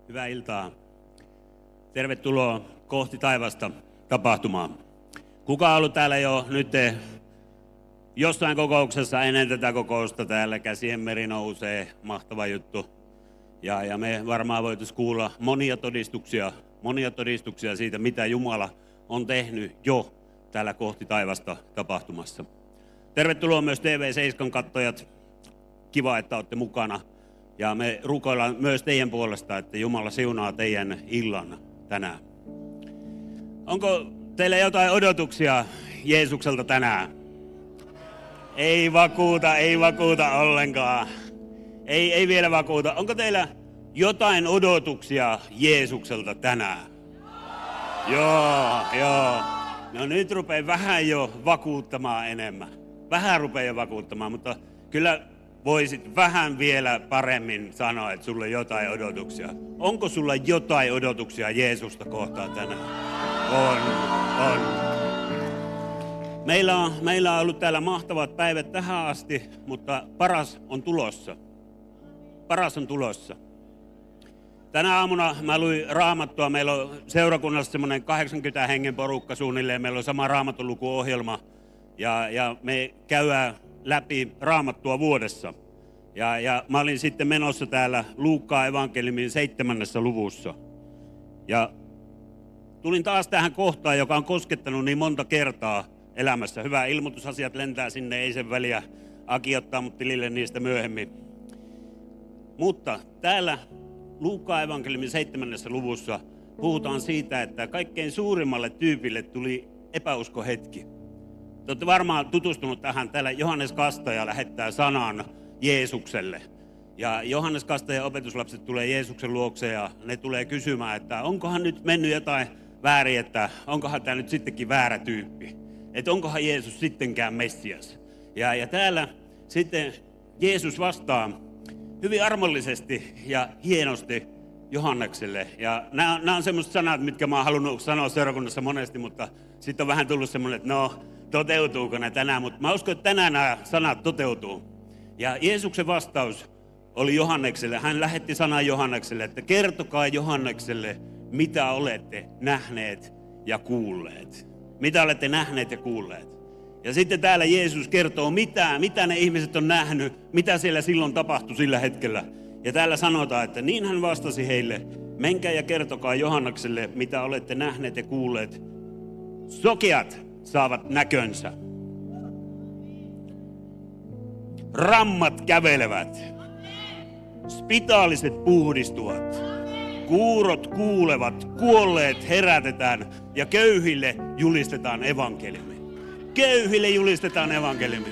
Hyvää iltaa. Tervetuloa kohti taivasta tapahtumaan. Kuka on ollut täällä jo nyt jossain kokouksessa ennen tätä kokousta? Täällä käsien meri nousee, mahtava juttu. Ja me varmaan voitaisiin kuulla monia todistuksia siitä, mitä Jumala on tehnyt jo täällä kohti taivasta tapahtumassa. Tervetuloa myös TV7 katsojat. Kiva, että olette mukana. Ja me rukoillaan myös teidän puolesta, että Jumala siunaa teidän illan tänään. Onko teillä jotain odotuksia Jeesukselta tänään? Ei vakuuta ollenkaan. Ei vielä vakuuta. Onko teillä jotain odotuksia Jeesukselta tänään? Joo. No nyt rupeaa vähän jo vakuuttamaan enemmän. Vähän rupeaa jo vakuuttamaan, mutta kyllä voisit vähän vielä paremmin sanoa, että sulla on jotain odotuksia. Onko sulla jotain odotuksia Jeesusta kohtaan tänään? On. Meillä on ollut täällä mahtavat päivät tähän asti, mutta paras on tulossa. Tänä aamuna mä luin Raamattua. Meillä on seurakunnassa semmoinen 80 hengen porukka suunnilleen. Meillä on sama Raamatun-lukuohjelma ja me käydään läpi Raamattua vuodessa. Ja mä olin sitten menossa täällä Luukkaan evankeliumin 7. luvussa. Ja tulin taas tähän kohtaan, joka on koskettanut niin monta kertaa elämässä. Hyvä, ilmoitusasiat lentää sinne, ei sen väliä. Aki ottaa mut tilille niistä myöhemmin. Mutta täällä Luukkaan evankeliumin 7. luvussa puhutaan siitä, että kaikkein suurimmalle tyypille tuli epäuskohetki. Te olette varmaan tutustunut tähän. Täällä Johannes Kastaja lähettää sanan Jeesukselle. Ja Johannes Kastajan opetuslapset tulee Jeesuksen luokse ja ne tulee kysymään, että onkohan nyt mennyt jotain väärin, että onkohan tämä nyt sittenkin väärä tyyppi. Että onkohan Jeesus sittenkään Messias. Ja täällä sitten Jeesus vastaa hyvin armollisesti ja hienosti Johannekselle. Ja nämä on semmoiset sanat, mitkä mä oon halunnut sanoa seurakunnassa monesti, mutta sitten on vähän tullut semmoinen, että no, toteutuuko ne tänään, mutta mä uskon, että tänään nämä sanat toteutuu. Ja Jeesuksen vastaus oli Johannekselle. Hän lähetti sanan Johannekselle, että kertokaa Johannekselle, mitä olette nähneet ja kuulleet. Mitä olette nähneet ja kuulleet. Ja sitten täällä Jeesus kertoo, mitä ne ihmiset on nähnyt, mitä siellä silloin tapahtui sillä hetkellä. Ja täällä sanotaan, että niin hän vastasi heille, menkää ja kertokaa Johannekselle, mitä olette nähneet ja kuulleet. Sokeat saavat näkönsä. Rammat kävelevät. Spitaaliset puhdistuvat. Kuurot kuulevat, kuolleet herätetään ja köyhille julistetaan evankeliumi. Köyhille julistetaan evankeliumi.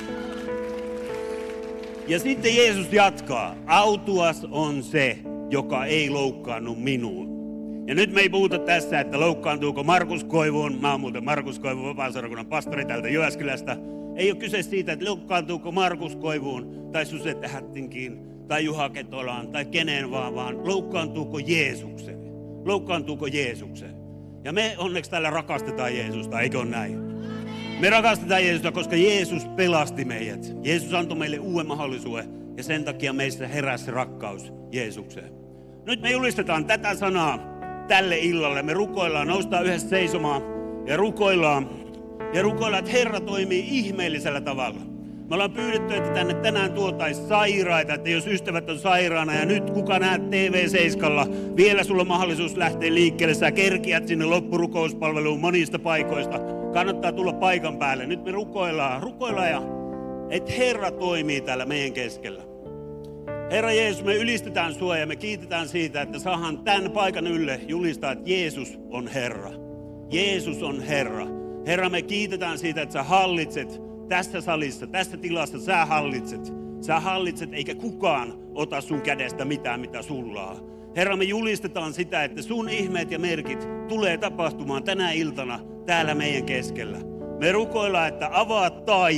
Ja sitten Jeesus jatkaa. Autuas on se, joka ei loukkaannu minuun. Ja nyt me ei puhuta tässä, että loukkaantuuko Markus Koivuun. Mä oon muuten Markus Koivu, vapaan-seurakunnan pastori täältä Jyväskylästä. Ei ole kyse siitä, että loukkaantuuko Markus Koivuun tai Susette Hättinkiin tai Juha Ketolaan tai keneen vaan loukkaantuuko Jeesukseen. Loukkaantuuko Jeesukseen. Ja me onneksi täällä rakastetaan Jeesusta, eikö ole näin? Me rakastetaan Jeesusta, koska Jeesus pelasti meidät. Jeesus antoi meille uuden mahdollisuuden ja sen takia meistä heräsi rakkaus Jeesukseen. Nyt me julistetaan tätä sanaa tälle illalle. Me rukoillaan, noustaan yhdessä seisomaan ja rukoillaan, että Herra toimii ihmeellisellä tavalla. Me ollaan pyydetty, että tänne tänään tuotaisiin sairaita, että jos ystävät on sairaana ja nyt kuka näet TV7, vielä sulla on mahdollisuus lähteä liikkeelle. Sä kerkiät sinne loppurukouspalveluun monista paikoista. Kannattaa tulla paikan päälle. Nyt me rukoillaan ja että Herra toimii täällä meidän keskellä. Herra Jeesus, me ylistetään sua ja me kiitetään siitä, että saadaan tämän paikan ylle julistaa, että Jeesus on Herra. Jeesus on Herra. Herra, me kiitetään siitä, että sä hallitset tässä salissa, tässä tilassa, sä hallitset. Sä hallitset eikä kukaan ota sun kädestä mitään, mitä sulla on. Herra, me julistetaan sitä, että sun ihmeet ja merkit tulee tapahtumaan tänä iltana täällä meidän keskellä. Me rukoillaan, että avaa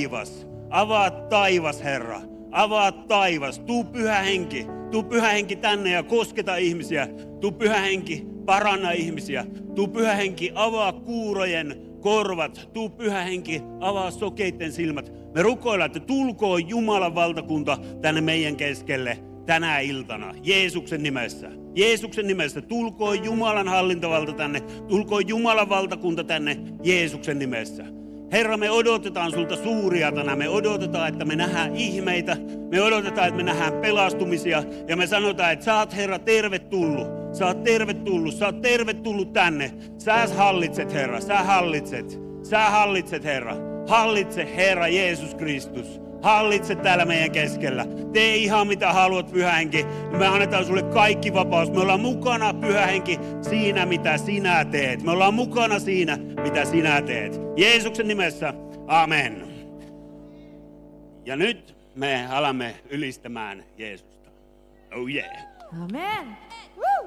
taivas Herra. Avaa taivas, tuu Pyhä Henki tänne ja kosketa ihmisiä. Tuu Pyhä Henki, paranna ihmisiä. Tuu Pyhä Henki, avaa kuurojen korvat. Tuu Pyhä Henki, avaa sokeitten silmät. Me rukoillaan, että tulkoon Jumalan valtakunta tänne meidän keskelle tänä iltana Jeesuksen nimessä. Jeesuksen nimessä tulkoon Jumalan hallintovalta tänne, tulkoon Jumalan valtakunta tänne Jeesuksen nimessä. Herra, me odotetaan sulta suuria tänään. Me odotetaan, että me nähdään ihmeitä. Me odotetaan, että me nähdään pelastumisia. Ja me sanotaan, että sä oot, Herra, tervetullut. Sä oot tervetullut. Sä oot tervetullut tänne. Sä hallitset, Herra. Sä hallitset. Sä hallitset, Herra. Hallitse, Herra Jeesus Kristus. Hallitse täällä meidän keskellä. Tee ihan mitä haluat, Pyhä Henki. Me annetaan sulle kaikki vapaus. Me ollaan mukana, Pyhä Henki, siinä mitä sinä teet. Me ollaan mukana siinä, mitä sinä teet. Jeesuksen nimessä, amen. Ja nyt me alamme ylistämään Jeesusta. Oh yeah. Amen. Woo!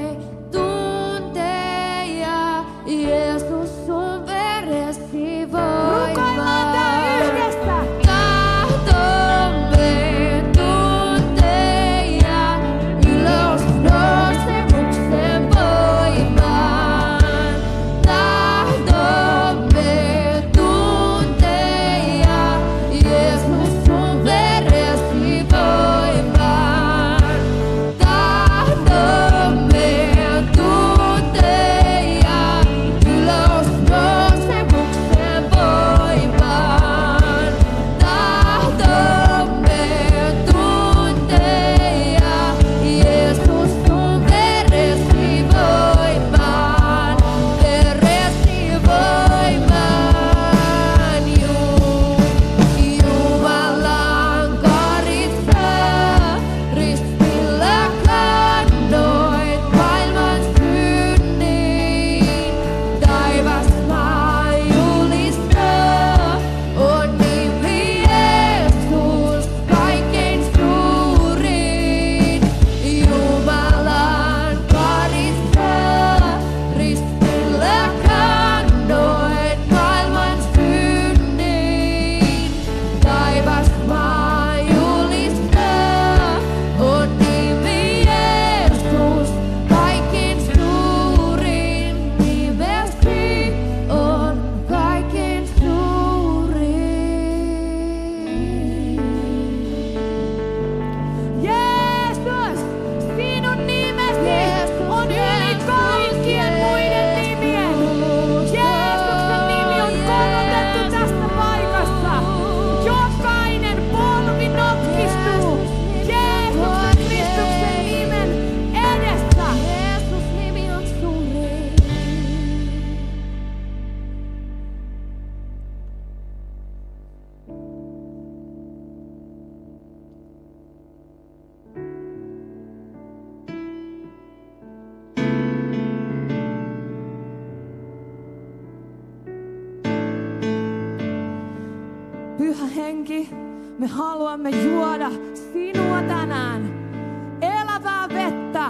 Jeesus sun veresi voi. Henki, me haluamme juoda sinua tänään, elävää vettä.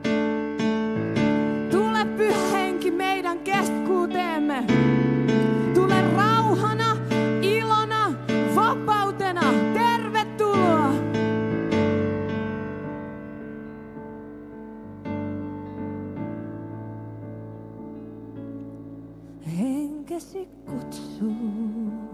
Tule Pyhä Henki meidän keskuuteemme. Tule rauhana, ilona, vapautena. Tervetuloa. Henkesi kutsuu.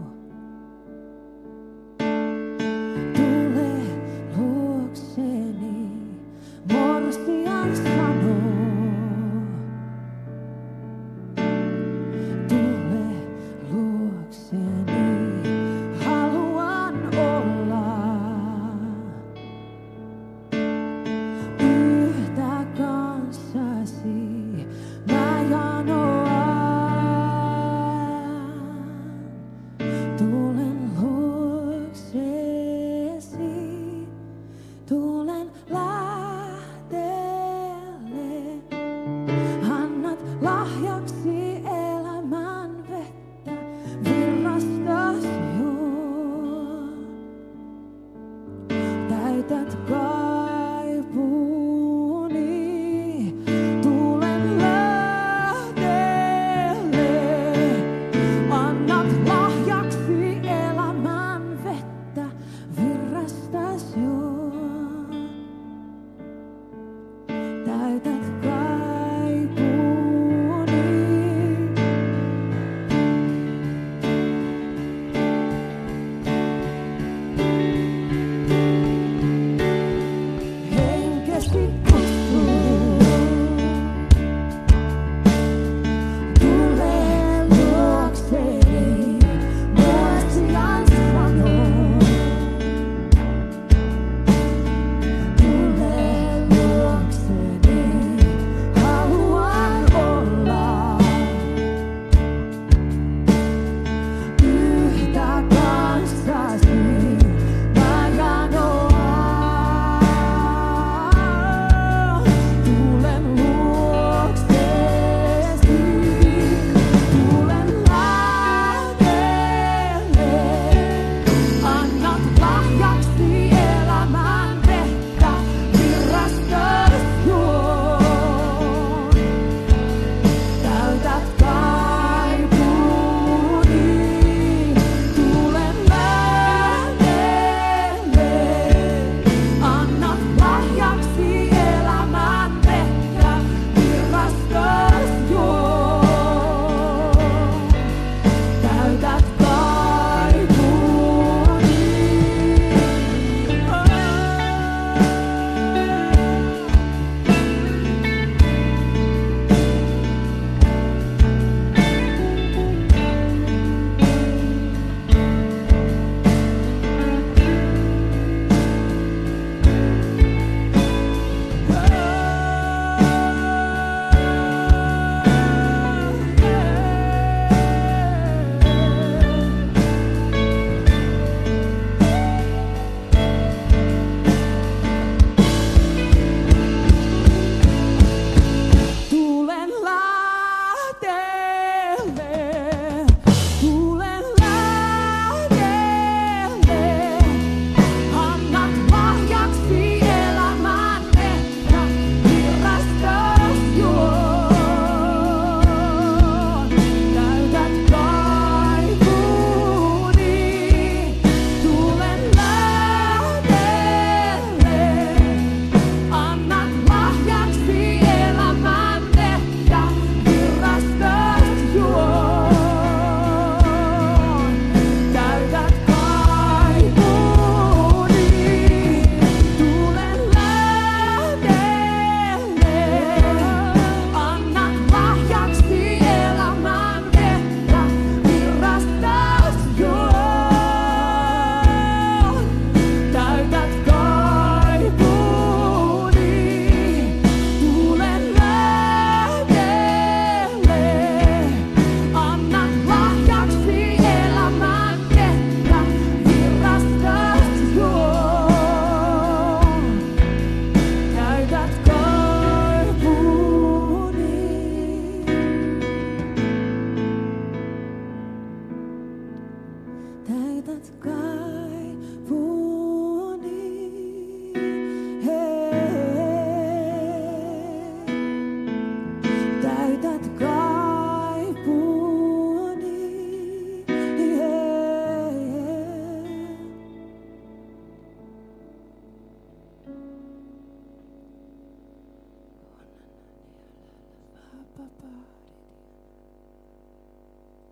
Tule luokseni, morsian sanoo. Tule luokseni, haluan olla yhtä kanssasi. Mä janoan. Tulen luoksesi, tulen lähteelle. Annat lahjaksi elämän vettä, virrastas juo. Täytät kaipuuni, tulen lähteelle. Annat lahjaksi elämän vettä, virrastas juo. Täytät kaipuuni. Henkesi kutsuu. Tule luokseni, morsian sanoo. Tule luokseni, haluan olla yhtä kanssasi. Mä janoan. Tulen luoksesi, tulen lähteelle. Annat lahjaksi elämän vettä, virrastas juon. Täytät kaipuuni, tulen lähteelle. Annat lahjaksi elämän vettä, virrastas juon. Täytät kaipuuni. Tulen lähteelle, tulen lähteelle. Annat lahjaksi elämän vettä, virrastas juon. Täytät kaipuuni, tulen lähteelle. Annat lahjaksi elämän vettä, virrastas juon. Täytät kaipuuni, tulen lähteelle. Annat lahjaksi elämän vettä, virrastas juon. Täytät kaipuuni, tulen lähteelle. Annat lahjaksi elämän vettä, virrastas juon. Täytät kaipuuni. Täytät kaipuuni.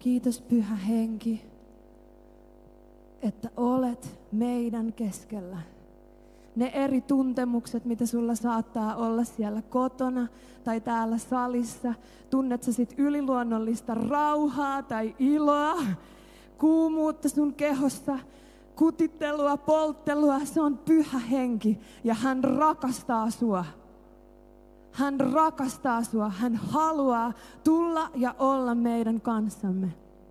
Kiitos Pyhä Henki, että olet meidän keskellä. Ne eri tuntemukset, mitä sulla saattaa olla siellä kotona tai täällä salissa. Tunnet sä sit yliluonnollista rauhaa tai iloa, kuumuutta sun kehossa, kutittelua, polttelua. Se on Pyhä Henki ja hän rakastaa sua. Hän rakastaa sua. Hän haluaa tulla ja olla meidän kanssamme.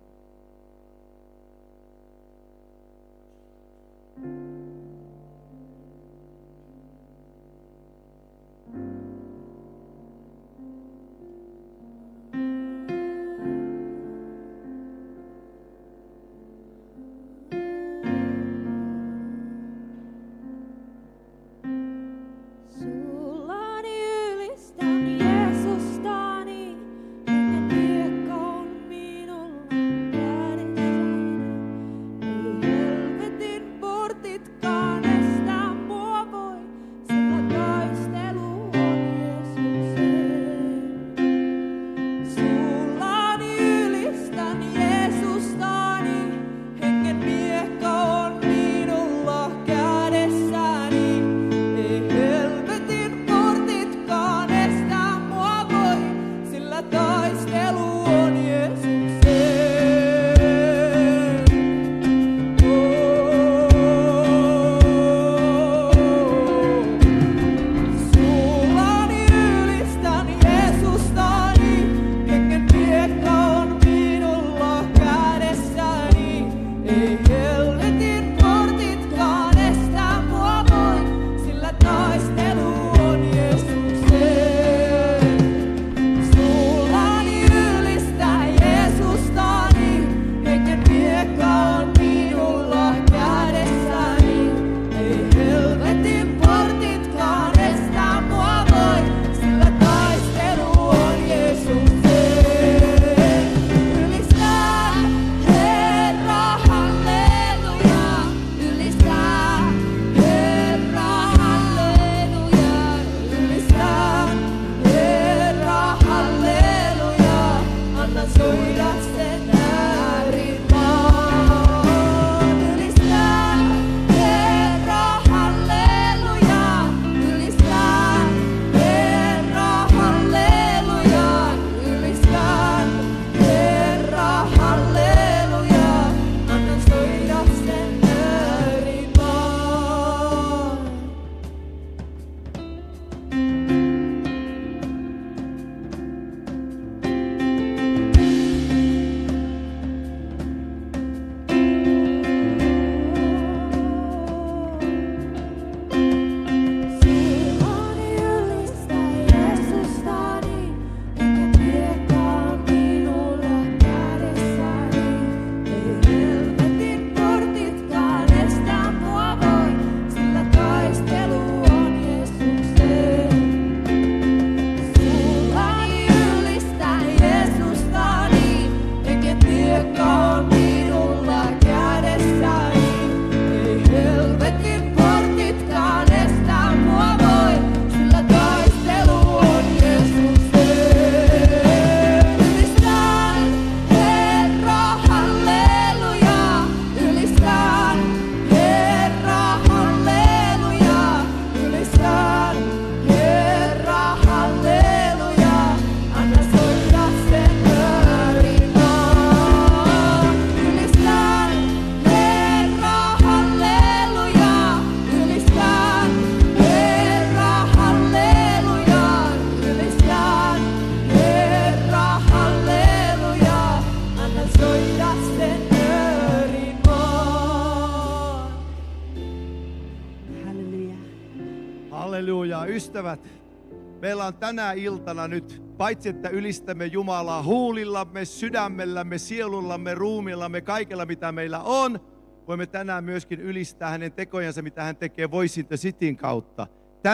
Halleluja, ystävät. Meillä on tänä iltana nyt, paitsi että ylistämme Jumalaa huulillamme, sydämellämme, sielullamme, ruumiillamme, kaikella mitä meillä on, voimme tänään myöskin ylistää hänen tekojansa, mitä hän tekee Voice in the Cityn kautta.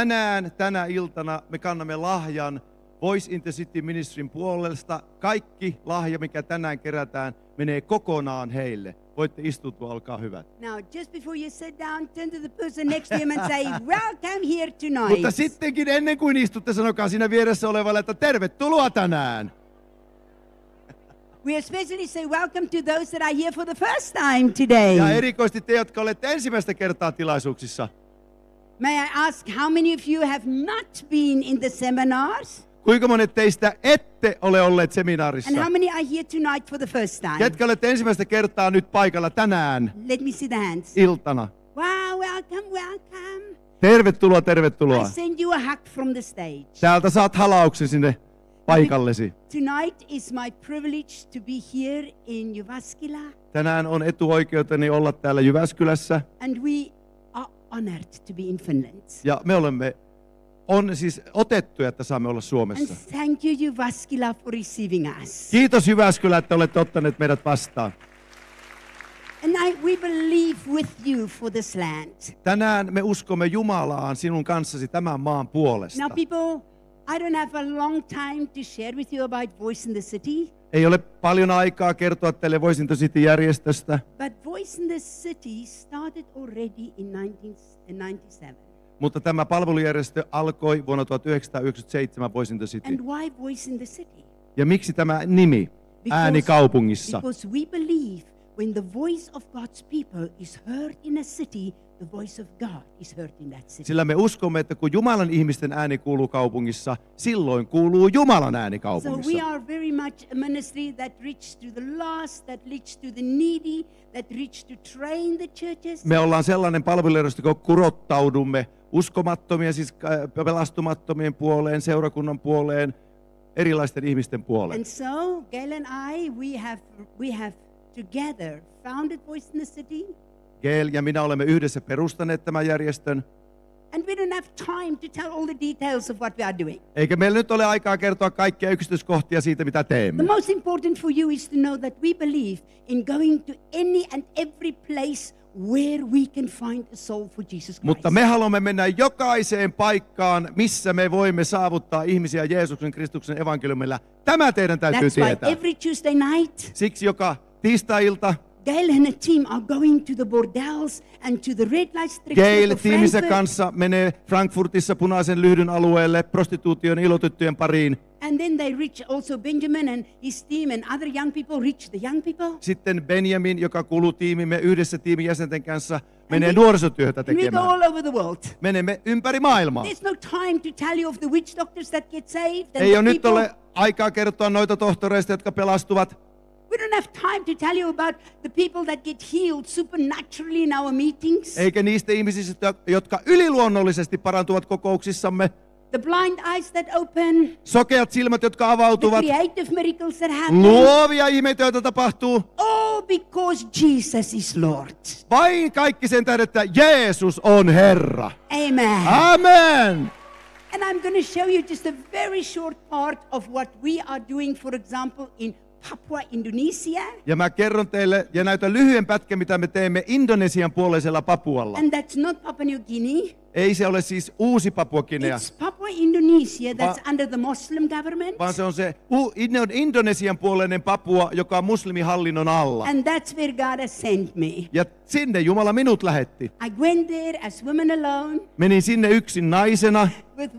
Tänä iltana me kannamme lahjan Voice in the City Ministryn puolesta. Kaikki lahja, mikä tänään kerätään, menee kokonaan heille. Voitte istutua, olkaa hyvät. Now, just before you sit down, turn to the person next to you and say, welcome here tonight. Mutta sittenkin ennen kuin istutte, sanokaa siinä vieressä olevalle, että tervetuloa tänään. We especially say welcome to those that are here for the first time today. Ja erikoisesti te, jotka olette ensimmäistä kertaa tilaisuuksissa. May I ask how many of you have not been in the seminars? Kuinka monet teistä ette ole olleet And seminaarissa? how many are here tonight for the first time? Ketkä olette ensimmäistä kertaa nyt paikalla tänään Let me see the hands. iltana? Wow, welcome, welcome. Tervetuloa, I tervetuloa. send you a hug from the stage. Täältä saat halauksen sinne paikallesi. Tonight is my privilege to be here in Jyväskylä, Tänään on etuoikeuteni olla täällä Jyväskylässä and we are honored to be in Finland. ja me on siis otettuja, että saamme olla And Suomessa. thank you, Jyväskylä, for receiving us. Kiitos Jyväskylä, että olette ottaneet meidät vastaan. And we believe with you for this land. Tänään me uskomme Jumalaan sinun kanssasi tämän maan puolesta. Now, people, I don't have a long time to share with you about Voice in the City, Ei ole paljon aikaa kertoa teille Voice in the City-järjestöstä, but Voice in the City started already in 1997. mutta tämä palvelujärjestö alkoi vuonna 1997 Voice in the City. And why Voice in the City? Ja miksi tämä nimi, Ääni kaupungissa? Because we believe when the voice of God's people is heard in a city, the voice of God is heard in that city. Sillä me uskomme, että kun Jumalan ihmisten ääni kuuluu kaupungissa, silloin kuuluu Jumalan ääni So kaupungissa. we are very much a ministry that reaches to the lost, that reaches to the needy, that reaches to train the churches. Me ollaan sellainen palvelujärjestö, kun kurottaudumme uskomattomien, siis pelastumattomien puoleen, seurakunnan puoleen, erilaisten ihmisten puoleen. And so Gail and I, we have together founded Voice in the City. Gail ja minä olemme yhdessä perustaneet tämän järjestön. And we don't have time to tell all the details of what we are doing. Eikä meillä nyt ole aikaa kertoa kaikkia yksityiskohtia siitä, mitä teemme. The most important for you is to know that we believe in going to any and every place where we can find a soul for Jesus Christ. Mutta me haluamme mennä jokaiseen paikkaan, missä me voimme saavuttaa ihmisiä Jeesuksen Kristuksen evankeliumilla. Tämä teidän täytyy That's why tietää. every Tuesday night, Siksi joka tiistai-ilta Gail and her team are going to the bordels and to the red light strip Gail of tiiminsä Frankfurt. kanssa menee Frankfurtissa punaisen lyhdyn alueelle prostituution ilotyttöjen pariin. And then they reach also Benjamin and his team and other young people reach the young people. Sitten Benjamin, joka kuuluu tiimimme yhdessä tiimin jäsenten kanssa, menee we- nuorisotyötä And we go tekemään. all over the world. Menemme ympäri maailmaa. There's no time to tell you of the witch doctors that get saved and Ei the ole nyt people. ole aikaa kertoa noita tohtoreista, jotka pelastuvat. We don't have time to tell you about the people that get healed supernaturally in our meetings. Eikä niistä ihmisistä, jotka yliluonnollisesti parantuvat kokouksissamme. The blind eyes that open. Sokeat silmät, jotka The avautuvat. creative miracles that happen. Luovia ihmeitä, joita tapahtuu. All because Jesus is Lord. Vain kaikki sen tähden, että Jeesus on Herra. Amen. Amen. And I'm going to show you just a very short part of what we are doing, for example, in Papua, Indonesia. Ja mä kerron teille ja näytän lyhyen pätkän, mitä me teemme Indonesian puoleisella Papualla. And that's not Papua New Guinea. Ei se ole siis uusi Papua-Guinea, It's Papua Indonesia that's under the Muslim government. vaan se on se Indonesian puoleinen Papua, joka on muslimihallinnon alla. And that's where God has sent me. Ja sinne Jumala minut lähetti. I went there as woman alone Menin sinne yksin naisena with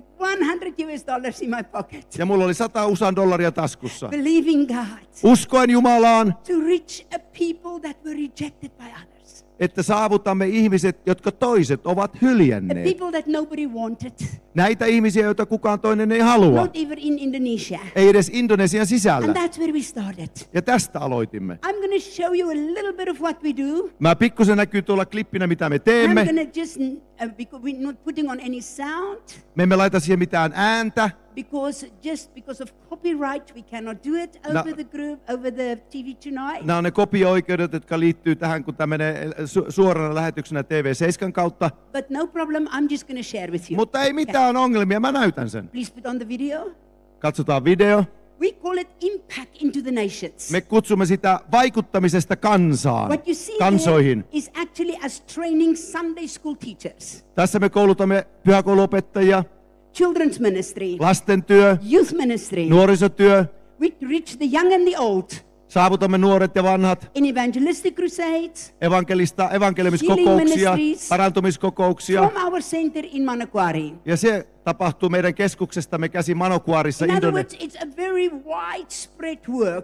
$100 in my pocket, ja mulla oli $100 taskussa. believing God Uskoen Jumalaan, to reach a people that were rejected by others, että saavutamme ihmiset, jotka toiset ovat a hyljänneet. people that nobody wanted, Näitä ihmisiä, joita kukaan toinen ei halua. not even in Indonesia. Ei edes Indonesian And sisällä. that's where we started. Ja tästä aloitimme. I'm going to show you a little bit of what we do. Mä pikkusen näkyy tuolla klippinä, mitä me I'm teemme. going to just, because we're not putting on any sound, Me emme laita siihen mitään ääntä. just because of copyright, we cannot do it No. over the group, over the TV tonight. Nämä on ne kopio-oikeudet, jotka liittyy tähän, kun tämä menee suorana lähetyksenä TV7 kautta. But no problem, I'm just going to share with you. Mutta ei mitään ongelmia, mä näytän sen. Please put on the video. Katsotaan video. We call it impact into the nations. Me kutsumme sitä vaikuttamisesta kansaan, What you see kansoihin. there is actually us training Sunday school teachers, Tässä me koulutamme pyhäkouluopettajia, children's ministry, lastentyö, youth ministry. nuorisotyö, We reach the young and the old saavutamme nuoret ja vanhat, in evangelistic crusades evankelimiskokouksia, Healing ministries. parantumiskokouksia. from our center in Manokwari. Ja se tapahtuu meidän keskuksestamme käsin Manokuarissa. In other words, it's a very widespread work.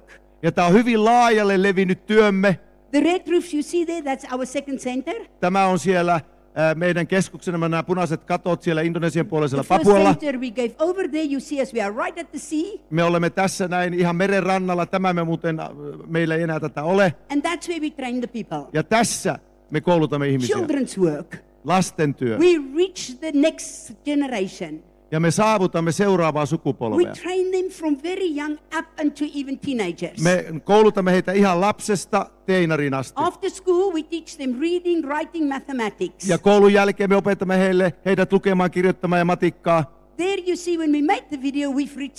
Ja tämä on hyvin laajalle levinnyt työmme. The red roofs you see there, that's our second center. Tämä on siellä meidän keskuksena, nämä punaiset katot siellä Indonesian puoleisella The first Papualla. center we gave over there, you see us, we are right at the sea. Me olemme tässä näin ihan meren rannalla. Meillä ei enää tätä ole. And that's where we train the people. Ja tässä me koulutamme ihmisiä. Children's work. Lastentyö. We reach the next generation. Ja me saavutamme seuraavaa We sukupolvea. train them from very young up until even teenagers. Me koulutamme heitä ihan lapsesta teinarin asti. After school, we teach them reading, writing, mathematics. Ja koulun jälkeen me opetamme heidät lukemaan, kirjoittamaan ja matikkaa. There you see, when we made the video, we've reached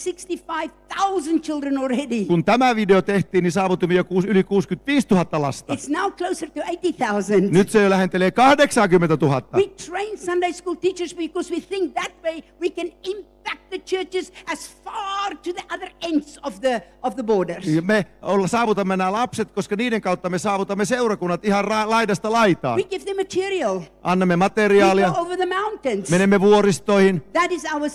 65,000 children already. Kun tämä video tehtiin, niin saavutimme jo yli 65 000 lasta. It's now closer to 80,000. Nyt se jo lähentelee 80 000. We train Sunday school teachers because we think that way we can impact the churches as far to the other ends of the borders. Me saavutamme nämä lapset, koska niiden kautta me saavutamme seurakunnat ihan laidasta laitaan. We give them material. Annamme We materiaalia, go over the mountains. menemme vuoristoihin. That is our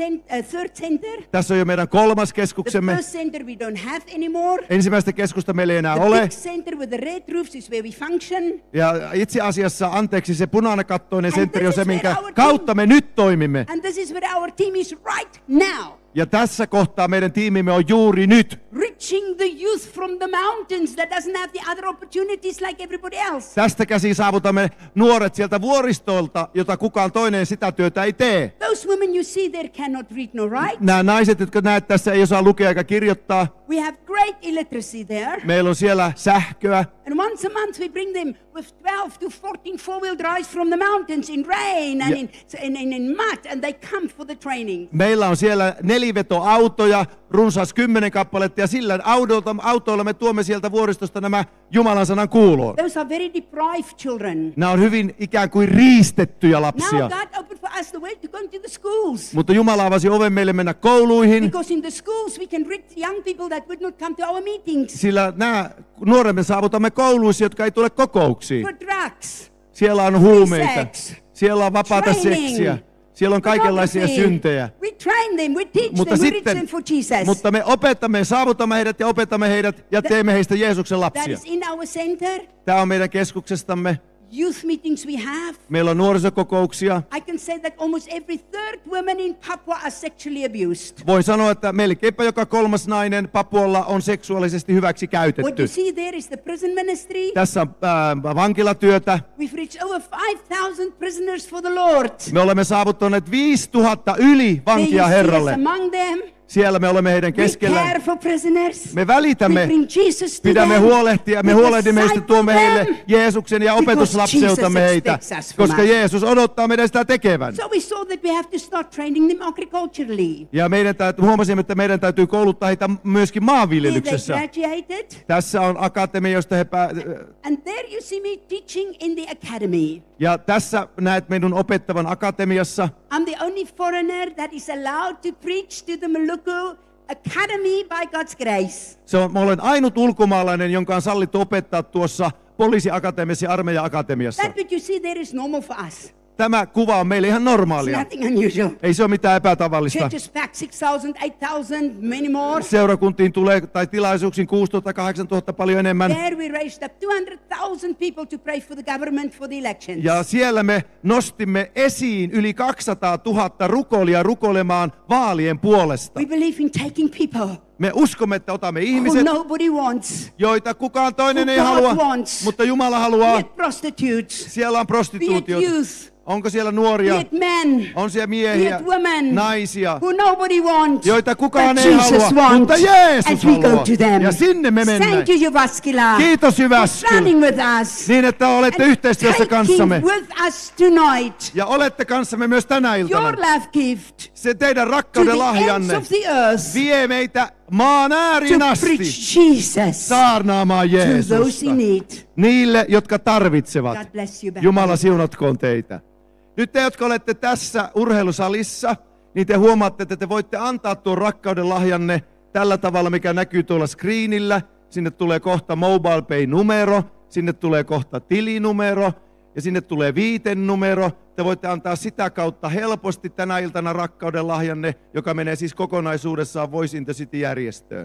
third center. Tässä on jo meidän kolmas The keskuksemme. first center we don't have anymore. Ensimmäistä keskusta meillä ei enää The ole. big center with the red roofs is where we function. Ja itse asiassa, anteeksi, se punainen-kattoinen And sentteri on this se, is minkä where our kautta me nyt toimimme. And this is where our team is right now. Ja tässä kohtaa meidän tiimimme on juuri nyt. Reaching the youth from the mountains that doesn't have the other opportunities like everybody else. Tästä käsin saavutamme nuoret sieltä vuoristolta, jota kukaan toinen sitä työtä ei tee. Those women you see there cannot read nor write. Nämä naiset, jotka näet tässä, ei osaa lukea eikä kirjoittaa. We have great illiteracy there. Meillä on siellä sähköä. And once a month we bring them with 12 to 14 four-wheel drives from the mountains in rain and in mud, and they come for the training. Meillä on siellä nelivetoautoja, runsaas 10 kappaletta, ja sillä autoilla me tuomme sieltä vuoristosta nämä Jumalan sanan kuuloon. Those are very deprived children. Nämä on hyvin ikään kuin riistettyjä Now lapsia. God opened for us the way to go into the schools. Mutta Jumala avasi oven meille mennä kouluihin, Because in the schools we can reach young people that would not come to our meetings. sillä nämä nuoremme saavutamme kouluissa, jotka ei tule kokouksiin. For drugs, Siellä on huumeita, sex, siellä on vapaata training, seksiä, siellä on kaikenlaisia pornography. syntejä. We train them, we teach Mutta them, we reach them sitten, for Jesus. mutta me opetamme, saavutamme heidät ja opetamme heidät ja teemme heistä Jeesuksen That lapsia. is in our center. Tämä on meidän keskuksestamme. Youth meetings we have. Meillä on nuorisokokouksia. I can say that almost every third woman in Papua are sexually abused. Voin sanoa, että melkeinpä joka kolmas nainen Papualla on seksuaalisesti hyväksi What käytetty. you see there is the prison ministry. Tässä on vankilatyötä. We've reached over 5,000 prisoners for the Lord. Me olemme saavuttaneet 5000 yli vankia There you see us Herralle. among them. Siellä me olemme heidän We keskellään. care for prisoners. Me We välitämme, bring Jesus to pidämme them. huolehtia, me We huolehdimme heistä, disciple tuomme heille them. Jeesuksen ja opetuslapseutamme Jesus heitä, expects us from koska us. Jeesus odottaa meidän sitä tekevän. So we saw that we have to start training them agriculturally. Ja huomasimme, että meidän täytyy kouluttaa heitä myöskin There they maanviljelyksessä. graduated. Tässä on akatemia, josta he And there you see me teaching in the academy. ja tässä näet minun opettavan akatemiassa. I'm the only foreigner that is allowed to preach to the Maluku Academy by God's grace. Mä olen ainut ulkomaalainen, jonka on sallittu opettaa tuossa poliisiakatemiassa ja armeija-akatemiassa. That what you see there is normal for us. Tämä kuva on meille ihan It's normaalia. nothing unusual. Ei se ole mitään epätavallista. Churches pack 6,000, 8,000, many more. Seurakuntiin tulee, tai tilaisuuksiin 6,000, 8,000 paljon enemmän. There we raised up 200,000 people to pray for the government for the elections. Ja siellä me nostimme esiin yli 200 000 rukoilijaa rukoilemaan vaalien puolesta. We believe in taking people Me uskomme, että otamme who ihmiset, nobody wants. joita kukaan toinen Who ei God halua, wants. mutta Jumala Be haluaa. it prostitutes, Siellä on be it prostituutioita. youth, Onko siellä be nuoria? it men, On siellä be miehiä, it women, naisia, who nobody wants, joita kukaan but ei Jesus halua, wants, mutta Jeesus and we go haluaa. to them. Ja sinne me mennään. Thank you, Jyväskylä, Kiitos for Jyväskylä, standing with us niin että olette and yhteistyössä taking kanssamme. with us tonight Ja olette kanssamme myös tänä iltana. your love gift Se teidän to the rakkauden ends lahjanne of the earth vie meitä maan ääriin to asti preach Jesus saarnaamaan to those Jeesusta. in need. Niille, jotka tarvitsevat. God bless you back. Jumala siunatkoon teitä. Nyt te, jotka olette tässä urheilusalissa, niin te huomaatte, että te voitte antaa tuon rakkauden lahjanne tällä tavalla, mikä näkyy tuolla screenillä. Sinne tulee kohta mobile pay numero, sinne tulee kohta tilinumero ja sinne tulee viitennumero. Te voitte antaa sitä kautta helposti tänä iltana rakkauden lahjanne, joka menee siis kokonaisuudessaan Voice in the City -järjestöön.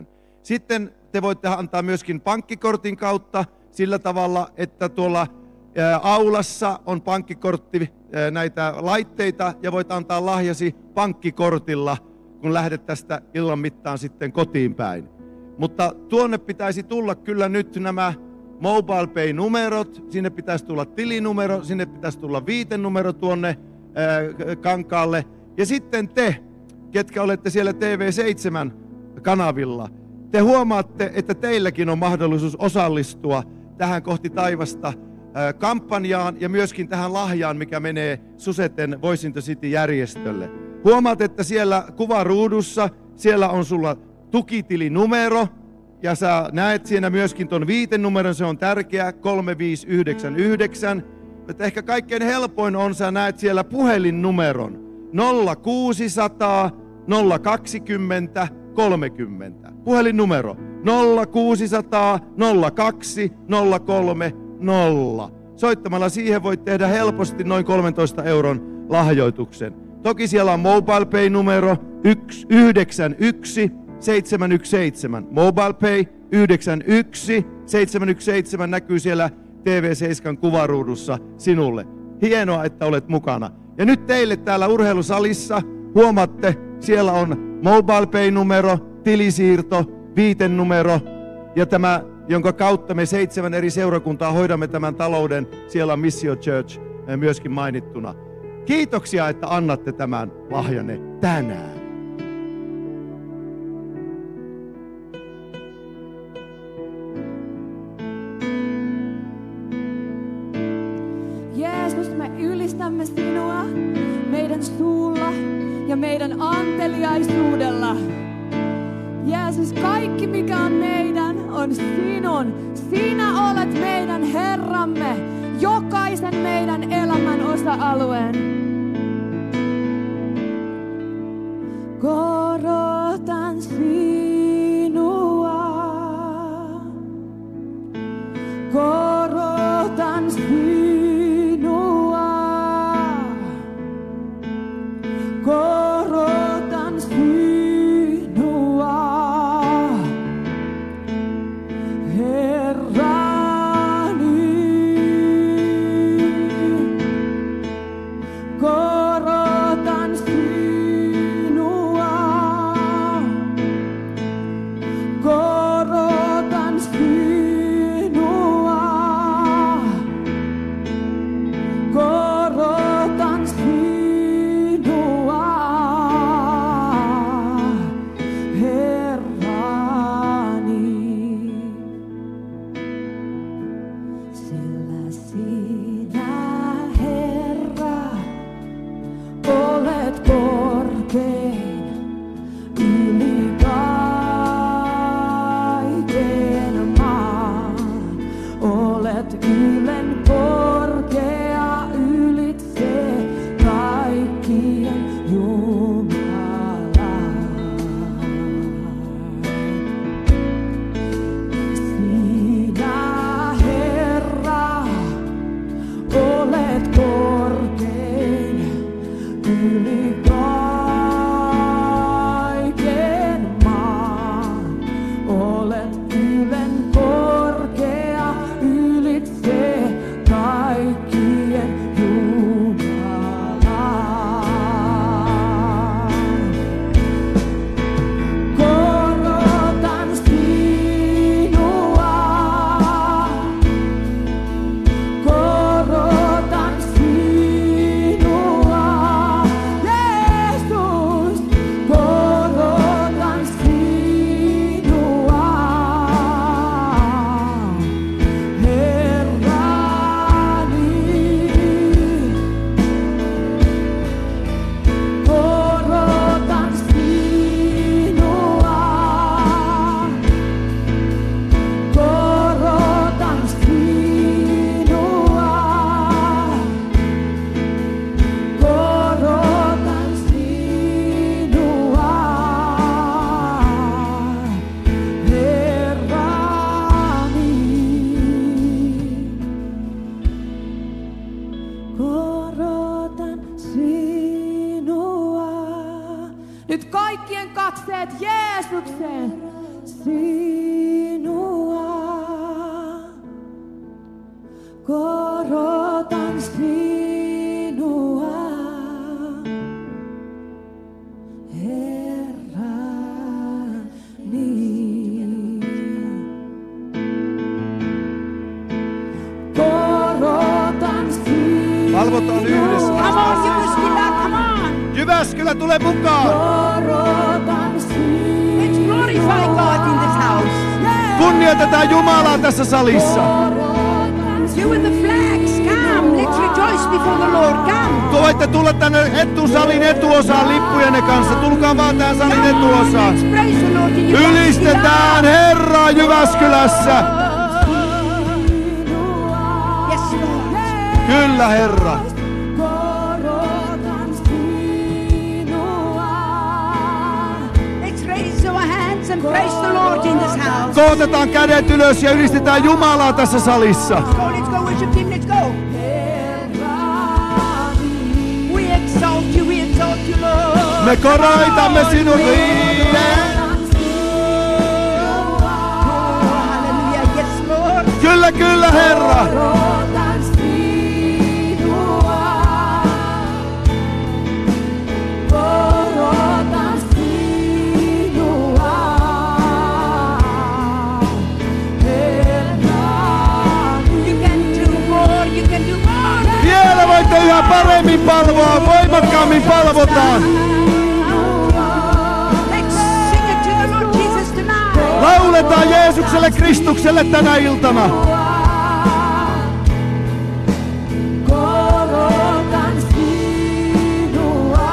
Sitten te voitte antaa myöskin pankkikortin kautta sillä tavalla, että tuolla aulassa on pankkikortti näitä laitteita ja voit antaa lahjasi pankkikortilla, kun lähdet tästä illan mittaan sitten kotiin päin. Mutta tuonne pitäisi tulla kyllä nyt nämä Mobile Pay-numerot, sinne pitäisi tulla tilinumero, sinne pitäisi tulla viitenumero tuonne kankaalle. Ja sitten te, ketkä olette siellä TV7 kanavilla, te huomaatte, että teilläkin on mahdollisuus osallistua tähän Kohti taivasta kampanjaan ja myöskin tähän lahjaan, mikä menee Suseten Voice in the City-järjestölle. Huomaat, että siellä kuvaruudussa, siellä on sulla tukitilinumero, ja sä näet siinä myöskin ton viitenumeron, se on tärkeä, 3599. Mutta ehkä kaikkein helpoin on, sä näet siellä puhelinnumeron 0600 020 30. Puhelinnumero 0600 02 03 0. Soittamalla siihen voit tehdä helposti noin 13 euron lahjoituksen. Toki siellä on Mobile Pay-numero 91717. Mobile Pay 91717 näkyy siellä TV7 kuvaruudussa sinulle. Hienoa, että olet mukana. Ja nyt teille täällä urheilusalissa huomaatte, siellä on Mobile Pay-numero, tilisiirto, viitenumero ja tämä, jonka kautta me 7 eri seurakuntaa hoidamme tämän talouden. Siellä on Mission Church myöskin mainittuna. Kiitoksia, että annatte tämän lahjanne tänään. Jeesus, me ylistämme sinua meidän suulla ja meidän anteliaisuudella. Jeesus, kaikki mikä on meidän, on sinun. Sinä olet meidän Herramme, jokaisen meidän elämän osa-alueen. Korotan sinua, korotan sinua, korotan sinua, Herrani, korotan sinua, korotan sinua, korotan sinua, Herrani. Sillä sinä, Herra, olet korkein yli kaiken maan. Olet ylen korkea ylitse kaikkien Jumala. Sinä, Herra, olet korkein yli kaiken maan. Olet ylen korkea ylitse kaikkien Jumala. Korotan sinua, korotan sinua, Jeesus, korotan sinua, Herrani, korotan sinua, korotan sinua, korotan sinua, Herrani, korotan sinua. Nyt kaikkien katseet Jeesukseen. sinua, korotan sinua, Herrani. Korotan sinua. Valvotaan yhdessä. Come on, Jyväskylä, come on. Jyväskylä, tule mukaan! Korotan sinua. Let's glorify God in this house. Kunnioitetaan Jumalaa tässä salissa. You with the flags, come. Let's rejoice before the Lord. Come. Voitte tulla tänne salin etuosaan lippujenne kanssa. Tulkaa vaan tähän salin etuosaan. Let's praise the Lord in Jyväskylä. Ylistetään Herraa Jyväskylässä. Yes, Lord. Kyllä, Herra. Let's raise our hands and praise the Lord in this house. Kootetaan kädet ylös ja ylistetään Jumalaa tässä salissa. Let's go worship Him, let's go. We exalt you, Lord. Me koroitamme sinut. Hallelujah, yes, Lord. Kyllä, kyllä, Herra. Vielä voitte yhä paremmin palvoa, voimakkaammin palvotaan. Let's sing it to the Lord Jesus tonight. Lauletaan Jeesukselle Kristukselle tänä iltana. Korotan sinua,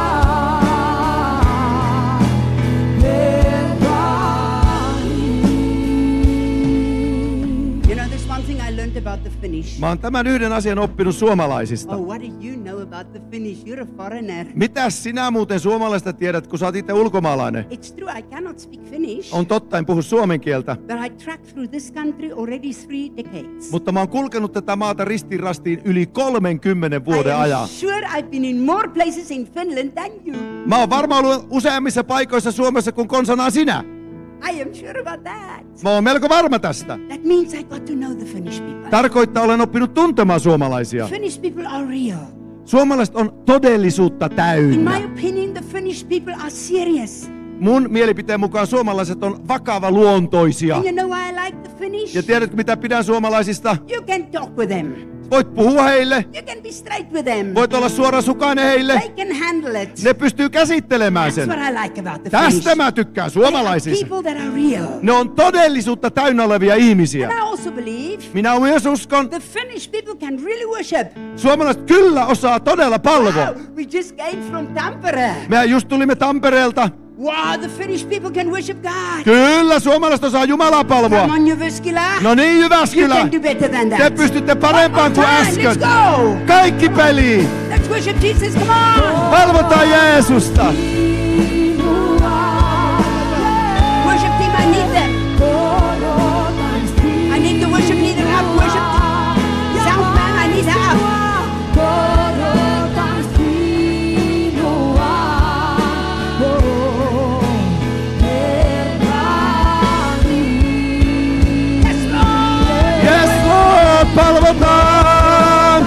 You know, there's one thing I learned about the Finnish. Mä oon tämän yhden asian oppinut suomalaisista. Oh, what do you know about the Finnish? You're a foreigner. Mitäs sinä muuten suomalaista tiedät, kun sä oot itse ulkomaalainen? It's true, I cannot speak Finnish, On totta, en puhu suomen kieltä. but I tracked through this country already 3 decades. Mutta mä oon kulkenut tätä maata ristiin rastiin yli 30 I vuoden am ajan. sure I've been in more places in Finland than you. Mä oon varmaan ollut useammissa paikoissa Suomessa kuin konsanaan sinä. I am sure about that. Mä oon melko varma tästä. That means I got to know the Finnish people. Tarkoittaa, olen oppinut tuntemaan suomalaisia. Finnish people are real. Suomalaiset on todellisuutta In my täynnä. opinion, the Finnish people are serious. Mun mielipiteen mukaan suomalaiset on vakava luontoisia. And you know why I like the Finnish? Ja tiedätkö mitä pidän suomalaisista? You can talk with them. Voit puhua heille, You can be straight with them. voit olla suorasukainen heille. They can handle it. Ne pystyy käsittelemään That's sen. what I like about the Finnish. Tästä mä tykkään They are suomalaisista. people that are real. Ne on todellisuutta täynnä olevia And ihmisiä. I also believe Minä myös uskon, the Finnish people can really worship. suomalaiset kyllä osaa todella palvoa. Wow, we just came from Tampere. Me just tulimme Tampereelta. Wow, the Finnish people can worship God. Kyllä, suomalaiset osaa Jumalaa palvoa. Come on, Jyväskylä. No niin, You Jyväskylä. can do better than Te that. pystytte parempaan kuin Time, äsken. let's go. Kaikki peliin. Let's worship Jesus, come on. Valvotaan Jeesusta. Worship team, I need them. I need the worship leader up. Worship sound man, I need her up. Yes, Lord. Yes, Lord, palvotaan.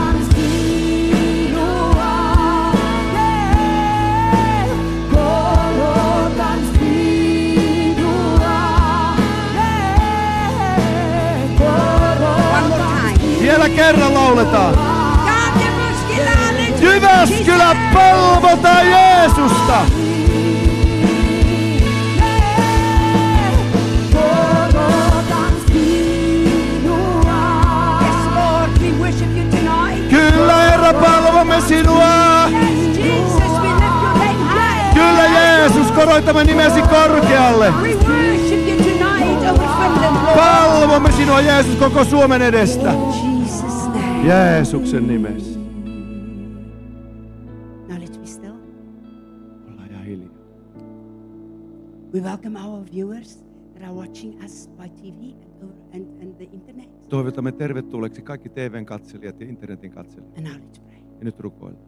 One more time. Vielä kerran lauletaan. God, Jyväskylä, let's Jyväskylä, palvotaan Jeesusta. Yes, Lord, we worship you tonight. Kyllä, Herra, palvomme sinua. Yes, Jesus, we lift your name high. Kyllä, Jeesus, koroitamme nimesi korkealle. We worship you tonight over Finland, Lord. Palvomme sinua, Jeesus, koko Suomen edestä. In Jesus' name. Jeesuksen nimessä. Now let's be still. Ollaan ihan hiljaa. We welcome our viewers that are watching us by TV and the internet. Toivotamme tervetulleeksi kaikki TVn katselijat ja internetin katselijat. And now let's pray. Ja nyt rukoillaan.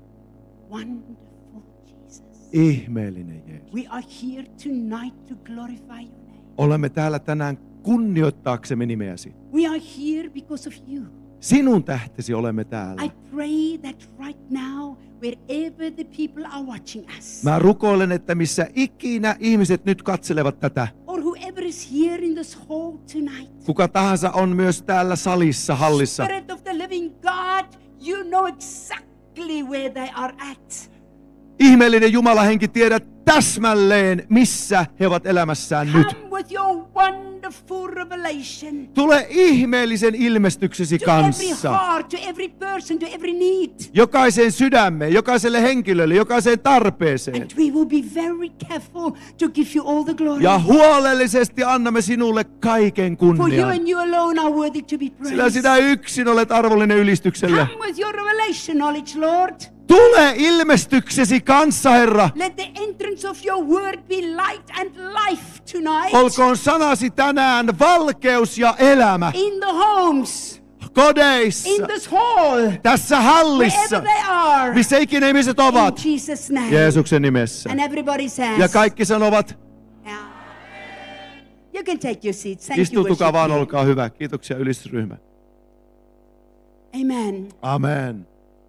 Wonderful Jesus. Ihmeellinen Jeesus. We are here tonight to glorify your name. Olemme täällä tänään kunnioittaaksemme nimeäsi. We are here because of you. Sinun tähtesi olemme täällä. I pray that right now, wherever the people are watching us, Mä rukoilen, että missä ikinä ihmiset nyt katselevat tätä, or whoever is here in this hall tonight, kuka tahansa on myös täällä salissa, hallissa. Spirit of the living God, you know exactly where they are at. Ihmeellinen Jumalahenki, tiedät täsmälleen, missä he ovat elämässään nyt. Come with your wonderful revelation Tule ihmeellisen ilmestyksesi to every kanssa. heart, to every person, to every need. Jokaiseen sydämeen, jokaiselle henkilölle, jokaiseen tarpeeseen. And we will be very careful to give you all the glory. Ja huolellisesti annamme sinulle kaiken For you kunnian. and you alone are worthy to be Sillä praised. sinä yksin olet arvollinen ylistykselle. Come with your revelation knowledge, Lord. Tule ilmestyksesi kanssa, Herra. Let the entrance of your word be light and life tonight. Olkoon sanasi tänään valkeus ja elämä In the homes, kodeissa, in this hall, tässä hallissa, wherever they are. missä ikinä ihmiset ovat. In Jesus' name. Jeesuksen nimessä. And everybody says. Ja kaikki sanovat, Yeah. You can take your seats. Thank you, istutukaa worship vaan, team. olkaa hyvä. Kiitoksia ylistysryhmä. Amen. Amen.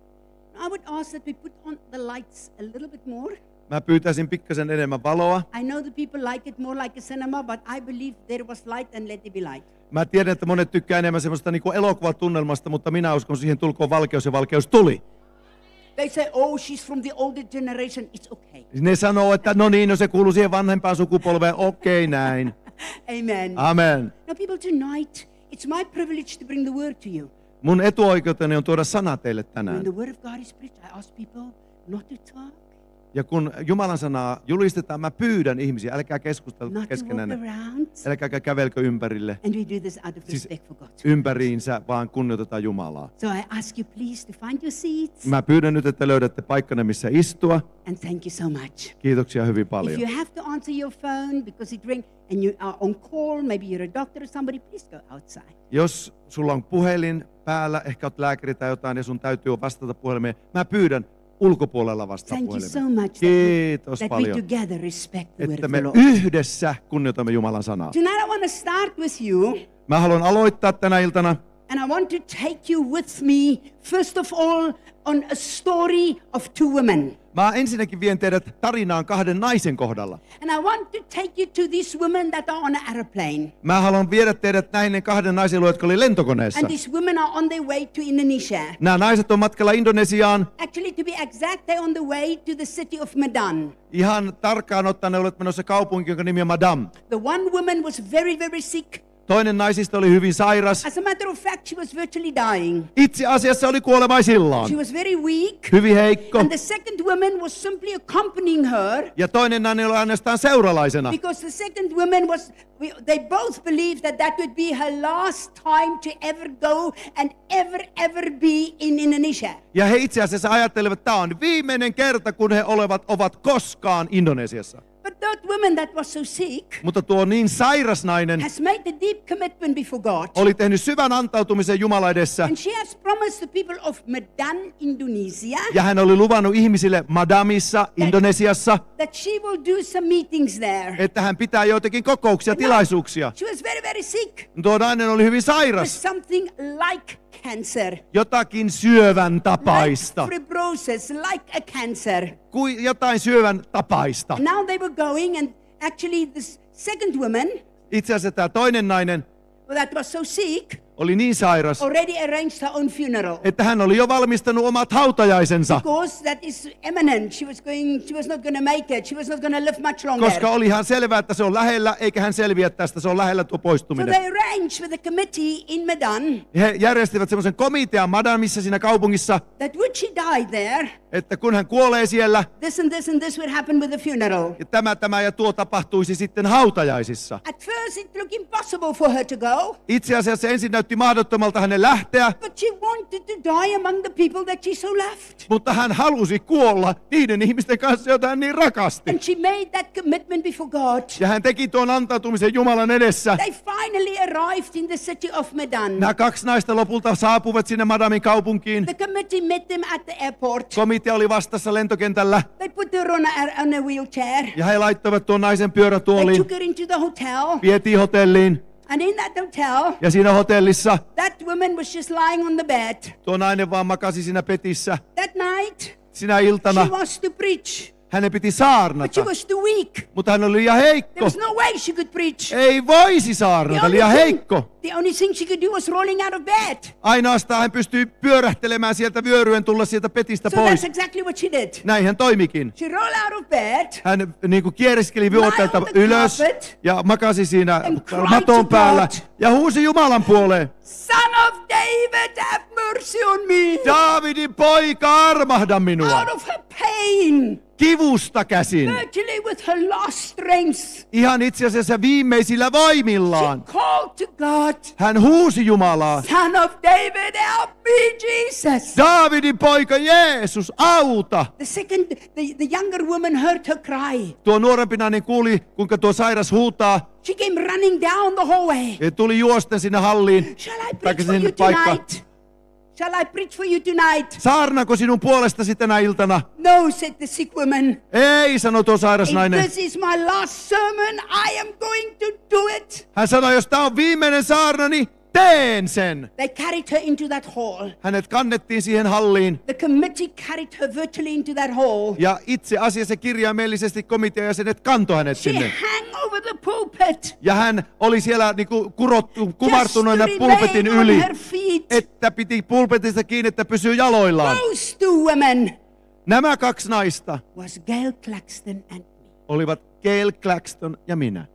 I would ask that we put on the lights a little bit more. Mä pyytäisin pikkasen enemmän valoa. I know the people like it more like a cinema, but I believe there was light and let it be light. Mä tiedän, että monet tykkää enemmän semmoista niin kuin elokuvatunnelmasta, mutta minä uskon siihen tulkoon valkeus ja valkeus tuli. They say, oh, she's from the older generation. It's okay. Ne sanoo, että no niin, no se kuuluu siihen vanhempaan sukupolveen. Okei, näin. Amen. Amen. Now, people, tonight, it's my privilege to bring the word to you. Mun etuoikeuteni on tuoda sana teille When tänään. the word of God is preached, I ask people not to talk, Ja kun Jumalan sanaa julistetaan, mä pyydän ihmisiä, älkää keskustelko not to walk keskenään. around. Älkääkä kävelkö ympärille, And we do this out of Siis respect for God. ympäriinsä, vaan kunnioitetaan Jumalaa. So I ask you please to find your seats. Mä pyydän nyt, että löydätte paikkanne, missä istua. And thank you so much. Kiitoksia hyvin If paljon. you have to answer your phone because it rang and you are on call, maybe you're a doctor or somebody, please go outside. Jos sulla on puhelin päällä, ehkä olet lääkäri tai jotain ja sun täytyy vastata puhelimeen, mä pyydän ulkopuolella vastaan Thank you so puhelimeen. much Kiitos that we paljon, together respect the word että of me the Lord. yhdessä kunnioitamme Jumalan sanaa. Tonight I want to start with you, Mä haluan aloittaa tänä iltana. and I want to take you with me, first of all, on a story of two women. Mä ensinnäkin vien teidät tarinaan kahden naisen kohdalla. And I want to take you to these women that are on an aeroplane. Mä haluan viedä teidät näihin kahden naisen luo, jotka oli lentokoneessa. And these women are on their way to Indonesia. Nämä naiset on matkalla Indonesiaan. Actually, to be exact, they're on the way to the city of Medan. Ihan tarkkaan ottaen ne olet menossa kaupunkiin, jonka nimi on Madam. The one woman was very, very sick. Toinen naisista oli hyvin sairas. As a matter of fact, she was virtually dying. Itse asiassa oli kuolemaisillaan. She was very weak. Hyvin heikko. And the second woman was simply accompanying her Ja toinen nainen oli ainoastaan seuralaisena. because the second woman was, they both believed that that would be her last time to ever go and ever be in Indonesia. Ja he itse asiassa ajattelevat, että tämä on viimeinen kerta, kun he ovat koskaan Indonesiassa. But that woman that was so sick Mutta tuo niin sairas nainen has made a deep commitment before God. oli tehnyt syvän antautumisen Jumala edessä. And she has promised the people of Medan, Indonesia, Ja hän oli luvannut ihmisille Madamissa, Indonesiassa, that she will do some meetings there. että hän pitää joitakin kokouksia, tilaisuuksia. She was very, very sick Tuo nainen oli hyvin with sairas. something like cancer, Jotakin syövän tapaista. like fibrosis, like a cancer. Jotain syövän tapaista. Now they were going, and actually, this second woman Itse asiassa tämä toinen nainen that was so sick oli niin sairas, already arranged her own funeral. että hän oli jo valmistanut omat hautajaisensa. Because that is imminent. She was not going to make it. She was not going to live much longer. Koska oli ihan selvää, että se on lähellä, eikä hän selviä tästä, se on lähellä tuo So poistuminen. they arranged with the committee in Medan He järjestivät semmoisen komitean Madamissa siinä kaupungissa, that would she die there, että kun hän kuolee siellä, this and this and this would happen with the funeral. ja tämä ja tuo tapahtuisi sitten hautajaisissa. At first it looked impossible for her to go, Itse asiassa ensin näytti mahdottomalta hänen lähteä, but she wanted to die among the people that she so loved. mutta hän halusi kuolla niiden ihmisten kanssa, joita hän niin rakasti. And she made that commitment before God. Ja hän teki tuon antautumisen Jumalan edessä. They finally arrived in the city of Medan. Nämä kaksi naista lopulta saapuvat sinne Madamin kaupunkiin. The committee met them at the airport. Komitea komitea oli vastassa lentokentällä. They put her on a wheelchair. Ja he laittoivat tuon naisen They pyörätuoliin. took her into the hotel. Vietiin hotelliin. And in that hotel, Ja siinä hotellissa that woman was just lying on the bed. tuo nainen vaan makasi siinä petissä. That night, Sinä she iltana was to preach. hänen piti But she saarnata. was too weak. Mutta hän oli liian There heikko. was no way she could preach. Ei voisi saarnata, liian heikko. the only thing she could do was rolling out of bed. Ainoastaan hän pystyi pyörähtelemään sieltä vyöryen tulla sieltä petistä So pois. that's exactly what she did. Näin hän toimikin. She rolled out of bed. Hän niin kuin kieriskeli vuoteelta Lie on the ylös carpet ja makasi siinä and cried maton to päällä God. ja huusi Jumalan puoleen. Son of David, have mercy on me. Daavidin poika, armahda minua. Out of her pain, Kivusta käsin. virtually with her last strength, Ihan itse asiassa viimeisillä voimillaan. she called to God. Hän huusi Jumalaa. Son of David, help me, Jesus. Daavidin poika Jeesus, auta! The younger woman heard her cry. Tuo nuorempi nainen kuuli, kuinka tuo sairas huutaa. She came running down the hallway. Ja tuli juosten sinne halliin. Shall I Tai preach for you sinne paikkaan. tonight? Shall I preach for you tonight? Saarnako sinun puolestasi tänä iltana? No, said the sick woman. Ei, sanoi tuo sairas If nainen. this is my last sermon, I am going to do it. Hän sanoi, jos tämä on viimeinen saarna, niin teen sen. They carried her into that hall. Hänet kannettiin siihen halliin. The committee carried her virtually into that hall. Ja itse asiassa kirjaimellisesti komitean jäsenet kantoi hänet She sinne. hung over the pulpit. Ja hän oli siellä niinku Just kumartuneena to pulpetin remain on yli. her feet. Että piti pulpetista kiinni, että pysyy jaloillaan. Those two women Nämä kaksi naista was Gail Claxton and me. olivat Gail Claxton ja minä.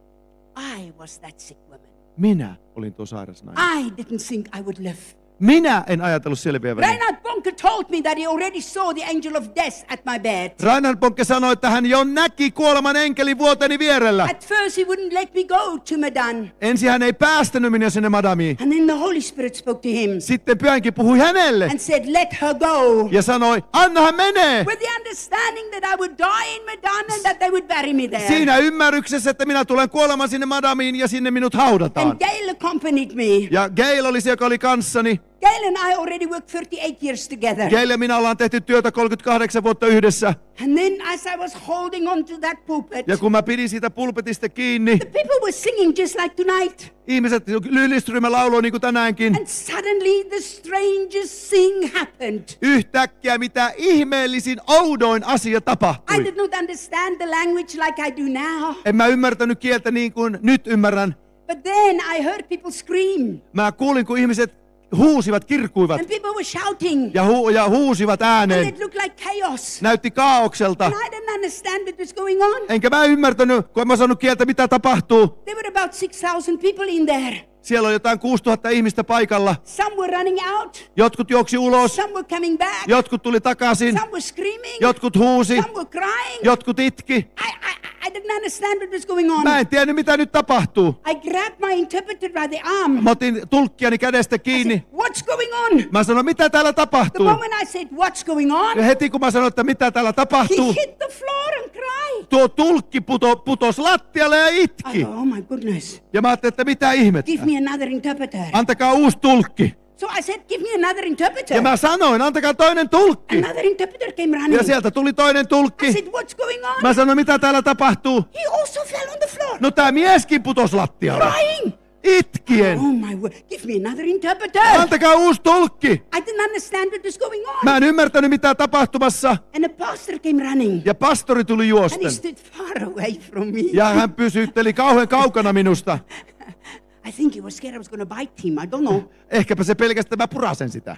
I was that sick woman. Minä olin tuo sairas nainen. I didn't think I would live. Minä en ajatellut selviäväni. Reinhard Bonke told me that he already saw the angel of death at my bed. Reinhard Bonke sanoi, että hän jo näki kuoleman enkelin vuoteni vierellä. At first he wouldn't let me go to Medan. Ensin hän ei päästänyt minua sinne madamiin. And then the Holy Spirit spoke to him Sitten pyhänkin puhui hänelle and said, let her go. ja sanoi, anna hän menee. With the understanding that I would die in Medan and that they would bury me there. Siinä ymmärryksessä, että minä tulen kuolemaan sinne madamiin ja sinne minut haudataan. And Gail accompanied me. Ja Gail oli se, joka oli kanssani. Gail and I already worked 38 years together. Gail ja minä ollaan tehty työtä 38 vuotta yhdessä. And then as I was holding on to that pulpit, Ja kun mä pidin siitä pulpetista kiinni, the people were singing just like tonight. ihmiset ylistryhmä lauloi niin kuin tänäänkin. And suddenly the strangest thing happened. Yhtäkkiä mitä ihmeellisin, oudoin asia I tapahtui. did not understand the language like I do now. En mä ymmärtänyt kieltä niin kuin nyt ymmärrän. But then I heard people scream. Mä kuulin, kun ihmiset huusivat, kirkkuivat And people were shouting. ja huusivat And ääneen. it looked like chaos. Näytti kaaokselta. And I didn't understand what was going on. Enkä mä ymmärtänyt, kun en mä saanut kieltä, mitä tapahtuu. There were about 6,000 people in there. Siellä oli jotain 6000 ihmistä paikalla. Some were running out. Jotkut juoksi ulos, Some were coming back. jotkut tuli takaisin, Some were screaming. jotkut huusi, Some were crying. jotkut itki. I didn't understand what was going on. Mä en tiennyt, mitä nyt tapahtuu. I grabbed my interpreter by the arm. Mä otin tulkkiani kädestä I kiinni. said, what's going on? Mä sanoin, mitä täällä The tapahtuu? moment I said, what's going on? Ja heti kun mä sanoin, että mitä täällä He tapahtuu, hit the floor and cried. tuo tulkki putosi lattialle ja itki. I go, oh my goodness. Ja mä ajattelin, että mitä ihmettä. Give me another interpreter. Antakaa uusi tulkki. So I said, give me another interpreter. Ja mä sanoin, antakaa toinen tulkki. Another interpreter came running. Ja sieltä tuli toinen I tulkki. said, what's going on? Mä sanoin, mitä täällä tapahtuu? He also fell on the floor. No tää mieskin putosi lattialle. Crying. Itkien. Oh my word. Give me another interpreter. Antakaa uusi tulkki. I didn't understand what was going on. Mä en ymmärtänyt mitä tapahtumassa. And a pastor came running. Ja pastori tuli And he juosten. stood far away from me. Ja hän pysytteli kauhean kaukana minusta. I think he was scared I was going to bite him. I don't know. Ehkäpä se pelkästään mä purasen sitä.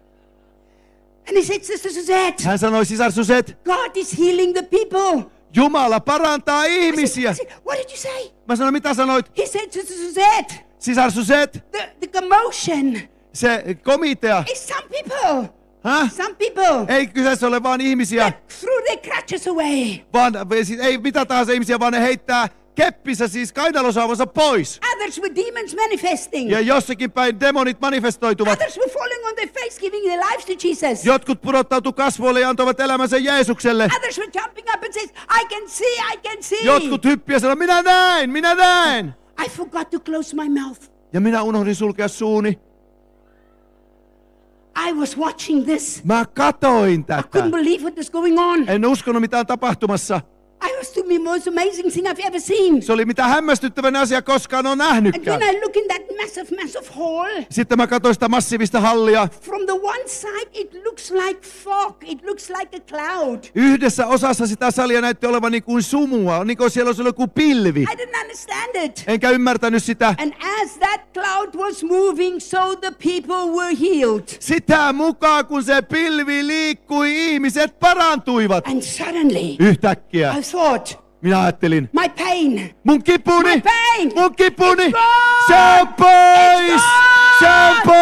And he said, Sister Suzette, Hän sanoi, sisar Suset, God is healing the people. Jumala parantaa I ihmisiä. said, what did you say? Mä sanoin, mitä sanoit? He said, Sister Suzette, Sisar Suset, the commotion se komitea. is some people. Häh? Some people Ei kyseessä ole vaan ihmisiä, that threw their crutches away. vaan siis ei mitä tahansa ihmisiä, vaan ne heittää keppinsä, siis kainalosaavansa pois. Others were demons manifesting. Ja jossakin päin demonit manifestoituvat. Others were falling on their face, giving their lives to Jesus. Jotkut pudottautu kasvoille ja antoivat elämänsä Jeesukselle. Others were jumping up and says, I can see, I can see. Jotkut hyppiä ja sanoi, minä näen, minä näen. I forgot to close my mouth. Ja minä unohdin sulkea suuni. I was watching this. Mä katoin I tätä. couldn't believe what was going on. En uskonut mitä on tapahtumassa. I was to me the most amazing thing I've ever seen. Se oli mitä hämmästyttävän asia koskaan on And nähnytkään. then I look in that massive hall. Sitten mä katsoin sitä massiivista hallia. From the one side, it looks like fog. It looks like a cloud. Yhdessä osassa sitä salia näytti olevan niin kuin sumua, niin kuin siellä olisi ollut joku pilvi. I didn't understand it. Enkä ymmärtänyt sitä. And as that cloud was moving, so the people were healed. Sitä mukaan, kun se pilvi liikkui, ihmiset parantuivat. And suddenly, Yhtäkkiä I thought, minä ajattelin, my pain, mun kipuni, my pain, mun kipuni, it's gone! se on pois, It's se on gone!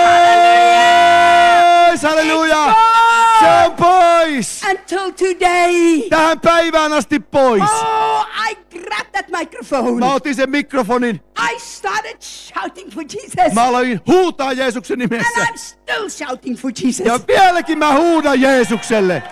pois, halleluja, It's se gone! on pois, Until today. tähän päivään asti pois. Oh, I grabbed that microphone. Mä otin sen mikrofonin, I started shouting for Jesus. mä aloin huutaa Jeesuksen And nimessä. I'm still shouting for Jesus. Ja vieläkin mä huudan Jeesukselle.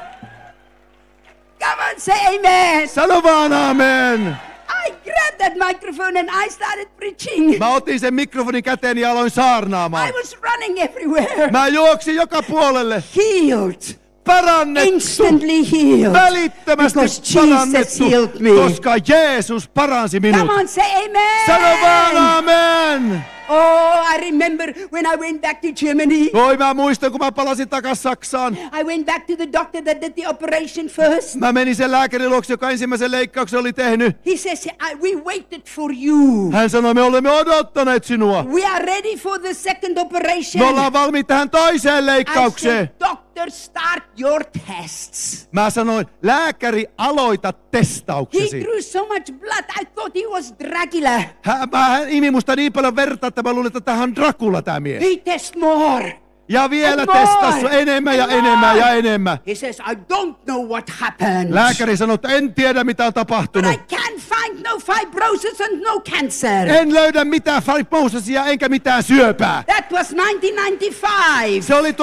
Come on, say amen. Sano vaan amen. I grabbed that microphone and I started preaching. Mä otin sen mikrofonin käteen ja aloin saarnaamaan. I was running everywhere. Mä juoksin joka puolelle. Healed. Parannettu. Instantly healed. Välittömästi Because Jesus parannettu, healed me. koska Jeesus paransi minut. Come on, say amen. Sano vaan amen. Oh, I remember when I went back to Germany. Oi, mä muistan, kun mä palasin takas Saksaan. I went back to the doctor that did the operation first. Mä menin sen lääkärin luokse, joka ensimmäisen leikkauksen oli tehnyt. He says, we waited for you. Hän sanoi, me olemme odottaneet sinua. We are ready for the second operation. Me ollaan valmiit tähän toiseen I leikkaukseen. said, doctor, start your tests. Mä sanoin, lääkäri, aloita He testauksesi. drew so much blood, I thought he was Dracula. Hän imi musta niin paljon verta, että mä luulin, että tähän on Dracula tää mies. He test more. Ja vielä And more. testassa enemmän ja And more. enemmän ja enemmän. He says, I don't know what happened. Lääkäri sanoi, että en tiedä mitä on But tapahtunut. I can't find no fibrosis and no cancer. En löydä mitään fibrosia enkä mitään syöpää. That was 1995. Se oli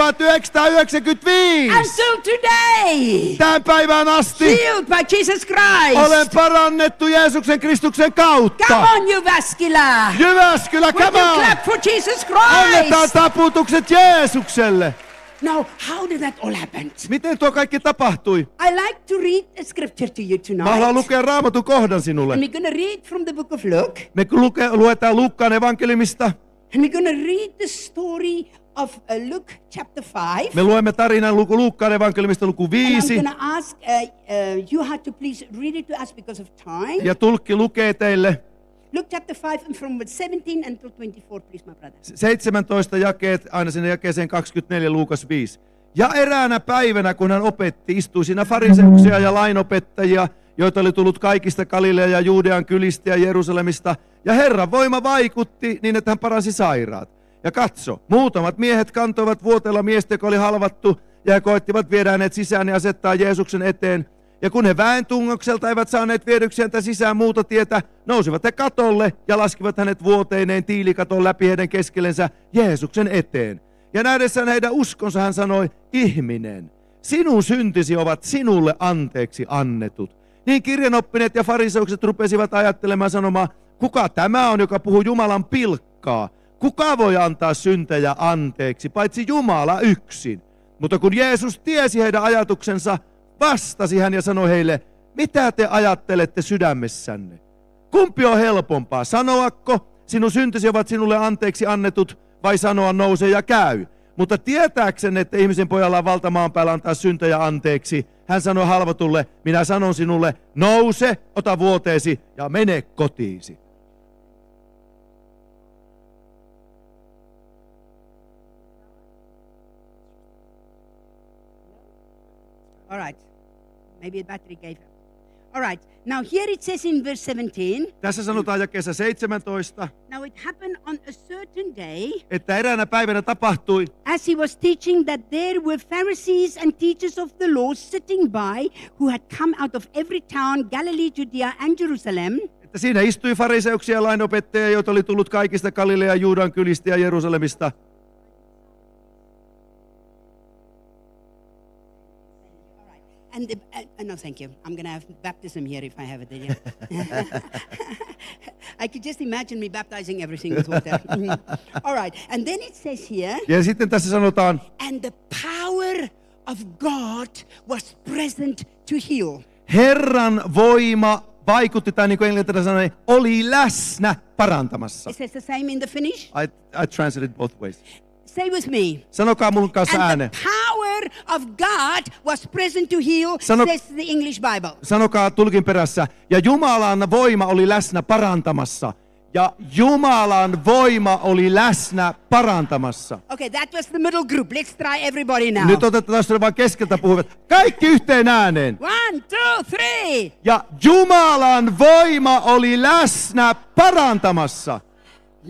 1995. Until today. Tähän päivään asti Healed by Jesus Christ. olen parannettu Jeesuksen Kristuksen kautta. Come on, Jyväskylä. Jyväskylä, Would come you on! clap for Jesus Annetaan Christ? taputukset Jeesukselle. Now, how did that all happen? Miten tuo kaikki tapahtui? I like to read a scripture to you Mä haluan tonight. lukea Raamatun kohdan sinulle. And we're going to read from the book of Luke. Me luetaan Luukkaan evankeliumista. And we're going to read the story of Luke chapter 5. Me luemme tarinan Luukkaan evankeliumista luku And I'm 5. going to ask you how to please read it to us because of time. Ja tulkki lukee teille Luke chapter 5 and from verse 17 until 24, please, my brother. 17 jakeet, aina sinne jakeeseen 24, Luukas 5. Ja eräänä päivänä, kun hän opetti, istui siinä fariseuksia ja lainopettajia, joita oli tullut kaikista Galilean ja Juudean kylistä ja Jerusalemista. Ja Herran voima vaikutti niin, että hän paransi sairaat. Ja katso, muutamat miehet kantoivat vuoteella miestä, joka oli halvattu, ja he koettivat viedä hänet sisään ja asettaa Jeesuksen eteen. Ja kun he väen tungokselta eivät saaneet viedyksi häntä sisään muuta tietä, nousivat he katolle ja laskivat hänet vuoteineen tiilikaton läpi heidän keskellensä Jeesuksen eteen. Ja nähdessään heidän uskonsa hän sanoi, ihminen, sinun syntisi ovat sinulle anteeksi annetut. Niin kirjanoppineet ja fariseukset rupesivat ajattelemaan sanomaan, kuka tämä on, joka puhuu Jumalan pilkkaa? Kuka voi antaa syntejä anteeksi, paitsi Jumala yksin? Mutta kun Jeesus tiesi heidän ajatuksensa, vastasi hän ja sanoi heille, mitä te ajattelette sydämessänne? Kumpi on helpompaa, sanoako, sinun syntisi ovat sinulle anteeksi annetut, vai sanoa nouse ja käy? Mutta tietääksenne, että ihmisen pojalla on valta maan päällä antaa syntejä anteeksi, hän sanoi halvatulle, minä sanon sinulle, nouse, ota vuoteesi ja mene kotiisi. All right. Maybe the battery gave up. All right. Now here it says in verse 17. Tässä sanotaan jakeessa 17, Now it happened on a certain day, että eräänä päivänä tapahtui, as he was teaching, that there were Pharisees and teachers of the law sitting by, who had come out of every town, Galilee, Judea, and Jerusalem. että siinä istui fariseuksia ja lainopettajia, joita oli tullut kaikista Galilean ja Juudan kylistä ja Jerusalemista. And no, thank you. I'm going to have baptism here if I have it. Yeah. I could just imagine me baptizing everything with water. All right. And then it says here, Ja sitten tässä sanotaan, and the power of God was present to heal. Herran voima vaikutti, tai niin kuin englantilaiset sanoi, oli läsnä parantamassa. It says the same in the Finnish. I translated both ways. Say with me. Sanokaa mun kanssa And ääneen. the power of God was present to heal, says the English Bible. Sanokaa tulkin perässä. Ja Jumalan voima oli läsnä parantamassa. Ja Jumalan voima oli läsnä parantamassa. Okay, that was the middle group. Let's try everybody now. Nyt otetaan taas vain keskeltä puhuvat. Kaikki yhteen ääneen. 1, 2, 3. Ja Jumalan voima oli läsnä parantamassa. 75%.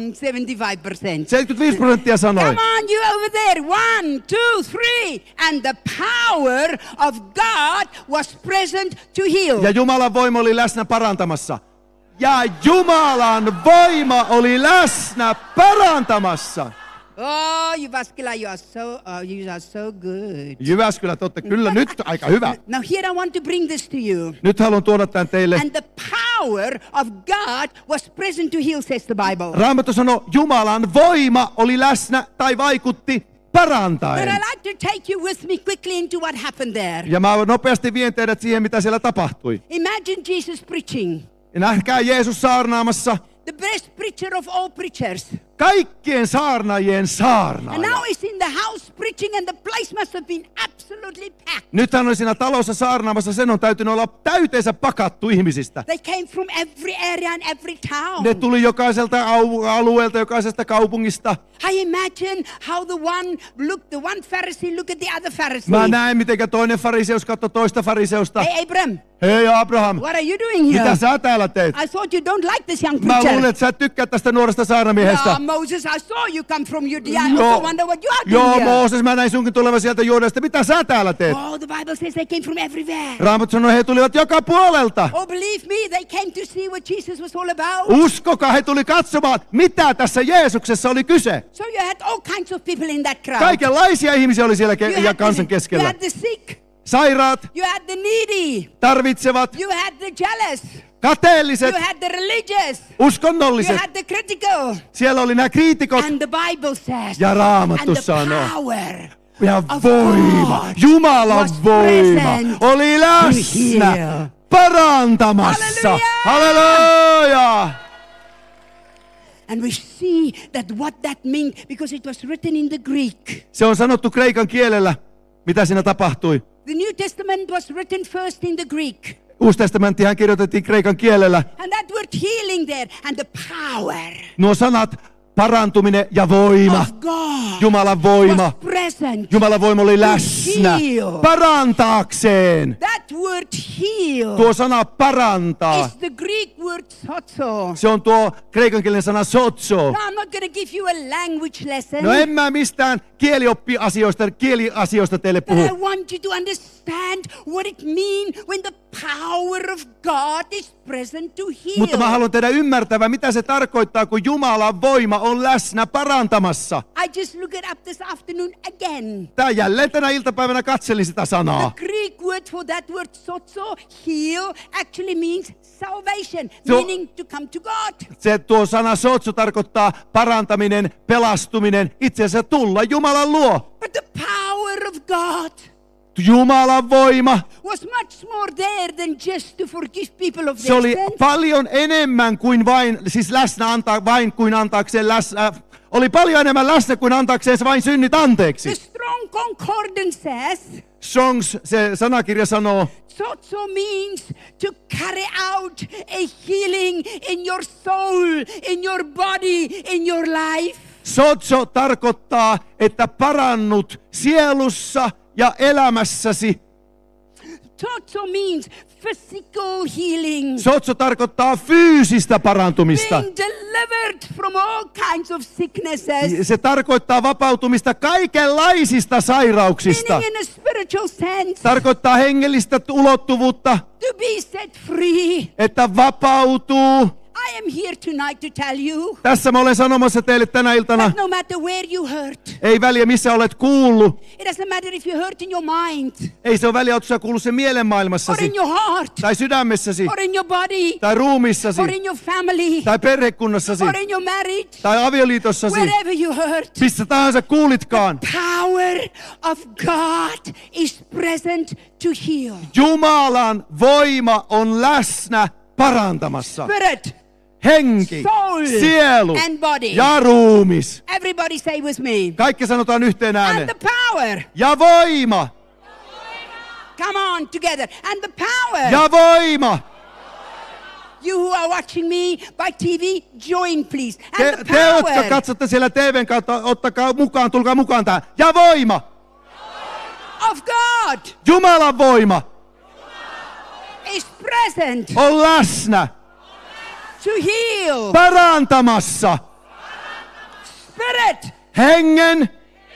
75% sanoi. Come on, you over there. 1, 2, 3. And the power of God was present to heal. Ja Jumalan voima oli läsnä parantamassa. Ja Jumalan voima oli läsnä parantamassa. Oh, Jyväskylä, you are so good. Jyväskylä, te olette kyllä nyt aika hyvä. Now here I want to bring this to you. Nyt haluan tuoda tämän teille. And the power of God was present to heal, says the Bible. Raamattu sanoo, Jumalan voima oli läsnä tai vaikutti But parantaen. I like to take you with me quickly into what happened there. Ja mä nopeasti vien teidät siihen, mitä siellä tapahtui. Imagine Jesus preaching. Ja nähkää Jeesus saarnaamassa. The best preacher of all preachers. Kaikkien saarnaajien And saarnaaja. now he's in the house preaching and the place must have been absolutely packed. Nyt hän oli siinä talossa saarnaamassa, sen on täytynyt olla täyteensä pakattu ihmisistä. They came from every area and every town. Ne tuli jokaiselta alueelta, jokaisesta kaupungista. I imagine how the one Pharisee looked at the other Pharisee. Mä näen, miten toinen fariseus katsoi toista fariseusta. Hey Abram, Hei Abraham, what are you doing here? mitä sä täällä teet? I thought you don't like this young Mä preacher. luulen, että sä et tykkää tästä nuoresta saarnamiehestä. Yeah, Moses, I saw you come from Judea. I also wonder what you are doing Joo, here. Mooses, mä näin sunkin tulevan sieltä Juudesta. Mitä sä täällä teet? Oh, the Bible says they came from everywhere. Raamattu sanoi, he tulivat joka puolelta. Oh, believe me, they came to see what Jesus was all about. Uskokaa, he tuli katsomaan, mitä tässä Jeesuksessa oli kyse. So you had all kinds of people in that crowd. Kaikenlaisia ihmisiä oli siellä You ja had kansan you keskellä. had the sick. Sairaat, You had the needy. tarvitsevat, You had the jealous. kateelliset, You had the religious. You uskonnolliset. had the critical. Siellä oli nämä kriitikot And the Bible says. ja Raamattu And the sanoo. power Ja of voima, God Jumalan was voima present oli to läsnä heal. parantamassa. Halleluja! And we see that what that means because it was written in the Greek. Se on sanottu kreikan kielellä, mitä siinä tapahtui. The New Testament was written first in the Greek. Uusi testamenttihan kirjoitettiin kreikan kielellä. And that word healing there and the power Nuo sanat, parantuminen ja voima, of God Jumalan voima. was present. Jumalan voima oli läsnä heal. parantaakseen. That word heal Tuo sana parantaa, is the Greek word sozo. se on tuo kreikankielinen sana sotso. Now, I'm not going to give you a language lesson. No en mä mistään kieliasioista teille But I puhu. want you to understand what it means when the power of God is present to heal. Mutta mä haluan tehdä ymmärtävän, mitä se tarkoittaa, kun Jumalan voima on läsnä parantamassa. I just looked it up this afternoon again. Tää jälleen tänä iltapäivänä katselin sitä sanaa. The Greek word for that word sozo, heal, actually means salvation, So- meaning to come to God. Se tuo sana sotso tarkoittaa parantaminen, pelastuminen, itse asiassa tulla Jumalan luo. But the power of God Jumalan voima, was much more there than just to forgive people of se their oli sins. paljon enemmän kuin vain, siis läsnä antaa vain kuin antaakseen oli paljon enemmän läsnä kuin antaakseen vain synnit The anteeksi. Strong Concordance says, Songs, se sanakirja sanoo, sozo means to carry out a healing in your soul, in your body, in your life. sotso tarkoittaa, että parannut sielussa ja elämässäsi. Sozo means physical healing. Sotso tarkoittaa fyysistä parantumista. Being delivered from all kinds of sicknesses. Se tarkoittaa vapautumista kaikenlaisista sairauksista. Meaning in a spiritual sense, Tarkoittaa hengellistä ulottuvuutta, to be set free. että vapautuu. I am here tonight to tell you Tässä mä olen sanomassa teille tänä iltana, that no matter where you hurt, ei väliä missä olet kuullut. it doesn't matter if you hurt in your mind Ei se ole väliä, oletko sä kuullut sen or mielenmaailmassasi, in your heart tai sydämessäsi, or in your body tai ruumissasi, or in your family tai perhekunnassasi, or in your marriage, tai avioliitossasi, wherever you hurt. missä tahansa kuulitkaan. Power of God is present to heal. Jumalan voima on läsnä parantamassa. Spirit, Henki, soul, sielu and body. ja ruumis. Everybody say with me. Kaikki sanotaan yhteen And ääneen. the power. Ja voima, Come on together. And the power. ja voima. You who are watching me by TV, join please. Te, And the te jotka power katsotte siellä TVn kautta, ottakaa mukaan, tulkaa mukaan tähän. Ja voima, of God Jumalan voima is present on läsnä to heal. parantamassa Spirit, hengen,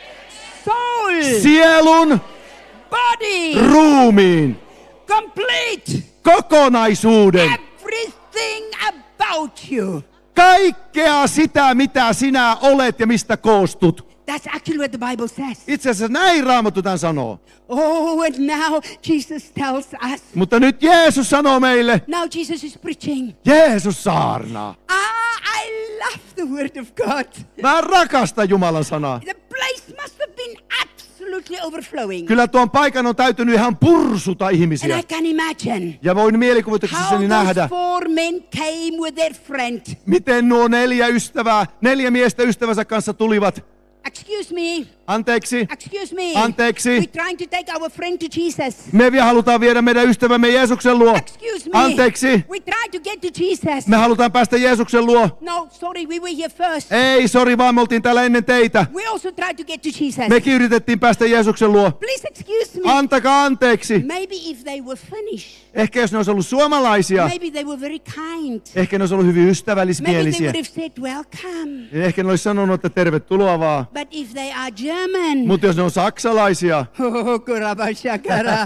soul, sielun, body, ruumiin, complete kokonaisuuden. everything about you. Kaikkea sitä, mitä sinä olet ja mistä koostut. That's actually what the Bible says. Itse asiassa näin Raamattu tämän sanoo. Oh, and now Jesus tells us. Mutta nyt Jeesus sanoo meille, Now Jesus is preaching. Jeesus saarnaa. I love the word of God. Mä rakastan Jumalan sanaa. The place must have been absolutely overflowing. Kyllä tuon paikan on täytynyt ihan pursuta And ihmisiä. I can imagine Ja voin how mielikuvituksessani nähdä, those 4 men came with their friend. miten nuo 4 miestä ystävänsä kanssa tulivat. Excuse me. Anteeksi, Excuse me. Anteeksi. We're trying to take our friend to Jesus. me vielä halutaan viedä meidän ystävämme Jeesuksen luo. Excuse me. Anteeksi, We tried to get to Jesus. me halutaan päästä Jeesuksen luo. No, sorry, we were here first. Ei, sori vaan, me oltiin täällä ennen teitä. We also tried to get to Jesus. Mekin yritettiin päästä Jeesuksen luo. Please excuse me. Antakaa anteeksi. Maybe if they were Finnish, Ehkä jos ne olisi ollut suomalaisia, maybe they were very kind. ehkä ne olisi ollut hyvin Maybe they ystävällismielisiä. would have said welcome. Ja ehkä ne olisi sanonut, että tervetuloa vaan. But if they are German, Mutta jos ne on saksalaisia, oh, kurabashakara.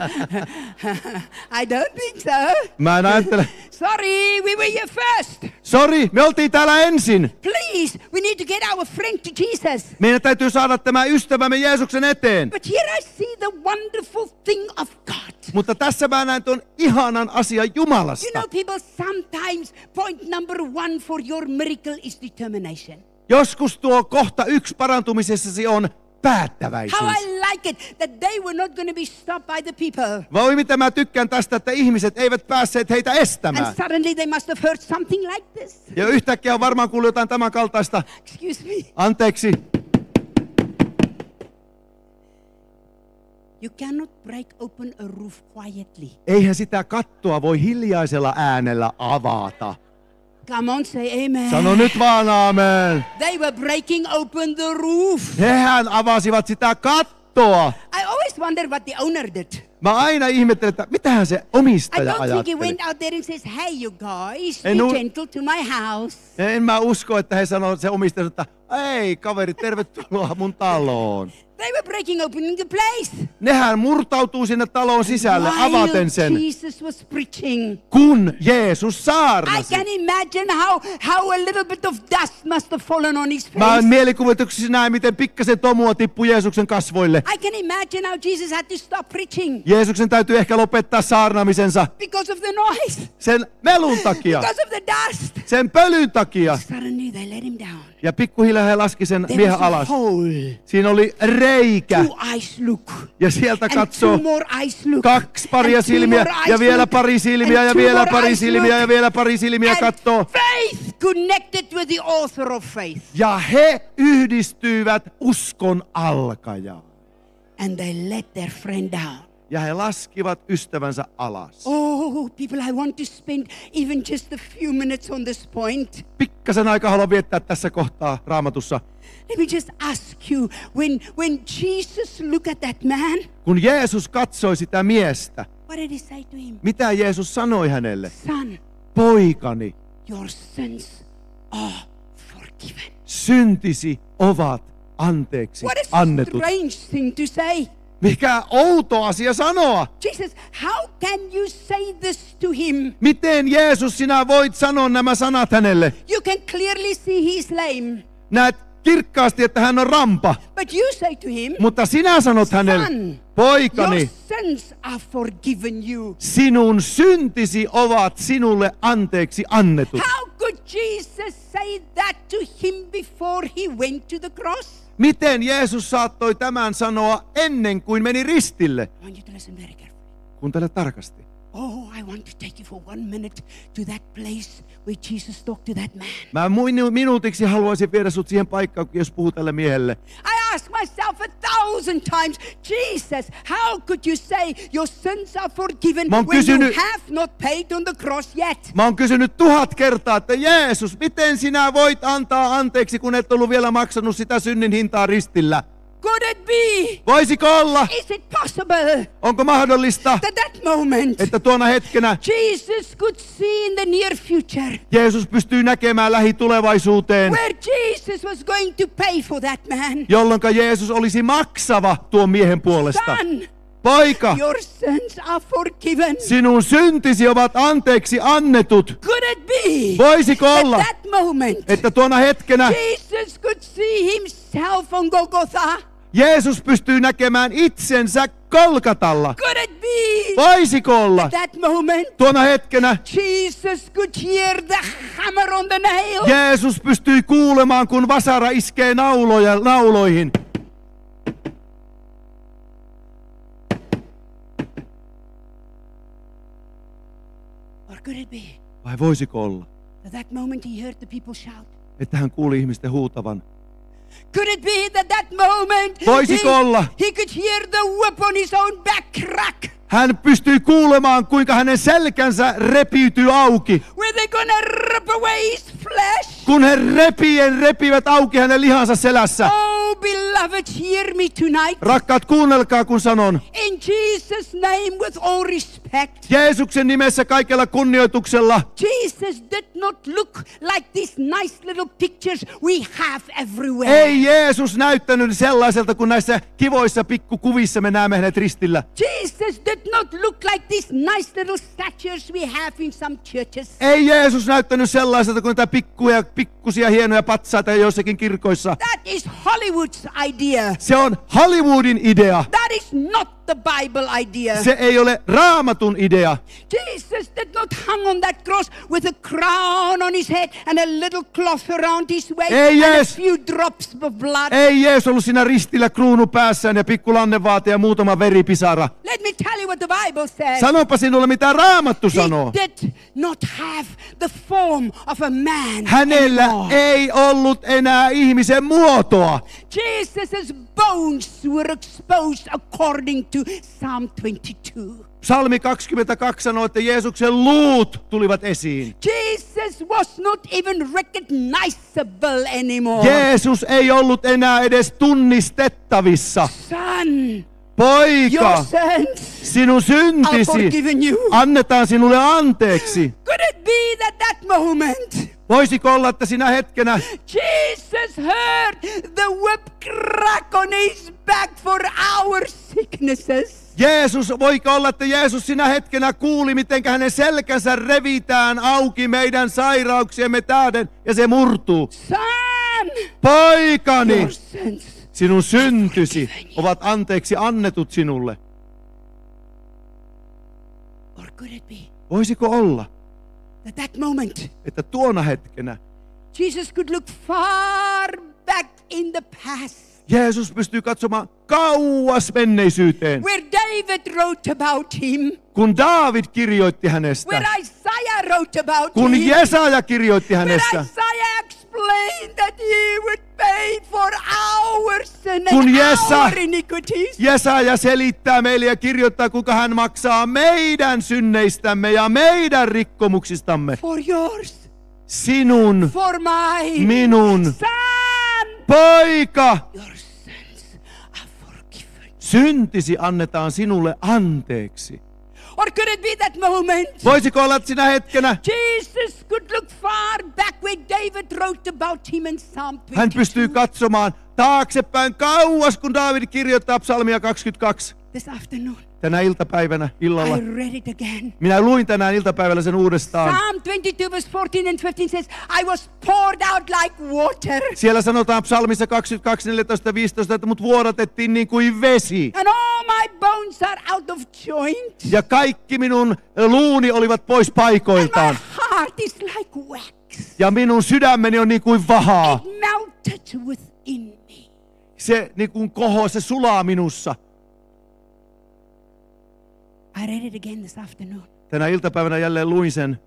I don't think so. mä en ajattele. Sorry, we were here first. Sori, me oltiin täällä ensin. Please, we need to get our friend to Jesus. Meidän täytyy saada tämä ystävämme Jeesuksen eteen. But here I see the wonderful thing of God. Mutta tässä mä näen tuon ihanan asian You Jumalasta. know, people, sometimes point number 1 for your miracle is determination. Joskus tuo kohta 1 parantumisessasi on päättäväisyys. How I like it that they were not going to be stopped by the people. Voi mitä mä tykkään tästä, että ihmiset eivät päässeet heitä estämään. And suddenly they must have heard something like this. Ja yhtäkkiä on varmaan kuullut jotain tämän kaltaista. Excuse me. Anteeksi, You cannot break open a roof quietly. eihän sitä kattoa voi hiljaisella äänellä avata. Come on, say amen. Sano nyt vaan aamen. They were breaking open the roof. Hehän avasivat sitä kattoa. I always wonder what the owner did. Mä aina ihmettelen, että mitähän se I omistaja don't think he ajatteli. went out there and says, hey, you guys, be En u- gentle to my house. En mä usko, että he sanoo se omistaja, että ei kaveri, tervetuloa mun taloon. They were breaking open the place. Nehän murtautuu sinne taloon sisälle While avaten sen, Jesus was preaching. kun Jeesus I saarnasi. can imagine how a little bit of dust must have fallen on his Mä face. mielikuvituksessa näen, miten pikkasen tomua tippui Jeesuksen kasvoille. I can imagine how Jesus had to stop preaching Jeesuksen täytyy ehkä lopettaa saarnaamisensa because of the noise, sen melun takia, because of the dust. sen pölyn takia. Suddenly they let him down. Ja pikkuhiljaa he laski sen There miehen was a alas. hole. Siinä oli reikä. 2 eyes look. Ja sieltä And katsoo 2 more eyes look. 2 paria And 2 silmiä more eyes ja vielä look. pari silmiä And ja 2 vielä more pari eyes silmiä look. ja vielä pari silmiä And kattoo. faith connected with the author of faith. Ja he yhdistyivät uskon alkajaan. And they let their friend down. Ja he laskivat ystävänsä alas. Oh, people, I want to spend even just a few minutes on this point. Pikkasen aikaa haluan viettää tässä kohtaa Raamatussa. Let me just ask you, when Jesus looked at that man, Kun Jeesus katsoi sitä miestä, what did he say to him? mitä Jeesus sanoi hänelle? Son, Poikani, your sins are forgiven. syntisi ovat anteeksi What a annetut. strange thing to say. Mikä outo asia sanoa. Jesus, how can you say this to him? Miten Jeesus sinä voit sanoa nämä sanat hänelle? You can clearly see he's lame. Näet kirkkaasti, että hän on rampa. But you say to him, Mutta sinä sanot hänelle, Son, your poikani, sins are forgiven you. sinun syntisi ovat sinulle anteeksi annetut. How could Jesus say that to him before he went to the cross? Miten Jeesus saattoi tämän sanoa ennen kuin meni ristille? I want you to listen very carefully. Kuuntele tarkasti. Oh, I want to take you for 1 minute to that place where Jesus talked to that man. Mä minuutiksi haluaisin viedä sut siihen paikkaan, jos puhuu tälle miehelle. I ask myself 1,000 times, Jesus, how could you say your sins are forgiven Mä oon when you kysynyt- have not paid on the cross yet? Mä oon kysynyt 1000 kertaa, että Jeesus, miten sinä voit antaa anteeksi, kun et ollut vielä maksanut sitä synnin hintaa ristillä? Could it be? Voisiko olla? Is it possible Onko mahdollista, that moment että tuona hetkenä Jesus could see in the near future Jeesus pystyy näkemään lähitulevaisuuteen, where Jesus was going to pay for that man? jolloin Jeesus olisi maksava tuon miehen puolesta? Son, Poika, your sins are forgiven. sinun syntisi ovat anteeksi annetut. Could it be Voisiko olla, at that moment että tuona hetkenä Jesus could see himself on Golgotha? Jeesus pystyy näkemään itsensä Golgatalla? Could it be Voisiko olla, at that moment tuona hetkenä Jesus could hear the hammer on the nail? Jeesus pystyi kuulemaan, kun vasara iskee nauloihin? Or could it be Vai voisiko olla, at that moment he heard the people shout? että hän kuuli ihmisten huutavan? Could it be that that moment Voisiko olla? he could hear the whip on his own back crack? Hän pystyi kuulemaan, kuinka hänen selkänsä repiytyy auki, Were they gonna rip away his flesh? kun he repivät auki hänen lihansa selässä. Oh, beloved, hear me tonight. Rakkaat, kuunnelkaa, kun sanon. In Jesus' name, with all respect, Jeesuksen nimessä kaikella kunnioituksella. Jesus did not look like these nice little pictures we have everywhere. Ei Jeesus näyttänyt sellaiselta kuin näissä kivoissa pikkukuvissa me näemme hänet ristillä. Jesus did not look like these nice little statues we have in some churches. Ei Jeesus näyttänyt sellaiselta kuin näitä pikkusia hienoja patsaita joissakin kirkoissa. That is Hollywood's idea. Se on Hollywoodin idea. That is not the Bible idea. Se ei ole Raamatun idea. Jesus did not hang on that cross with a crown on his head and a little cloth around his waist Ei, and yes. a few drops of blood. Ei Jeesus ollut siinä ristillä kruunu päässään ja pikku lannevaate ja muutama veripisara. Let me tell you what the Bible says. Sanopa sinulle, mitä Raamattu sanoo. He did not have the form of a man Hänellä anymore. ei ollut enää ihmisen muotoa. Jesus' bones were exposed according to Psalm 22. Psalmi 22 sanoo, että Jeesuksen luut tulivat esiin. Jesus was not even recognizable anymore. Jeesus ei ollut enää edes tunnistettavissa. Son, Poika, your sins sinun are syntisi forgiven you. annetaan sinulle anteeksi. Could it be that moment Voisiko olla, että sinä hetkenä Jesus heard the whip crack on his back for our sicknesses? voiko olla, että Jeesus sinä hetkenä kuuli, miten hänen selkänsä revitään auki meidän sairauksiemme tähden ja se murtuu. Son, Poikani, your sins. sinun syntysi ovat anteeksi annetut sinulle. Or could it be Voisiko olla, that moment että tuona hetkenä Jesus could look far back in the past, Jeesus pystyy katsomaan kauas menneisyyteen, where David wrote about him, kun Daavid kirjoitti hänestä, where Isaiah wrote about kun him, Jesaja kirjoitti where hänestä, Isaiah explained that he would pay for our sin Kun and our iniquities. Jesaja selittää meille ja kirjoittaa, kuinka hän maksaa meidän synneistämme ja meidän rikkomuksistamme. For yours, Sinun, for mine, minun, son, poika, your sins are forgiven. syntisi annetaan sinulle anteeksi. Or could it be that moment? Voisiko olla, että sinä hetkenä Jesus could look far back where David wrote about him in Psalm hän 22. pystyy katsomaan taaksepäin kauas, kun Daavid kirjoittaa psalmia 22. This afternoon, Tänä iltapäivänä, illalla. I read it again. Minä luin tänään iltapäivällä sen uudestaan. Psalm 22 verse 14 and 15 says, I was poured out like water. Siellä sanotaan psalmissa 22, 14 ja 15, että mut vuodatettiin niin kuin vesi. And all my bones are out of joint. Ja kaikki minun luuni olivat pois And my paikoiltaan. heart is like wax. Ja minun sydämeni on niin kuin vahaa. It melted within me. Se niin kuin koho, se sulaa minussa. I read it again this afternoon. Tänä iltapäivänä jälleen luin sen.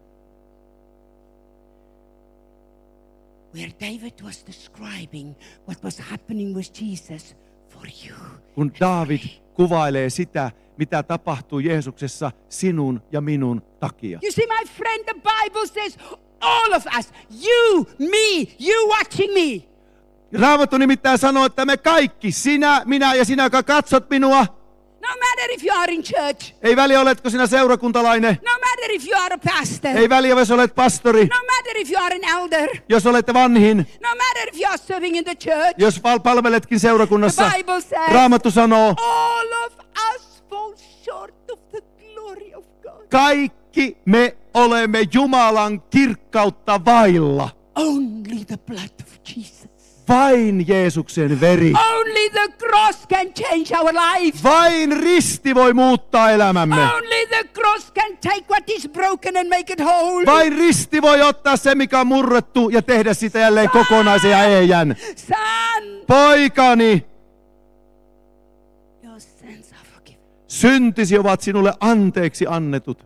Where David was describing what was happening with Jesus for you. Kun Daavid kuvailee sitä, mitä tapahtuu Jeesuksessa sinun ja minun takia. You see, my friend, the Bible says, all of us, you, me, you watching me. Raamattu nimittäin sanoo, että me kaikki, sinä, minä ja sinä, joka katsot minua, No matter if you are in church, ei väliä oletko sinä seurakuntalainen, no matter if you are a pastor, ei väliä jos olet pastori, no matter if you are an elder, jos olet vanhin, no matter if you are serving in the church, jos palveletkin seurakunnassa. the Bible says, Raamattu sanoo, all of us fall short of the glory of God. kaikki me olemme Jumalan kirkkautta vailla. Only the blood of Jesus. Vain Jeesuksen veri. Only the cross can change our life. Vain risti voi muuttaa elämämme. Only the cross can take what is broken and make it whole. Vain risti voi ottaa se, mikä on murrettu, ja tehdä sitä jälleen kokonaisen ja ehjän. Son, Poikani, your sins are forgiven. syntisi ovat sinulle anteeksi annetut.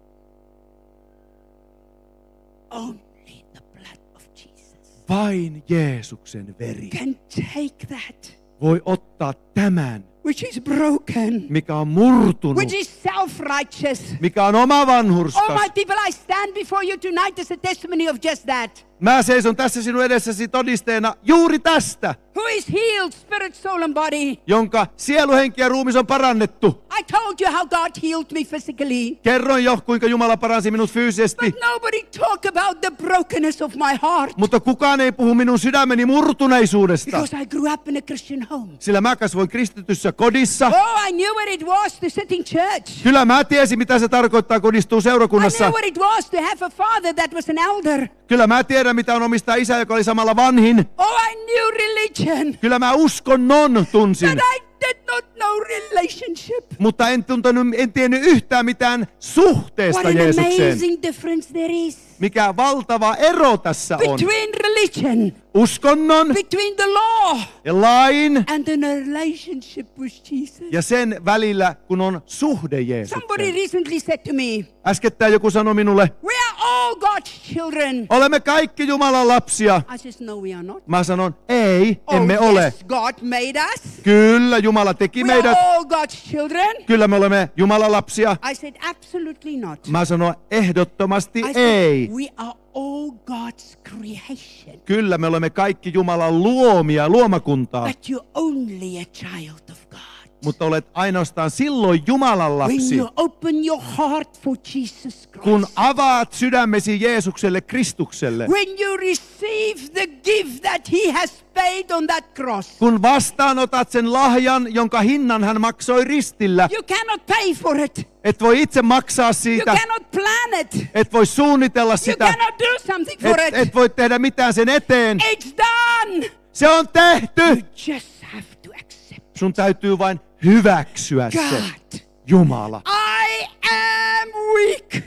Only the blood of Jesus Vain Jeesuksen veri can take that voi ottaa tämän, which is broken, mikä on murtunut, which is self-righteous. mikä on oma Oh vanhurskas. my people, I stand before you tonight as a testimony of just that. Mä seison tässä sinun edessäsi todisteena juuri tästä, Who is healed, spirit, soul and body. jonka sielu, henki ja ruumis on parannettu. I told you how God healed me physically. Kerroin jo, kuinka Jumala paransi minut fyysisesti, But nobody talk about the brokenness of my heart. mutta kukaan ei puhu minun sydämeni murtuneisuudesta. Because I grew up in a Christian home. Sillä mä kasvoin kristityssä kodissa. Oh, I knew what it was to sit in church. Kyllä mä tiesin, mitä se tarkoittaa, kun istuu I seurakunnassa. knew what it was to have a father that was an elder. Kyllä mä tiedän, mitä on omistaa isä, joka oli samalla vanhin. Oh, I knew religion. Kyllä mä uskonnon tunsin, But I did not know relationship. mutta en tiennyt yhtään mitään suhteesta What an Jeesukseen. amazing difference there is Mikä valtava ero tässä on. between religion, Uskonnon between the law, ja lain and in a relationship with Jesus. ja sen välillä, kun on suhde Somebody Jeesukseen. recently said to me, Äskettäin joku sanoi minulle, we are all God's children. olemme kaikki Jumalan lapsia. I said, no, we are not. Mä sanon, ei, Oh, emme ole. yes, God made us. Kyllä, Jumala teki We are meidät. all God's children. Kyllä me olemme Jumalan lapsia. I said, absolutely not. Mä sanon, ehdottomasti I ei. said, we are all God's creation. Kyllä me olemme kaikki Jumalan luomia, luomakuntaa. But you're only a child of God. Mutta olet ainoastaan silloin Jumalan When lapsi, you open your heart for Jesus kun Christ. avaat sydämesi Jeesukselle, Kristukselle. When you receive the gift that He has paid on that cross. Kun vastaanotat sen lahjan, jonka hinnan hän maksoi ristillä, You cannot pay for it. et voi itse maksaa You siitä, cannot plan it. et voi suunnitella You sitä, cannot do something for it. et voi tehdä mitään sen eteen. It's done. Se on tehty. You just have to accept. Sun täytyy vain hyväksyä se. God, Jumala. I am weak.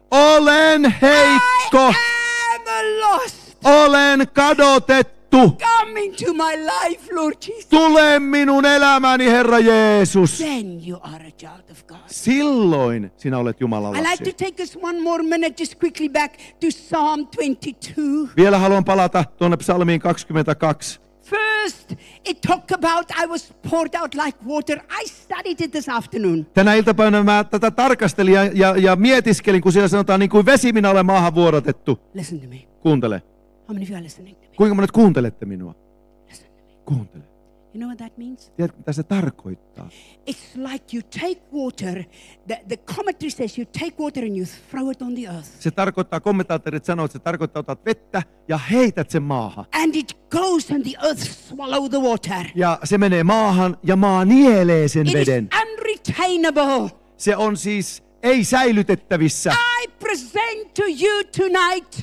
Olen heikko. I am lost. Olen kadotettu. Come into my life, Lord Jesus. Tule minun elämäni, Herra Jeesus. Then you are a child of God. Silloin sinä olet Jumalan I like to lapsi. take us one more minute just quickly back to Psalm 22. Vielä haluan palata tuonne psalmiin 22. First, it talked about I was poured out like water. I studied it this afternoon. Tänä iltapäivänä mä tätä tarkastelin ja mietiskelin, kun siellä sanotaan niin kuin vesi minä olen maahan vuodatettu. Listen to me. Kuuntele. How many of you are listening to me? Kuinka monet kuuntelette minua? Listen to me. Kuuntele. You know what that means? Tiedätkö, mitä se tarkoittaa? It's like you take water, the commentary says you take water and you throw it on the earth. Se tarkoittaa, kommentaattorit sanoo, että se tarkoittaa, otat vettä ja heität sen maahan. And it goes and the earth swallow the water. Ja se menee maahan ja maa nielee sen It is veden. unretainable. Se on siis ei säilytettävissä. I present to you tonight.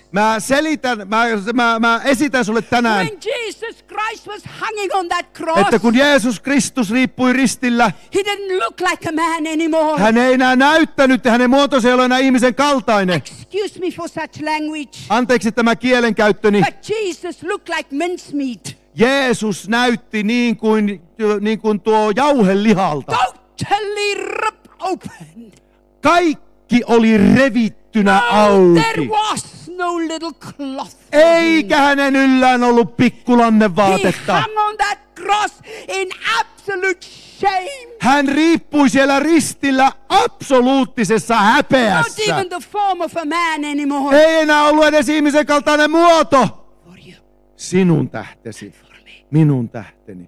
Mä esitän sulle tänään, When Jesus Christ was hanging on that cross, että kun Jeesus Kristus riippui ristillä, he didn't look like a man anymore. hän ei enää näyttänyt ja hänen muotonsa ei ole enää ihmisen kaltainen. Excuse me for such language. Anteeksi tämä kielenkäyttöni. But Jesus looked like mincemeat. Jeesus näytti niin kuin tuo jauhelihalta. Totally ripped open. Kaikki oli revittynä There auki. was no little cloth. Eikä hänen yllään ollut He pikkulannevaatetta. hung on that cross in absolute shame. Hän riippui siellä ristillä absoluuttisessa Not häpeässä. even the form of a man anymore. Ei enää ollut edes ihmisen kaltainen muoto. For you, Sinun tähtesi, for me. minun tähteni.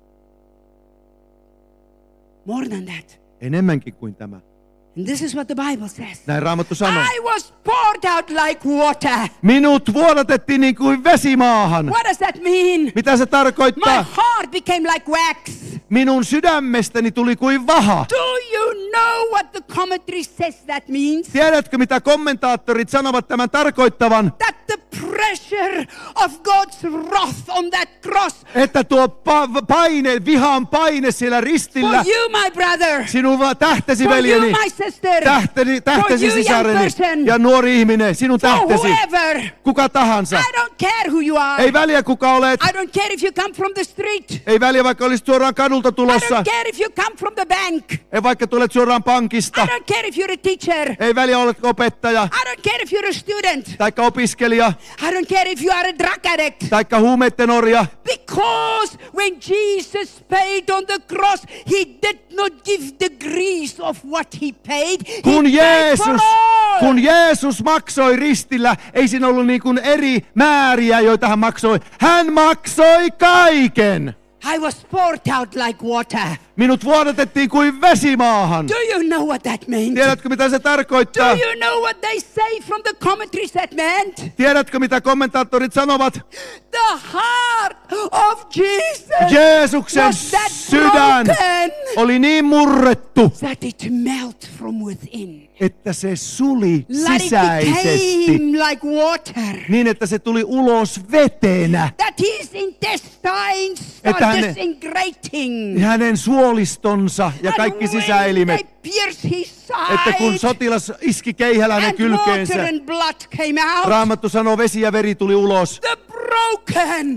More than that. Enemmänkin kuin tämä. And this is what the Bible says. Näin Raamattu sanoo. I was poured out like water. Minut vuodatettiin niin kuin vesimaahan. What does that mean? Mitä se My tarkoittaa? heart became like wax. Minun sydämestäni tuli kuin vaha. Do you know what the commentary says that means? Tiedätkö, mitä kommentaattorit sanovat tämän tarkoittavan? That the pressure of God's wrath on that cross Että tuo paine, vihan paine siellä for ristillä, you, my brother, sinun tähtesi for you, veljeni, my sister, tähtesi you, young sisareni person, ja nuori ihminen, sinun for tähtesi, whoever. kuka tahansa. I don't care who you are. Ei väliä kuka olet, I don't care if you come from the street. ei väliä vaikka olisit suoraan kadulta I tulossa, don't care if you come from the bank. ei vaikka tulet suoraan I pankista, don't care if you're a teacher. ei väliä oletko opettaja, I don't care if you're a student. taikka opiskelija, I don't care if you are a drug addict. taikka huumeitten orja. Because when Jesus paid on the cross, he did not give degrees of what he paid. He paid for all. Kun Jeesus maksoi ristillä, ei siinä ollut niin kuin eri määriä, joita hän maksoi. Hän maksoi kaiken. I was poured out like water. Minut vuodatettiin kuin vesimaahan. Do you know what that meant? Tiedätkö, mitä se Do tarkoittaa? you know what they say from the commentaries that meant? Tiedätkö, mitä kommentaattorit sanovat? The heart of Jesus Jeesuksen was that sydän broken oli niin murrettu, that it melt from within. että se suli Like it sisäisesti became like water. niin, että se tuli ulos vetenä. That his intestines Että started hänen- disintegrating. Hänen suolistonsa ja kaikki And when sisäelimet. they pierced his Että kun side, sotilas iski keihällä hänen and water kylkeensä, and blood came out, Raamattu sanoo, vesi ja veri tuli ulos. the broken,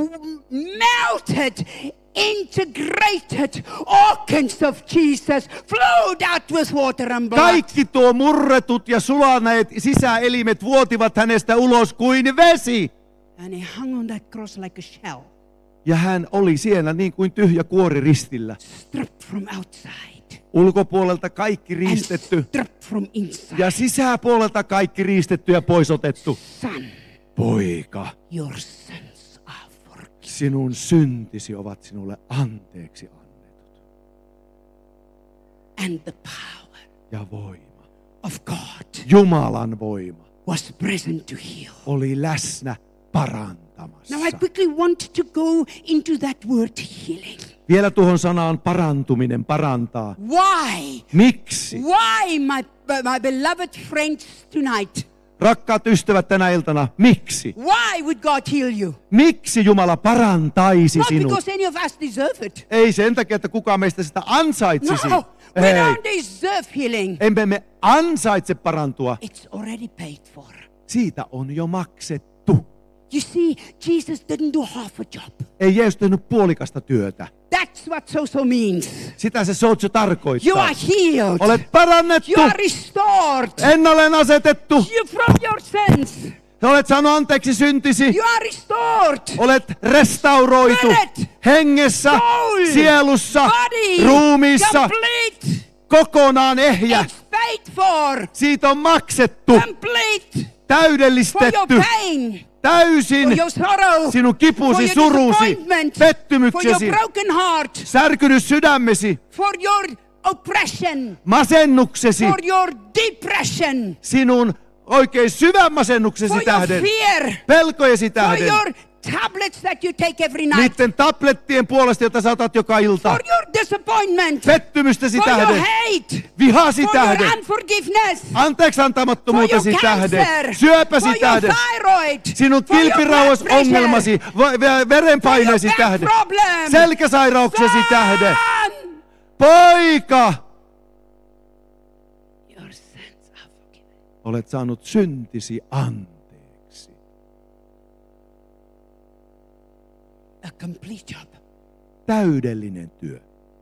melted, integrated organs of Jesus flowed out with water and blood. Kaikki tuo murretut ja sulaneet sisäelimet vuotivat hänestä ulos kuin vesi. And he hung on that cross like a shell, Ja hän oli siellä niin kuin tyhjä kuori ristillä. stripped from outside Ulkopuolelta kaikki and riistetty stripped from inside. ja sisäpuolelta kaikki riistetty ja pois otettu. Son, Poika, your sins are forgiven. sinun syntisi ovat sinulle anteeksi annetut. And the power Ja voima, of God Jumalan voima, was present to heal. oli läsnä parantamassa. Now I quickly want to go into that word healing. Vielä tuohon sanaan parantuminen, parantaa. Why? Miksi? Why, my beloved friends tonight? Rakkaat ystävät tänä iltana, miksi? Why would God heal you? Miksi Jumala parantaisi Not sinut? because any of us deserve it. Ei sen takia, että kukaan meistä sitä ansaitsisi. No, we Ei. don't deserve healing. Emme me ansaitse parantua. It's already paid for. Siitä on jo maksettu. You see, Jesus didn't do half a job. Ei Jeesus tehnyt puolikasta työtä. That's what so means. Sitä se sozo You tarkoittaa. are healed. Olet parannettu. You are restored. Ennalleen asetettu. You from your sins. Olet saanut anteeksi syntisi. You are restored. Olet restauroitu. Spirit, Hengessä, soul, sielussa, body, ruumiissa, complete. kokonaan ehjä. It's paid for. Siitä on maksettu, Complete. For your täydellistetty, pain. täysin for your sorrow, sinun for kipusi, your surusi, disappointment, for your pettymyksesi, broken heart, särkynyt sydämesi, for your oppression, masennuksesi, for your depression, sinun oikein syvän masennuksesi for your tähden, fear, pelkojesi for tähden, your tablets that you take every night, niiden tablettien puolesta, joita saatat joka ilta, for your disappointment, pettymystesi for your tähden, hate, vihasi for tähden, your unforgiveness, anteeksiantamattomuutesi for your tähden, cancer, syöpäsi for your tähden, thyroid, sinun for your blood kilpirauhasongelmasi, verenpaineesi for your back tähden, problem. selkäsairauksesi Son, tähden. Poika, your sins are forgiven. olet saanut syntisi anteeksi. A complete job. Täydellinen työ.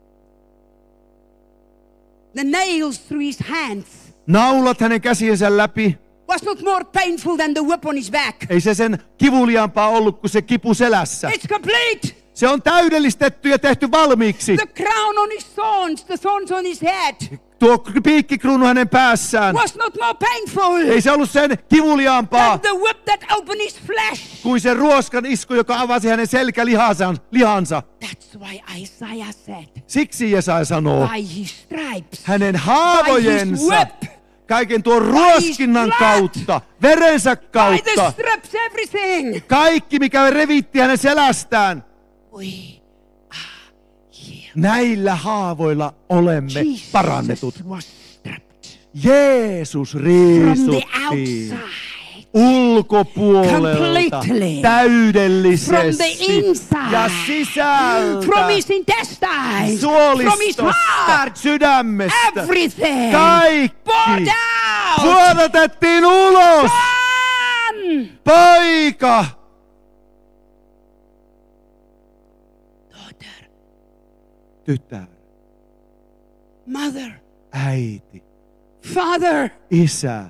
The nails through his hands Naulat hänen käsiensä läpi. was not more painful than the whip on his back. Ei se sen kivuliaampaa ollut kuin se kipu selässä. It's complete. Se on täydellistetty ja tehty valmiiksi. The crown on his thorns, the thorns on his head, Tuo piikkikruunu hänen päässään. was not more painful Ei se ollut sen kivuliaampaa than the whip that opened his flesh. kuin se ruoskan isku, joka avasi hänen selkälihansa. That's why Isaiah said, Siksi Jesaja sanoo, by his stripes, hänen by his haavojensa, whip, kaiken tuon ruoskinnan blood, kautta, verensä by the kautta, strips, everything, kaikki mikä revitti hänen selästään, we are healed. näillä haavoilla olemme parannetut. Jesus was stripped Jeesus from the riisuttiin outside, ulkopuolelta completely, täydellisesti from the inside, ja sisältä, from his intestines, from his suolistosta, heart, sydämestä. everything Kaikki poured out. puodatettiin ulos. Son, Poika, daughter, tytär, mother, äiti, father, isä,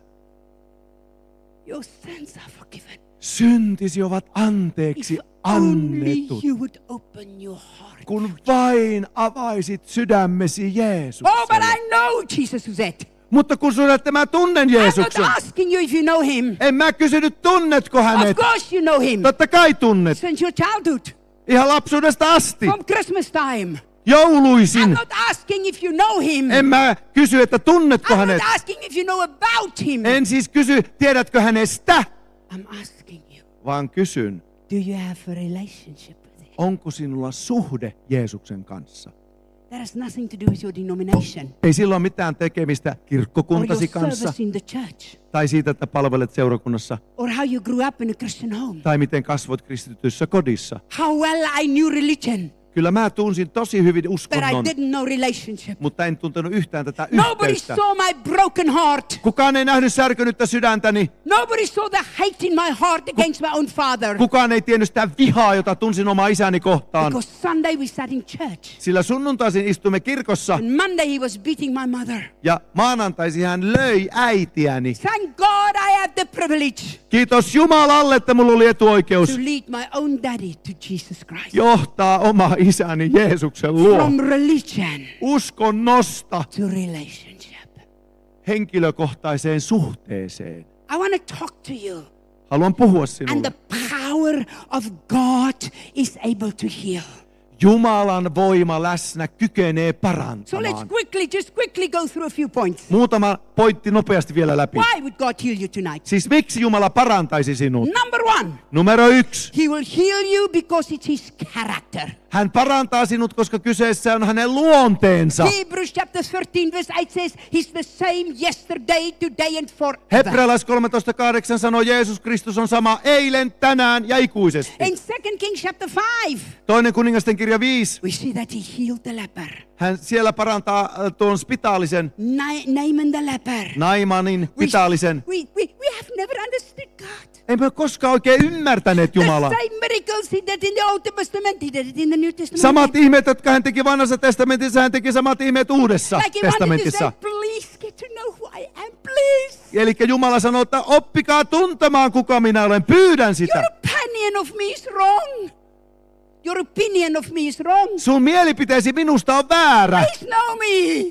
your sins are forgiven. syntisi ovat anteeksi If only annetut, you would open your heart. kun vain avaisit sydämesi Oh, but Jeesukselle. I know Jesus who said. Mutta kun sinä että mä tunnen I'm not Jeesuksen, asking you if you know him. en mä kysynyt tunnetko Of hänet. course you know him. Totta kai tunnet. Since your childhood, Ihan lapsuudesta asti. from Christmas time. Jouluisin. I'm not asking if you know him. En mä kysy, että tunnetko I'm hänet. not asking if you know about him. En siis kysy, tiedätkö hänestä, I'm asking you, vaan kysyn, do you have a relationship with him? onko sinulla suhde Jeesuksen kanssa? That has nothing to do with your denomination Ei sillä ole mitään tekemistä or your kirkkokuntasi kanssa service in the church tai siitä, että palvelet seurakunnassa or how you grew up in a Christian home. tai miten kasvoit kristityssä kodissa. How well I knew religion, Kyllä mä tunsin tosi hyvin but I uskonnon, didn't know relationship. mutta en tuntenut yhtään tätä Nobody yhteyttä. saw my broken heart. Kukaan ei nähnyt särkynyttä sydäntäni. Nobody saw the hate in my heart against my own father. Kukaan ei tiennyt sitä vihaa, jota tunsin oma isäni kohtaan. Because Sunday we sat in church. Sillä sunnuntaisin istuimme kirkossa And Monday he was beating my mother. ja maanantaisin hän löi äitiäni. Thank God I had the privilege Kiitos Jumalalle, että mulla oli etuoikeus to lead my own daddy to Jesus Christ. johtaa oma isäni Jeesuksen luo. From religion Uskonnosta to relationship. henkilökohtaiseen suhteeseen. I want to talk to you. Haluan puhua And sinulle. the power of God is able to heal. Jumalan voima läsnä kykenee So let's parantamaan. just quickly go through a few points. Muutama pointti nopeasti vielä läpi. Why would God heal you tonight? Siis miksi Jumala parantaisi sinut? Number one, Numero 1. he will heal you because it's his character. Hän parantaa sinut, koska kyseessä on hänen luonteensa. Hebrews chapter 13 verse 8 says, he's the same yesterday, today and forever. Hebrealais 13.8 sanoo, Jeesus Kristus on sama eilen, tänään ja ikuisesti. In 2 Kings chapter 5, Toinen kuningasten kirja 5. we see that he healed the leper. Hän siellä parantaa tuon spitaalisen, Naaman the leper. Naimanin pitaalisen. We have never understood God. Emme koskaan oikein ymmärtäneet Jumalaa. The same miracles he did in the Old Testament, he did it in the New Testament. Samat ihmeet, jotka hän teki vanhassa testamentissa, hän teki samat ihmeet uudessa Like he wanted to say, testamentissa. please get to know who I am, please. Eli Jumala sanoo, että oppikaa tuntemaan, kuka minä olen. Pyydän sitä. Your opinion of me is wrong. Your opinion of me is wrong. Sun mielipiteesi minusta on väärä. Please know me.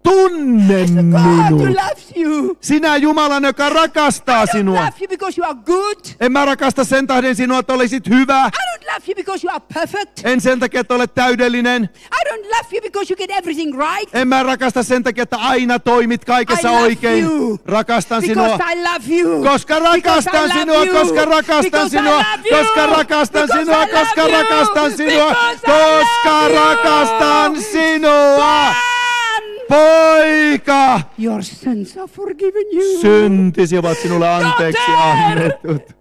tunne As the God who minut. loves you. Sinä Jumalan, joka rakastaa I don't sinua. love you because you are good. En mä rakasta sen tähden sinua, että olisit hyvä. I don't love you because you are perfect. En sen takia, että olet täydellinen. I don't love you because you get everything right. En mä rakasta sen takia, että aina toimit kaikessa I love oikein. you. Rakastan sinua. Because I love you. Koska rakastan Because I sinua, love you. koska rakastan Because I sinua, love you. koska rakastan Because sinua, I love koska you. rakastan sinua, Because I koska love you. rakastan sinua. Son, Poika, your sins are forgiven you. syntisi ovat sinulle anteeksi annetut.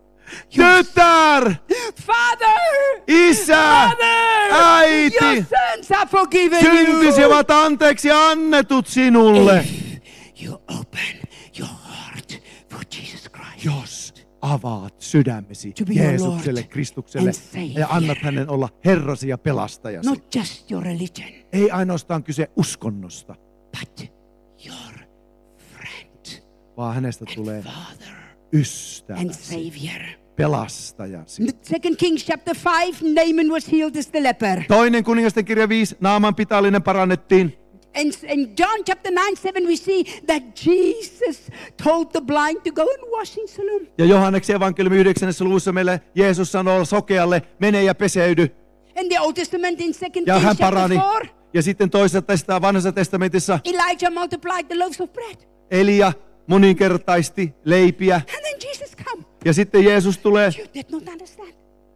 Tytär, Father, isä, Father, your äiti, sins are forgiven syntisi you. ovat anteeksi annetut sinulle. You open your heart for Jesus Christ. Jos avaat sydämesi To be your Jeesukselle, Lord Kristukselle and Savior. ja annat hänen olla Herrasi ja pelastajasi. Not just your religion, Ei ainoastaan kyse uskonnosta, but your friend vaan hänestä tulee and Father and ystäväsi, Savior. pelastajasi. 2 Kings chapter 5, Naaman was healed as the leper. Toinen kuningasten kirja 5, Naaman pitallinen parannettiin. And in John chapter 9:7 we see that Jesus told the blind to go and wash in Siloam. Ja Johanneksen evankeliumi 9. luvussa meille Jeesus sanoo sokealle, mene ja peseydy. In the Old Testament in 2 Ja Kings hän chapter parani. 4, Ja sitten toisessa vanhassa testamentissa Elijah multiplied the loaves of bread. Elia moninkertaisti leipiä. And then Jesus come. Ja sitten Jeesus tulee. You did not understand.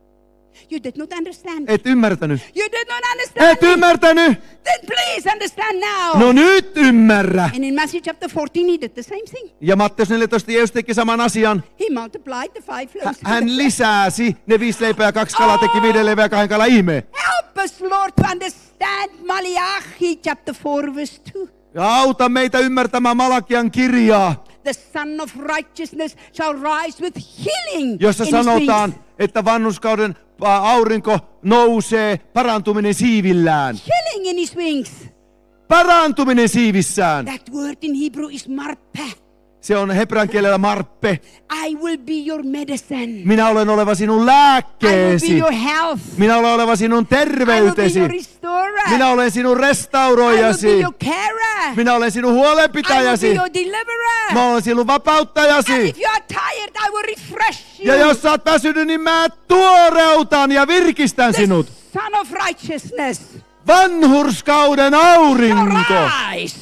You did not understand. Et ymmärtänyt. You did not understand. Et ymmärtänyt. Then please understand now. No nyt ymmärrä. And in Matthew chapter 14 he did the same thing. Ja Matteus 14 Jeesus teki saman asian. He multiplied the 5 loaves. Hän lisäsi ne 5 leipää ja 2 kalaa, teki 5 leipää ja 2 kalaa ihme. Help us, Lord, to understand Malachi chapter 4 verse 2. Ja auta meitä ymmärtämään Malakian kirjaa, The Son of Righteousness shall rise with healing jossa in his sanotaan, wings. että vanhuskauden aurinko nousee parantuminen siivillään. Healing in his wings. Parantuminen siivissään. That word in Hebrew is marpe. Se on hebrean kielellä marppe. I will be your medicine. Minä olen oleva sinun I will be lääkkeesi. your health. Minä olen oleva sinun I will be terveytesi. your restorer. Minä olen sinun I will be restauroijasi. your carer. Minä olen sinun I will be huolenpitäjäsi. your deliverer. Mä olen sinun And vapauttajasi. if you are tired, I will refresh you. Ja jos sä oot väsynyt, niin mä tuoreutan ja virkistän The sinut. Son of Righteousness Vanhurskauden shall aurinko rise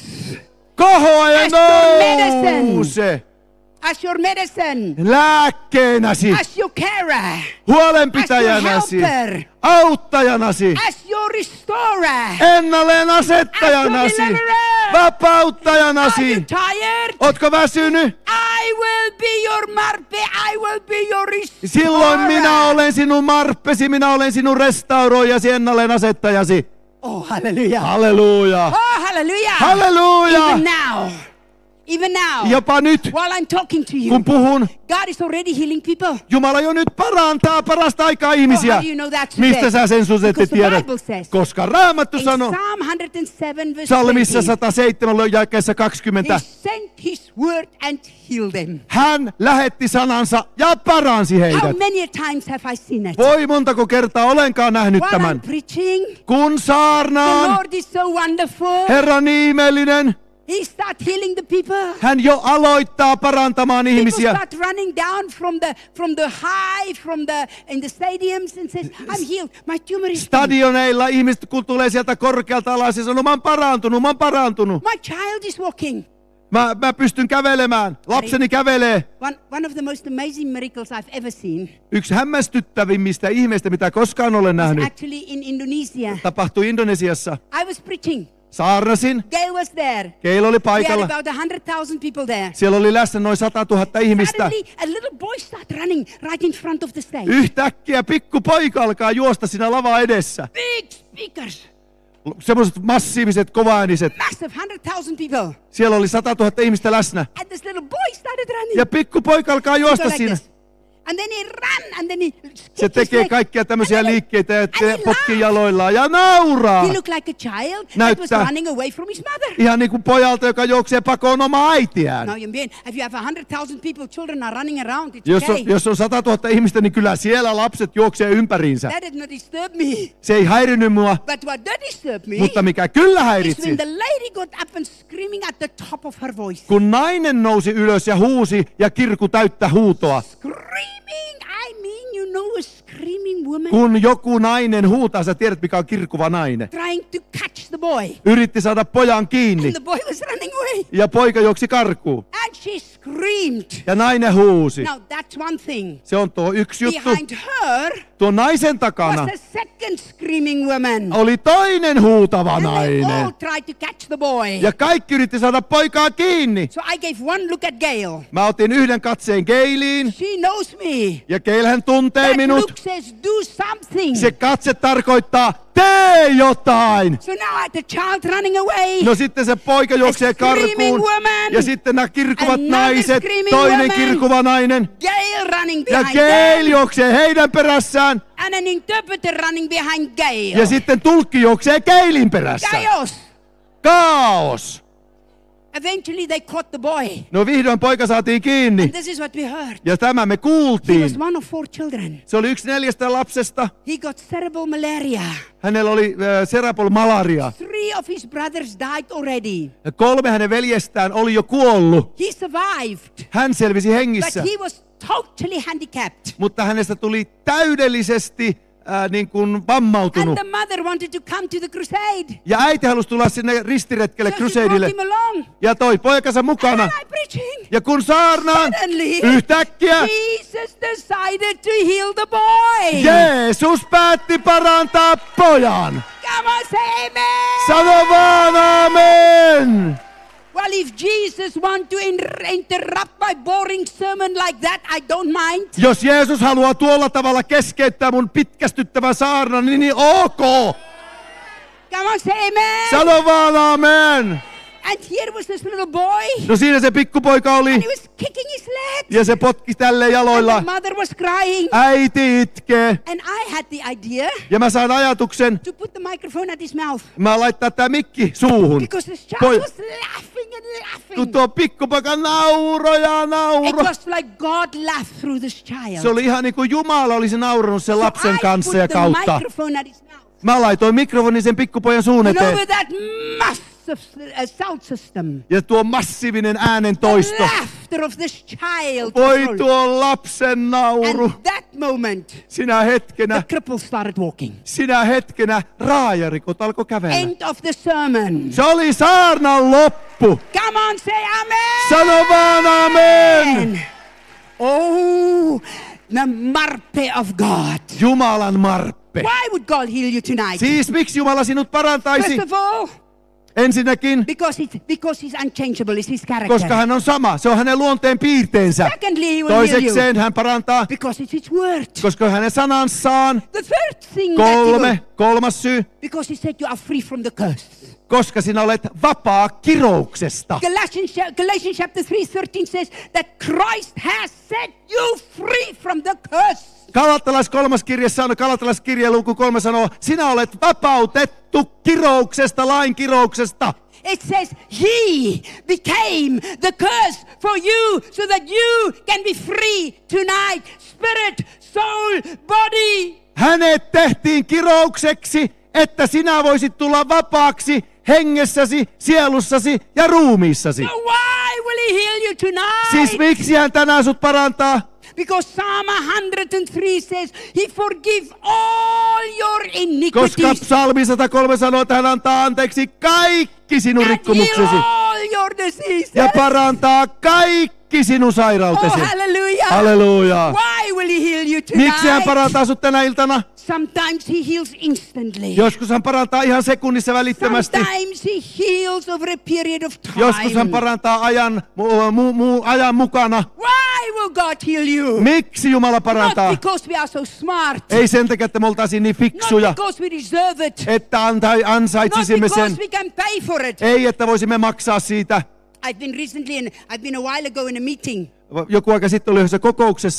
kohoa ja As your medicine. nouse as your medicine, lääkkeenäsi, as your carer, huolenpitäjänäsi, as your helper, auttajanasi, as your restorer. ennalleen asettajanasi, As your deliverer. Are you vapauttajanasi. tired? Ootko väsynyt? I will be your marpe. I will be your restorer. Silloin minä olen sinun marppesi, minä olen sinun restauroijasi, ennalleen asettajasi. Oh, hallelujah. Halleluja! Oh, hallelujah. Halleluja! Even now. Even now. Jopa nyt, While I'm talking to you, kun puhun, God is already healing people. Jumala jo nyt parantaa parasta aikaa Oh, ihmisiä. how do you know that today? Mistä sä sen suset Because the tiedät? Bible says Koska Raamattu in sanoo Psalm 107 verse Psalmissa 20, 107 jakeessa He 20. sent His word and healed them. Hän lähetti sanansa ja paransi How heidät. many times have I seen it? Voi montako kertaa olenkaan nähnyt While I'm tämän. preaching, Kun the saarnaan, Lord is so wonderful. Herra niin ihmeellinen, He start healing the people. hän jo aloittaa parantamaan People ihmisiä. start running down from the high, in the stadiums and says, I'm healed. My tumor is gone. Stadioneilla ihmiset kun tulee sieltä korkealta alas ja sanoo, mä oon parantunut. My child is walking. Mä pystyn kävelemään. Lapseni kävelee. One of the most amazing miracles I've ever seen Yksi hämmästyttävimmistä ihmeistä, mitä koskaan olen was nähnyt, actually in Indonesia. tapahtui Indonesiassa. I was preaching. Saarnasin. Gail was there. Keilo oli We had paikalla. about 100,000 people there. Siellä oli läsnä noin 100 000 ihmistä. Suddenly, a little boy started running right in front of the stage. Yhtäkkiä pikku poika alkaa juosta siinä lavaa edessä. Big speakers, Semmoiset massiiviset, kovaääniset. massive 100,000 people. Siellä oli 100 000 ihmistä läsnä. And this little boy started running. Ja pikku poika alkaa He juosta go like siinä. this. And then he ran, and then he Se tekee kaikkia tämmöisiä liikkeitä ja potkii jaloillaan ja nauraa. He looked like a child that was Näyttää running away from his mother. ihan niin kuin pojalta, joka juoksee pakoon omaa äitiään. Now, if you have 100,000 people, children are running around, it's Jos okay. jos on 100 000 ihmistä, niin kyllä siellä lapset juoksee ympäriinsä. That did not disturb me. Se ei häirinyt mua, But what did disturb me mutta mikä kyllä is häiritsi, when the lady got up and screaming at the top of her voice. kun nainen nousi ylös ja huusi ja kirku täyttä huutoa. Screaming, I mean, you know a screaming woman Kun joku nainen huutaa, sä tiedät mikä on kirkuva nainen. trying to catch the boy. Yritti saada pojan kiinni And the boy was running away. ja poika juoksi karkuun. And she screamed. Ja nainen huusi. Now, that's one thing. Se on tuo yksi juttu. Behind her Tuon naisen was takana a second screaming woman. oli toinen huutava And they all nainen. tried to catch the boy. Ja kaikki yritti saada poikaa kiinni. So I gave one look at Gail. Mä otin yhden katseen Gailiin. She knows me. Ja Gailhän tuntee That minut. look says do something. Se katse tarkoittaa, tee jotain. So now the child running away. No sitten se poika juoksee screaming karkuun. woman. Ja sitten nämä kirkuvat Another naiset, screaming toinen woman. kirkuva nainen. Gail running Ja behind Gail them. juoksee heidän perässään. And an interpreter running behind Gail. Ja sitten tulkki juoksee Gailin perässä. Chaos. Kaos. Eventually they caught the boy. No vihdoin poika saatiin kiinni. And this is what we heard. Ja tämä me He was kuultiin. one of 4 children. Se oli yksi 4 lapsesta. He got cerebral malaria. Hänellä oli cerebral-malaria. 3 of his brothers died already. Ja 3 hänen veljestään oli jo kuollut. He survived. Hän selvisi hengissä. But he was totally handicapped. Mutta hänestä tuli täydellisesti niin kuin And vammautunut. the mother wanted to come to the crusade. Ja äiti halusi tulla sinne ristiretkelle So she brought Crusadeille. him along. Ja toi poikansa mukana. And I preaching. Ja kun saarnaan, Suddenly, yhtäkkiä Jesus decided to heal the boy. Jeesus päätti parantaa pojan. Come on, say amen. Sano vaan amen. Well, if Jesus want to interrupt my boring sermon like that, I don't mind. Jos Jeesus haluaa tuolla tavalla keskeyttää mun pitkästyttävän saarnan, niin ok. Come on, say amen. Sano vaan amen. And here was this little boy. No siinä se pikkupoika And oli. he was kicking his leg. Ja se potki tälleen And jaloilla. the mother was crying. Äiti itkee. And I had the idea Ja mä sain ajatuksen, to put the microphone at his mouth. mä laittaa tää mikki suuhun. Because this child Poi- was laughing and laughing. Kun tuo pikkupoika nauro ja It nauro. was like God laughed through this child. Se oli ihan niin kuin Jumala olisi naurannut sen lapsen I kanssa put ja the kautta. microphone at his mouth. Mä laitoin mikrofonin sen pikkupojan suun And eteen. over that massive sound system, Ja tuo massiivinen äänen the toisto. laughter of this child. Oi controlled. tuo lapsen nauru. And that moment, Sinä hetkenä, the cripple started walking. sinä hetkenä raajarikot alkoi kävellä. End of the sermon. Se oli saarnan loppu. Come on, say amen. Sano vaan amen. Oh, the marpe of God. Jumalan marppe. Why would God heal you tonight? Siis miksi Jumala sinut parantaisi? First of all, Ensinnäkin, because he's unchangeable, it's his character. koska hän on sama. Se on hänen luonteen piirteensä. Secondly, he will heal you. Toisekseen hän parantaa, Because it's his word. koska hänen sananssaan. The third thing that he will, Kolmas syy, because he said you are free from the curse. koska sinä olet vapaa kirouksesta. Galatians chapter 3:13 says that Christ has set you free from the curse. Galatalaiskirje luku 3 sanoo, sinä olet vapautettu kirouksesta, lain kirouksesta. It says he became the curse for you so that you can be free tonight. Spirit, soul, body. Hänet tehtiin kiroukseksi, että sinä voisit tulla vapaaksi hengessäsi, sielussasi ja ruumiissasi. So why will he heal you tonight? Siis miksi hän tänään sut parantaa? Because Psalm 103 says he forgive all your Koska iniquities psalmi 103 sanoo, että hän antaa anteeksi kaikki sinun and rikkomuksesi heal all your diseases. ja parantaa kaikki sinun sairautesi. Oh, hallelujah. Halleluja. Why will he heal you tonight? Miksi hän parantaa sut tänä iltana? Sometimes he heals instantly. Joskus hän parantaa ihan sekunnissa välittömästi. Sometimes he heals over a period of time. Joskus hän parantaa ajan mukana. Why will God heal you? Miksi Jumala parantaa? Not because we are so smart. Ei sen takia, että me oltaisiin niin Not fiksuja, because we deserve it. että Not ansaitsisimme because sen. we can pay for it. Ei, että voisimme maksaa siitä. I've been a while ago in a meeting. Joku aika sitten oli yhdessä kokouksessa,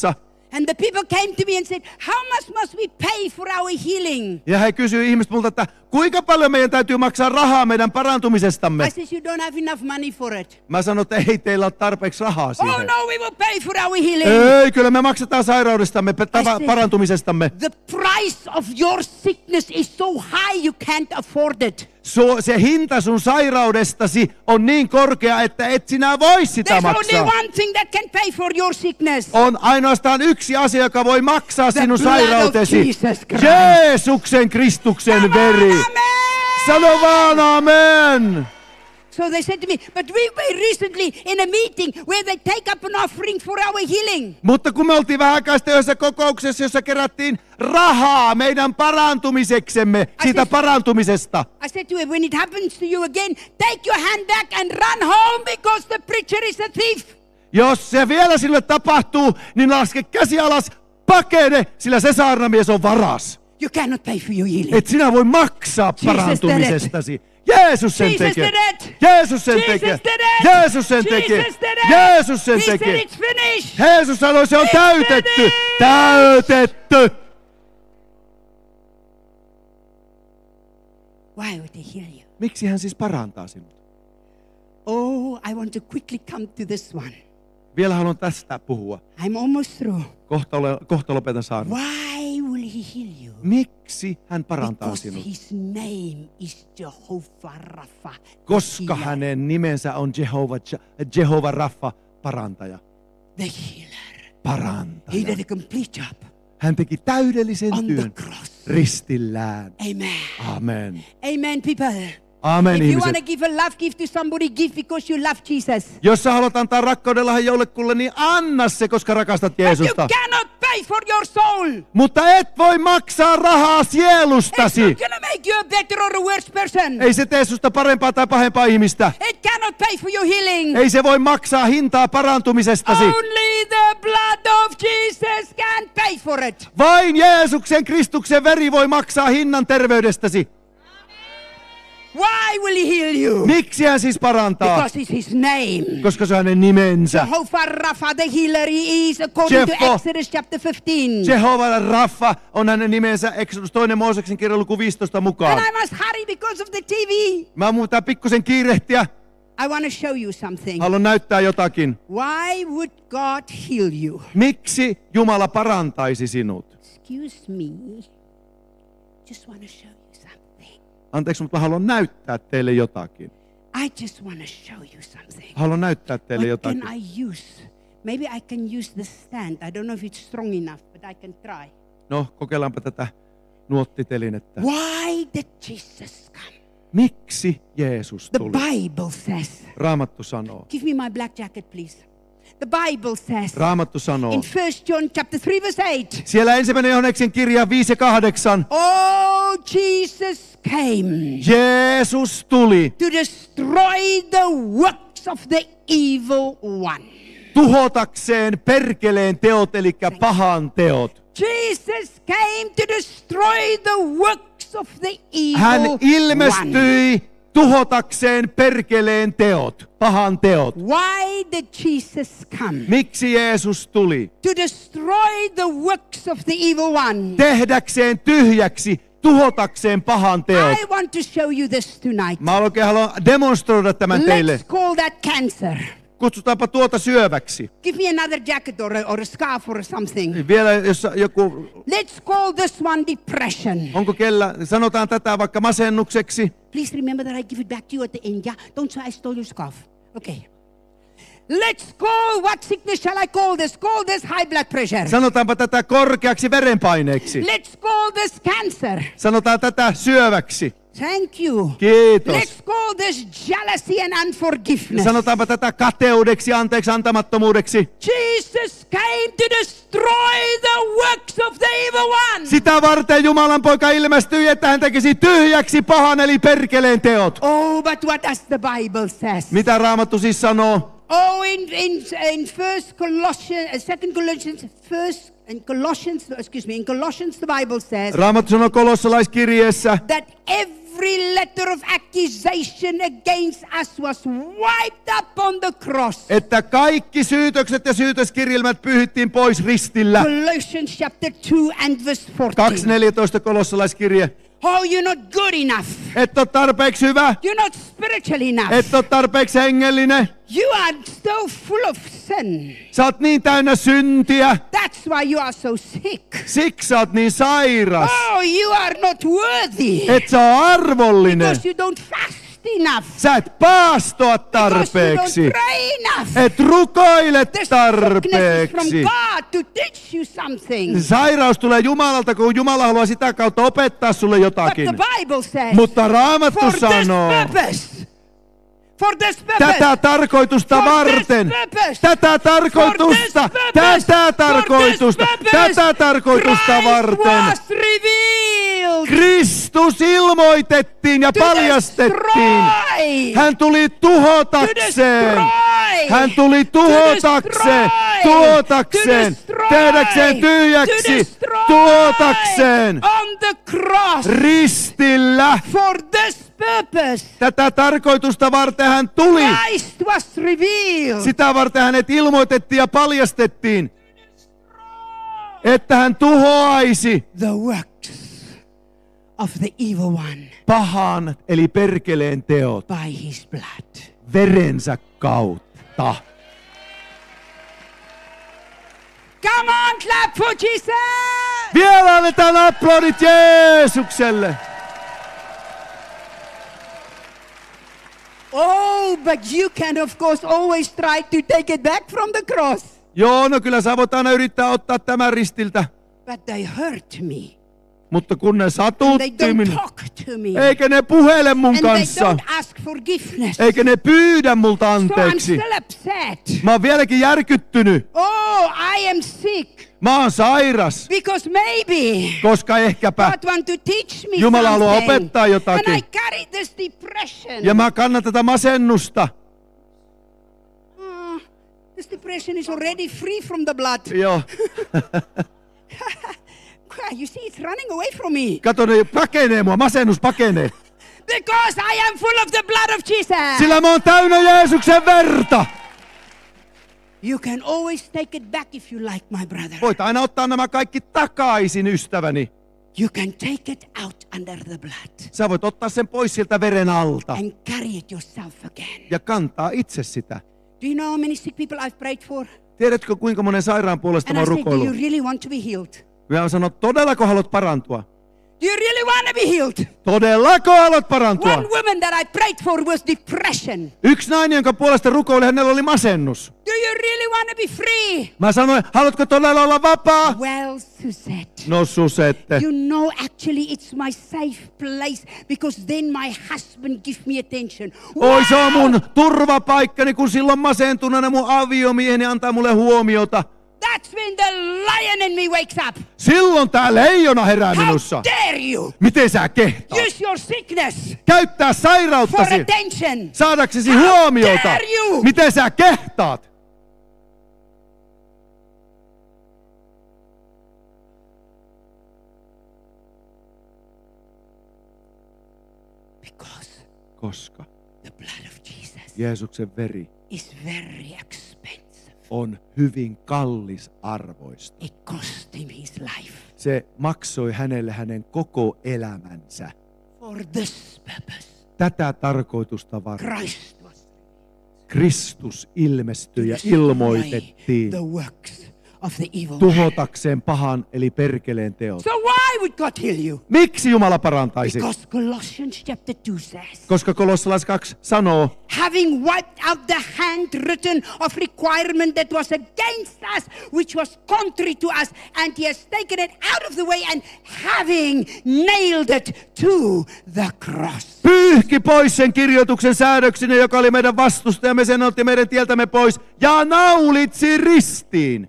And the people came to me and said, how much must we pay for our healing? Ja he kysyi ihmiset multa, että kuinka paljon meidän täytyy maksaa rahaa meidän parantumisestamme? I said, you don't have enough money for it. Mä sanoin, että ei teillä ole tarpeeksi rahaa Oh siihen. no, we will pay for our healing. Ei, kyllä me maksetaan sairaudestamme, parantumisestamme. The price of your sickness is so high you can't afford it. Se hinta sun sairaudestasi on niin korkea, että et sinä voi sitä There's only maksaa. one thing that can pay for your sickness. On ainoastaan yksi asia, joka voi maksaa sinun blood of sairautesi. Jesus Christ. Jeesuksen Kristuksen veri. Amen. Sano vaan amen. So they said to me, but we were recently in a meeting where they take up an offering for our healing. Mutta kun me oltiin vähän aikaa sitten yhdessä kokouksessa, jossa kerättiin rahaa meidän parantumiseksemme, siitä parantumisesta. I said to her, when it happens to you again, take your hand back and run home because the preacher is a thief. Jos se vielä sille tapahtuu, niin laske käsi alas, pakene, sillä se saarnamies on varas. You cannot pay for your healing. Et sinä voi maksaa parantumisestasi. Jeesus sen Jesus tekee. did it. Jeesus sen Jesus tekee. did it. Jeesus sen tekee. Jesus did it. Jeesus sen He said tekee. it's finished. Jeesus sanoi, se on It's täytetty. finished. Täytetty. Why would he heal you? Miksi hän siis parantaa sinut? Oh, I want to quickly come to this one. Vielä haluan tästä puhua. I'm almost through. Kohta lopetan saarnan. Why will he heal you? Miksi hän parantaa Because sinut? his name is Jehovah Rapha. Koska the healer. hänen nimensä on Jehova Rapha, parantaja. The healer. He Parantaja. did a complete job Hän teki täydellisen on the työn cross. ristillään. Amen. Amen. Amen, people. Amen, If you ihmiset. want to give a love gift to somebody, give because you love Jesus. Jos sä haluat antaa rakkauden lahjan jollekulle, niin anna se, koska rakastat But you Jeesusta. cannot pay for your soul. Mutta et voi maksaa rahaa It's sielustasi. not going to make you a better or a worse person. Ei se tee susta parempaa tai pahempaa ihmistä. It cannot pay for your healing. Ei se voi maksaa hintaa parantumisestasi. Only the blood of Jesus can pay for it. Vain Jeesuksen Kristuksen veri voi maksaa hinnan terveydestäsi. Why will he heal you? Miksi hän siis parantaa? Because it's his name. Koska se on hänen nimensä. Jehovah Rapha, the healer he is, according to Jehova- Exodus chapter 15. Jehova Rapha on hänen nimensä Exodus 2. Mooseksen kirjan luku 15 mukaan. And I must hurry because of the TV. Mä mun pitää pikkusen kiirehtiä. I want to show you something. Haluan näyttää jotakin. Why would God heal you? Miksi Jumala parantaisi sinut? Excuse me. Just want to show you something. Anteeksi, mutta mä haluan näyttää teille jotakin. I just want to show you something. Haluan näyttää teille What jotakin. can I use? Maybe I can use the stand. I don't know if it's strong enough, but I can try. No, kokeillaanpa tätä nuottitelinettä. Why did Jesus come? Miksi Jeesus The tuli? Bible says. Raamattu sanoo. Give me my black jacket, please. The Bible says. Raamattu sanoo. In 1 John chapter 3 verse 8. Siellä 1. Johanneksen kirja 5 ja 8. Oh, Jesus came Jeesus tuli to destroy the works of the evil one. tuhotakseen perkeleen teot, eli pahan teot. Jesus came to destroy the works of the evil Hän one. ilmestyi tuhotakseen perkeleen teot, pahan teot. Why did Jesus come? Miksi Jeesus tuli? To destroy the works of the evil one. Tehdäkseen tyhjäksi, tuhotakseen pahan teot. I want to show you this tonight. Mä oikein haluan demonstroida tämän teille. Let's call that cancer. Kutsutaanpa tuota syöväksi. Give me another jacket or a scarf or something. Vielä jos joku, Let's call this one depression. onko kellä, sanotaan tätä vaikka masennukseksi. Please remember that I give it back to you at the end, yeah? Don't say I stole your scarf. Okay. Let's call, what sickness shall I call this? Call this high blood pressure. Sanotaanpa tätä korkeaksi verenpaineeksi. Let's call this cancer. Sanotaan tätä syöväksi. Thank you. Kiitos. Let's call this jealousy and unforgiveness. Sanotaanpa tätä kateudeksi, anteeksi antamattomuudeksi. Jesus came to destroy the works of the evil one. Sitä varten Jumalan poika ilmestyi, että hän tekisi tyhjäksi pahan eli perkeleen teot. Oh, but what does the Bible says? Mitä Raamattu siis sanoo? Oh, in First Colossians, Second Colossians, First in Colossians, excuse me, in Colossians the Bible says Raamattu sanoo kolossalaiskirjeessä, that every every letter of accusation against us was wiped up on the cross. Että kaikki syytökset ja syytöskirjelmät pyyhittiin pois ristillä. Colossians chapter 2 and verse 14. 2.14 kolossalaiskirje. Oh, you're not good enough. Et ole tarpeeksi hyvä. You're not spiritual enough. Et ole tarpeeksi hengellinen. You are so full of sin. Sä oot niin täynnä syntiä. That's why you are so sick. Siksi sä oot niin sairas. Oh, you are not worthy. Et sä oo arvollinen. Because you don't fast enough. Sä et paastoa Because you tarpeeksi. don't pray enough. Et rukoile The sickness is from tarpeeksi. God to teach you something. Sairaus tulee Jumalalta, kun Jumala haluaa sitä kautta opettaa sulle But jotakin. the Bible says, Mutta Raamattu for this sanoo, purpose. For this purpose. tätä tarkoitusta For this varten, purpose. tätä tarkoitusta, For this purpose. tätä tarkoitusta, For this purpose. tätä tarkoitusta Christ varten. was revealed Kristus ilmoitettiin ja to paljastettiin. destroy. Hän tuli To tuhotakseen. destroy. Hän tuli tuhotakseen, tuhotakseen, tehdäkseen tyhjäksi, tuhotakseen on the cross. ristillä. For this purpose. Tätä tarkoitusta varten hän tuli. Christ was revealed. Sitä varten hänet ilmoitettiin ja paljastettiin, että hän tuhoaisi The works of the evil one pahan eli perkeleen teot by his blood. verensä kautta. Come on, clap for Jesus! Vielä annetaan aplodit Jeesukselle. Oh, but you can of course always try to take it back from the cross. Joo, no kyllä sä voit aina yrittää ottaa tämän ristiltä. But they hurt me. Mutta kun ne They satutti don't minua, talk to me. eikä ne puhele mun And they kanssa, don't ask forgiveness. eikä ne pyydä multa So I'm anteeksi. still upset. Mä oon vieläkin järkyttynyt. Oh, I am sick. Mä oon sairas, Because maybe koska ehkäpä God want to teach me Jumala haluaa something. opettaa jotakin. And I carry this depression. Ja mä kannan tätä masennusta. This depression is already free from the blood. Joo. You see, it's running away from me. Kato, ne pakenee mua, masennus pakenee. Because I am full of the blood of Jesus. Sillä mä oon täynnä Jeesuksen verta. You can always take it back if you like, my brother. Voit aina ottaa nämä kaikki takaisin, ystäväni. You can take it out under the blood Sä voit ottaa sen pois sieltä veren alta and carry it yourself again. ja kantaa itse sitä. Do you know how many sick people I've prayed for? Tiedätkö, kuinka monen sairaan puolesta And mä I oon said, do you rukoillut? really want to be healed? Mä sanon, todellako haluat parantua? Do you really want to be healed? Todellako haluat parantua? One woman that I prayed for was depression. Yksi nainen, jonka puolesta rukoili, hänellä oli masennus. Do you really want to be free? Mä sanoin, haluatko todella olla vapaa? Well, Suzette. No Susette. You know, actually, it's my safe place because then my husband gives me attention. Oi, se on mun turvapaikkani, kun silloin masentuneena mun aviomieheni antaa mulle huomiota. That's when the lion in me wakes up. Silloin tää leijona herää How minussa. dare you Miten sä kehtaat? use your sickness Käyttää for sairauttasi attention? saadaksesi How huomiota. dare you? Miten sä kehtaat? Because Koska the blood of Jesus Jeesuksen veri is very expensive. on hyvin kallisarvoista. It cost him his life Se maksoi hänelle hänen koko elämänsä. for this purpose. Tätä tarkoitusta varten Christ was Kristus ilmestyi ja destroy ilmoitettiin the works of the evil one. tuhotakseen pahan eli perkeleen teot. So why would God heal you? Miksi Jumala parantaisi? Because Colossians chapter 2 says, Koska Kolossalais 2 sanoo, having wiped out the handwritten of requirement that was against us, which was contrary to us, and he has taken it out of the way, and having nailed it to the cross. pyyhki pois sen kirjoituksen säädöksinä, joka oli meidän vastustajamme, sen otti meidän tieltämme pois ja naulitsi ristiin.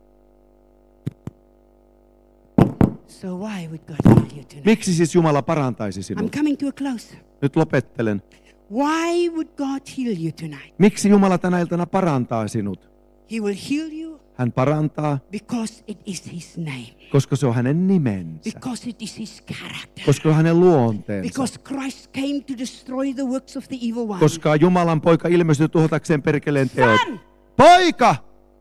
So why would God heal you tonight? Miksi siis Jumala parantaisi I'm sinua? coming to a close. Nyt lopettelen. Why would God heal you tonight? Miksi Jumala tänä iltana parantaa sinut? He will heal you Hän parantaa, because it is his name, koska se on hänen nimensä. because it is his character, Koska on hänen luonteensa. because Christ came to destroy the works of the evil one. Koska Jumalan poika ilmestyi tuhotakseen perkeleen teot. Son, Poika!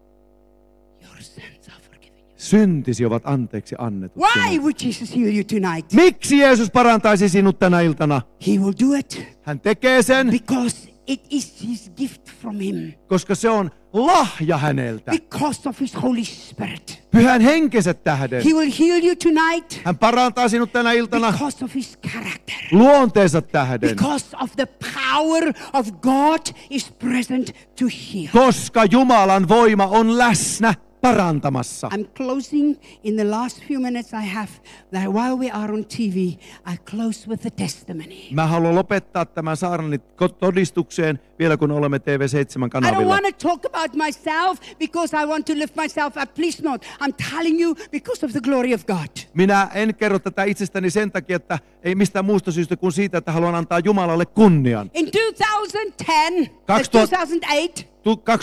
your sins are forgiven you. Syntisi ovat anteeksi annetut Why sinulle. would Jesus heal you tonight? Miksi Jeesus parantaisi sinut tänä iltana? He will do it Hän tekee sen, because it is his gift from him, koska se on lahja häneltä. because of his Holy Spirit. Pyhän henkensä tähden. He will heal you tonight Hän parantaa sinut tänä iltana because of his character. luonteensa tähden. Because of the power of God is present to heal. Koska Jumalan voima on läsnä parantamassa. I'm closing in the last few minutes I have that while we are on TV, I close with the testimony. Mä haluan lopettaa tämän saarnani todistukseen vielä kun olemme TV7 I don't kanavilla. want to talk about myself because I want to lift myself up. Please not. I'm telling you because of the glory of God. Minä en kerro tätä itsestäni sen takia, että ei mistään muusta syystä kuin siitä, että haluan antaa Jumalalle kunnian. In 2010, 2008,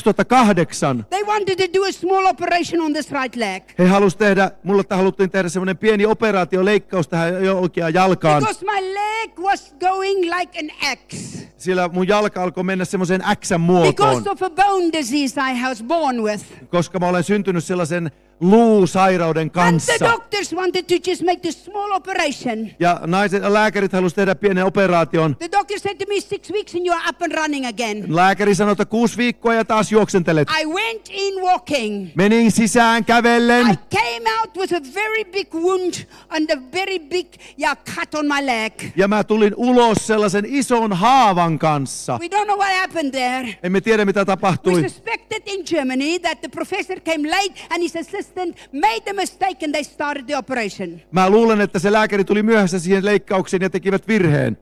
2008 they wanted to do a small operation on this right leg. he haluttiin tehdä semmoinen pieni operaatio, leikkaus tähän oikeaan jalkaan. Because my leg was going like an X. Sillä mun jalka alkoi mennä semmoiseen X-muotoon, Because of a bone disease I was born with. koska mä olen syntynyt sellaisen luusairauden And kanssa. the doctors wanted to just make this small operation. Ja lääkärit halusivat tehdä pienen operaation. The doctor said to me 6 weeks and you're up and running again. Lääkäri sanoi, että 6 viikkoa ja taas juoksentelet. I went in walking. Menin sisään kävellen I came out with a very big wound and a very big cut on my leg. ja mä tulin ulos sellaisen ison haavan kanssa. We don't know what happened there. Emme tiedä mitä We tapahtui. suspected in Germany that the professor came late and his assistant made a mistake and they started the operation. Mä luulen, että se lääkäri tuli myöhässä siihen leikkaukseen ja tekivät virheen.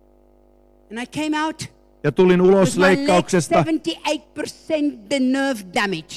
And I came out Ja tulin with ulos my leg leikkauksesta 78% the nerve damage.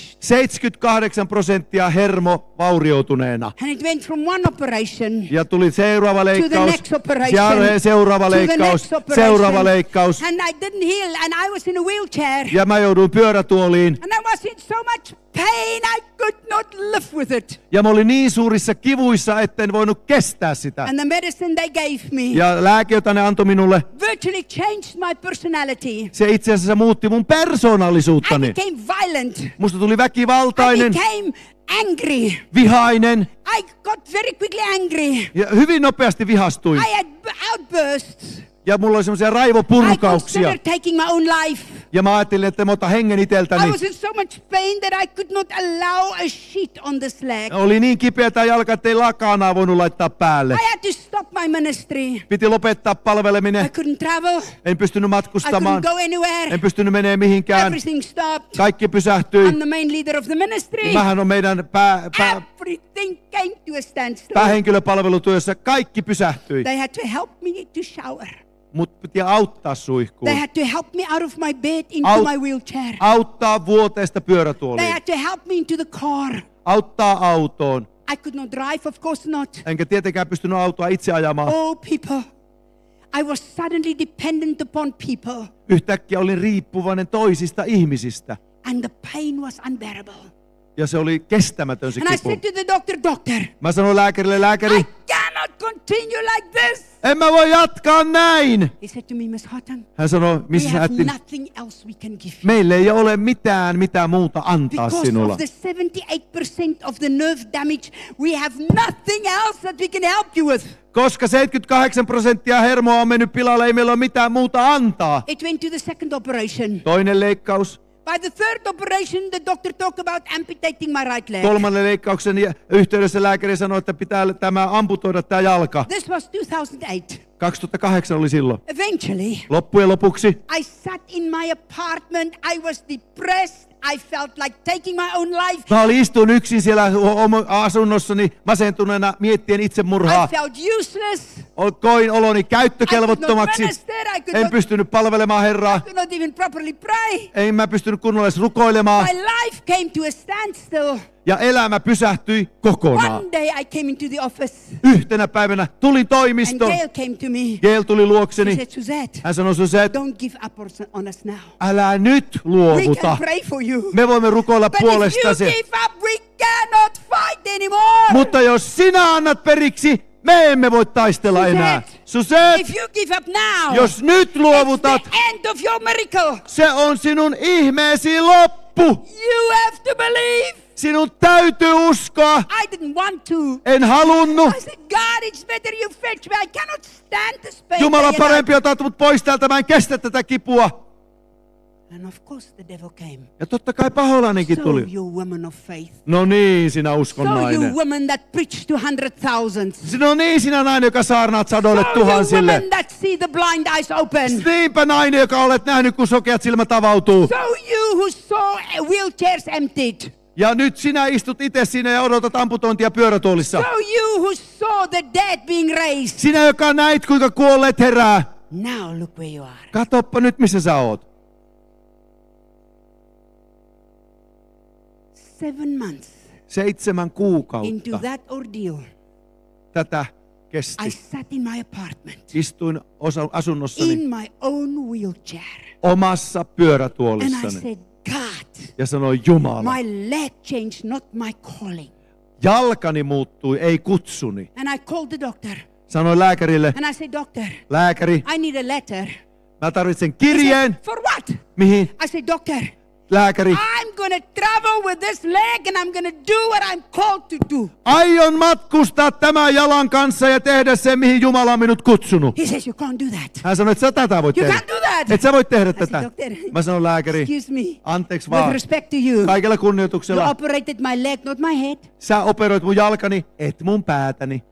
78% hermo vaurioituneena. And it went from one operation Ja tuli seuraava to the leikkaus, next operation, seuraava to the leikkaus, next operation. seuraava leikkaus. And I didn't heal and I was in a wheelchair. Ja mä jouduin pyörätuoliin. And I was in so much pain I could not live with it. Ja mä olin niin suurissa kivuissa, etten voinut kestää sitä. And the medicine they gave me Ja lääke, jota ne antoi minulle, virtually changed my personality. se itse asiassa muutti mun I persoonallisuuttani. became violent. Musta tuli I väkivaltainen, became angry. vihainen I got very quickly angry. ja hyvin nopeasti vihastuin. I had outbursts. Ja mulla oli semmoisia I raivopurkauksia. considered taking my own life. Ja mä ajattelin, että mä otan hengen I iteltäni. was in so much pain that I could not allow a sheet on this leg. Oli niin kipeä tää jalka, ettei lakanaa voinut laittaa päälle. I had to stop my ministry. Piti lopettaa I palveleminen. couldn't travel. En pystynyt I matkustamaan. couldn't go anywhere. En pystynyt menemään mihinkään. Everything stopped. Kaikki pysäähtyi. I'm the main leader of the ministry. Mähän on meidän Everything came to a standstill. päähenkilöpalvelutyössä. Kaikki pysähtyi. They had to help me to shower. Mut piti auttaa suihkuun. They had to help me out of my bed into Out- my wheelchair. Auttaa vuoteesta They pyörätuoliin. had to help me into the car. Auttaa autoon. I could not drive, of course not. Enkä tietenkään pystynyt autoa itse ajamaan. Oh, people. I was suddenly dependent upon people. Yhtäkkiä olin riippuvainen toisista ihmisistä. And the pain was unbearable. Ja se oli kestämätön se And I kipu. said to the doctor, Mä sanoin lääkärille, lääkäri, I cannot continue like this. en mä voi jatkaa näin. He said to me, Miss Houghton, Hän sanoi, we missä sä have ajattelin, nothing else we can give you. meillä ei ole mitään muuta antaa Because sinulla. of the 78% of the nerve damage, we have nothing else that we can help you with. Koska 78% hermoa on mennyt pilalle, ei meillä ole mitään muuta antaa. It went to the second operation. Toinen leikkaus. By the third operation, the doctor talked about amputating my right leg. Kolmannen leikkauksen yhteydessä lääkäri sanoi, että pitää tämä amputoida tämä jalka. This was 2008. 2008 oli silloin. Eventually, Loppujen lopuksi I sat in my apartment. I was depressed. I felt like taking my own life. mä istuin yksin siellä asunnossani masentuneena miettien itsemurhaa. I felt useless. Koin oloni I could not käyttökelvottomaksi. minister. En pystynyt palvelemaan Herraa. I could not even properly pray. En mä pystynyt kunnolla edes rukoilemaan. My life came to a standstill. Ja elämä pysähtyi kokonaan. One day I came into the office Yhtenä päivänä tulin and toimistoon. Gail came to me. Gail tuli She luokseni. said, Suzette, Hän sanoi, Suzette, don't give up on us now. älä nyt We luovuta. can pray for you. Me voimme rukoilla But if you puolestasi. give up, we cannot fight anymore. Mutta jos sinä annat periksi, me emme voi taistella enää. If Suzette, you give up now, jos nyt it's luovutat, the end of your miracle. se on sinun ihmeesi loppu. You have to believe. Sinun täytyy uskoa. I didn't want to. En halunnut. I said, God, it's better you fetch me. I cannot stand this pain. Jumala, parempi otat mut pois täältä. Mä en kestä tätä kipua. And of course the devil came. Ja totta kai paholainenkin So tuli. you woman of faith. No niin, sinä uskon So you nainen. woman that preached to 100,000. No niin, sinä nainen, joka saarnaat sadoille So you tuhansille. woman that see the blind eyes open. Niinpä nainen, joka olet nähnyt, kun sokeat silmät avautuu. So you who saw wheelchairs emptied. Ja nyt sinä istut itse siinä ja odotat amputointia pyörätuolissa. So you who saw the dead being raised. Sinä, joka näit, kuinka kuolleet herää. Now look where you are. Katoppa nyt, missä sä oot. 7 months 7 into kuukautta that ordeal, tätä I kesti. sat in my apartment Istuin asunnossani in my own wheelchair. omassa And I pyörätuolissani said, God, ja sanoin, Jumala, my leg changed, not my calling. jalkani muuttui, ei kutsuni. And I called the doctor. Sanoin lääkärille, And I said, doctor, lääkäri, I need a letter. mä tarvitsen He kirjeen. said, for what? Mihin? I said, doctor, Lääkäri, I'm going to travel with this leg and I'm going to do what I'm called to do. aion matkustaa tämän jalan kanssa ja tehdä sen, mihin Jumala on minut kutsunut. He says, you can't do that. Hän sanoi, että sä tätä voit You tehdä. can't do that. Et sä voit tehdä I said, tätä. doctor, Mä sanoin, lääkäri, excuse me. anteeksi With vaan. respect to you, Kaikella you kunnioituksella. operated my leg, not my head. Sä operoit mun jalkani, et mun päätäni.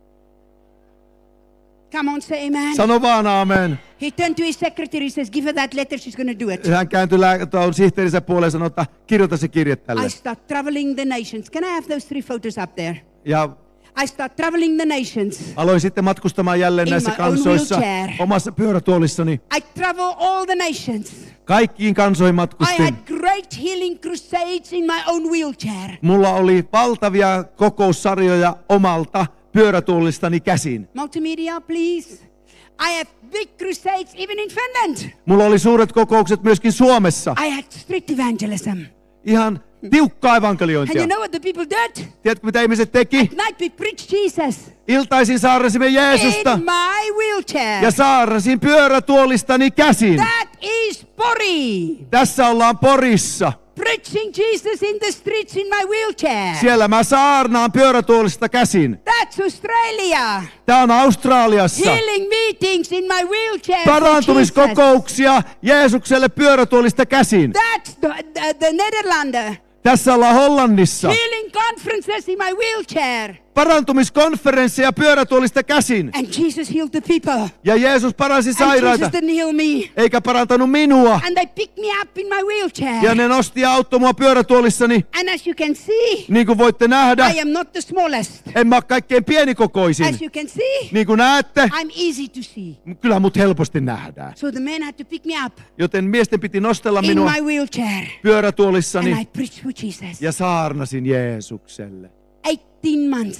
Come on, say amen. Sano vaan aamen. He turned to his secretary, he says, give her that letter, she's going to do it. Hän kääntyi tuon sihteerinsä puoleen ja sanoi, että kirjoita se kirje tälle. I start traveling the nations. Can I have those 3 photos up there? Ja I start traveling the nations. aloin sitten matkustamaan jälleen In näissä my own kansoissa wheelchair. omassa pyörätuolissani. I travel all the nations. Kaikkiin kansoihin I matkustin. had great healing crusades in my own wheelchair. Mulla oli valtavia kokoussarjoja omalta pyörätuolistani käsin. Multimedia, please. I have big crusades even in Finland. Mulla oli suuret kokoukset myöskin Suomessa. I had street evangelism. Ihan tiukkaa And evankeliointia. you know what the people did? Tiedätkö, mitä ihmiset teki? At night we preached Jesus Iltaisin saarnasimme Jeesusta in my wheelchair. ja saarnasin pyörätuolistani käsin. That is Pori. Tässä ollaan Porissa. Preaching Jesus in the streets in my wheelchair. Siellä mä saarnaan pyörätuolista käsin. That's Australia. Tää on Australiassa. Healing meetings in my wheelchair. for Jesus. Parantumiskokouksia Jeesukselle pyörätuolista käsin. That's the Netherlander. Tässä ollaan Hollannissa. Healing conferences in my wheelchair. Parantumiskonferensseja pyörätuolista käsin. And Jesus healed the people. Ja Jeesus paransi And sairaita, Jesus didn't heal me. eikä parantanut minua. And they picked me up in my wheelchair. Ja ne nosti ja auttoi mua pyörätuolissani. And as you can see, Niin kuin voitte nähdä, I am not the smallest. en mä ole kaikkein pienikokoisin. As you can see, Niin kuin näette, I'm easy to see. kyllä mut helposti nähdään. So the man had to pick me up Joten miesten piti nostella in minua my wheelchair. And pyörätuolissani I preached for Jesus. ja saarnasin Jeesukselle. 18 months.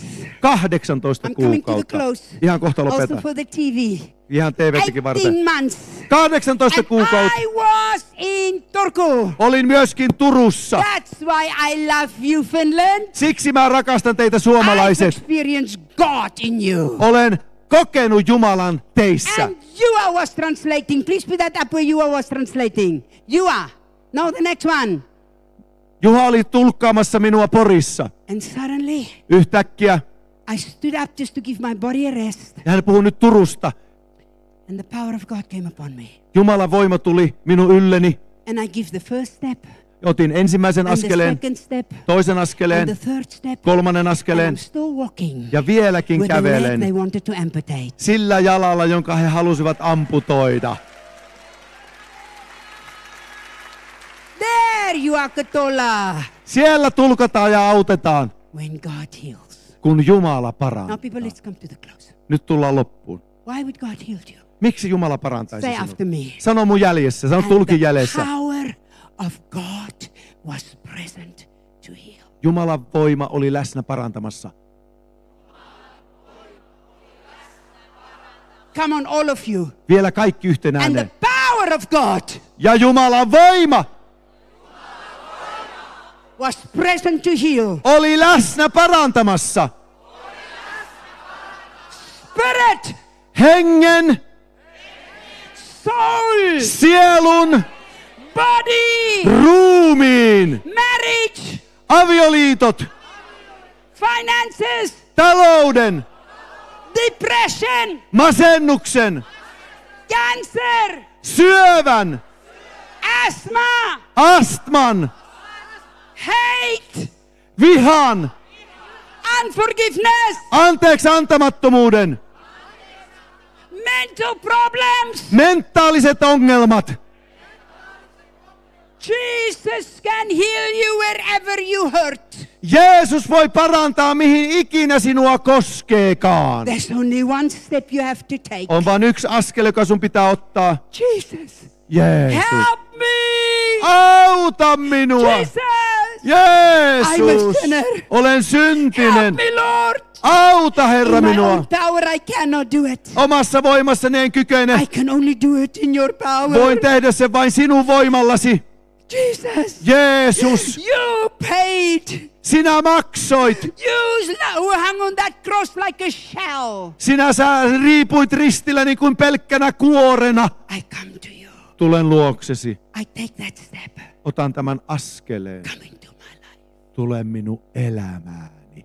18 I'm coming to the kuukautta. close. Ihan kohta Also lopetan. for the TV. Ihan TV:täkin varten. 18 months. 18 And kuukautta. I was in Turku. Olin myöskin Turussa. That's why I love you, Finland. Siksi mä rakastan teitä I've suomalaiset. experienced God in you. Olen kokenut Jumalan teissä. And Juha was translating. Please put that up where Juha was translating. Juha. No, the next one. Juha oli tulkkaamassa minua Porissa. And suddenly, Yhtäkkiä, I stood up just to give my body a rest. ja hän puhui nyt Turusta. And the power of God came upon me. Jumalan voima tuli minun ylleni. And I give the first step. Otin ensimmäisen And the askeleen, second step. toisen And askeleen, the third step. kolmannen And askeleen I'm still walking. ja vieläkin With the leg they kävelen wanted to amputate. sillä jalalla, jonka he halusivat amputoida. There you are, Katola. Siellä tulkataan ja autetaan, When God heals. kun Jumala Now, parantaa. people, let's come to the close. Nyt tullaan loppuun. Why would God heal you? Miksi Jumala parantaisi Say sinut? after me. Sano mun jäljessä, sano And tulkin the jäljessä. power of God was present. to heal. Jumalan voima oli läsnä parantamassa. Come on, all of you. Vielä kaikki And yhtenäinen. the power of God Ja Jumalan voima was present to heal. oli läsnä parantamassa. Spirit, Hengen, soul, sielun, body, ruumiin, marriage, avioliitot, finances, talouden, depression, masennuksen, cancer, syövän, asthma, astman, hate, vihan, unforgiveness, anteeksi antamattomuuden, mental problems. mentaaliset ongelmat. Jesus can heal you wherever you hurt. Jeesus voi parantaa mihin ikinä sinua koskeekaan. There's only one step you have to take. On vain yksi askel, joka sun pitää ottaa. Jesus, Jeesus. help me. Auta minua. Jesus, I'm Jeesus. a sinner. Olen Help syntinen. me, Lord. Auta, Herra, In my minua. own power, I cannot do it. Omassa voimassani en kykene. I can only do it in your power. Voin tehdä sen vain sinun voimallasi. Jesus, Jeesus, you paid. sinä maksoit. You hung on that cross like a shell. Sä riipuit ristillä niin kuin pelkkänä kuorena. I come to you. Tulen luoksesi. I take that step. Otan tämän askeleen. Come into my life. Tule minun elämääni.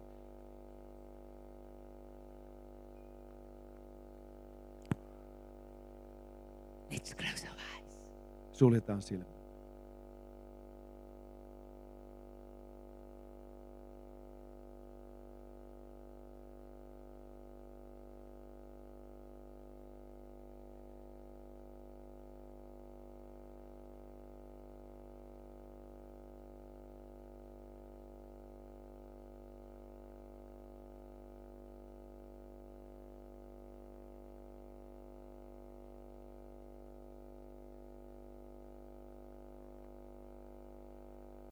Let's close our eyes. Suljetaan silmät.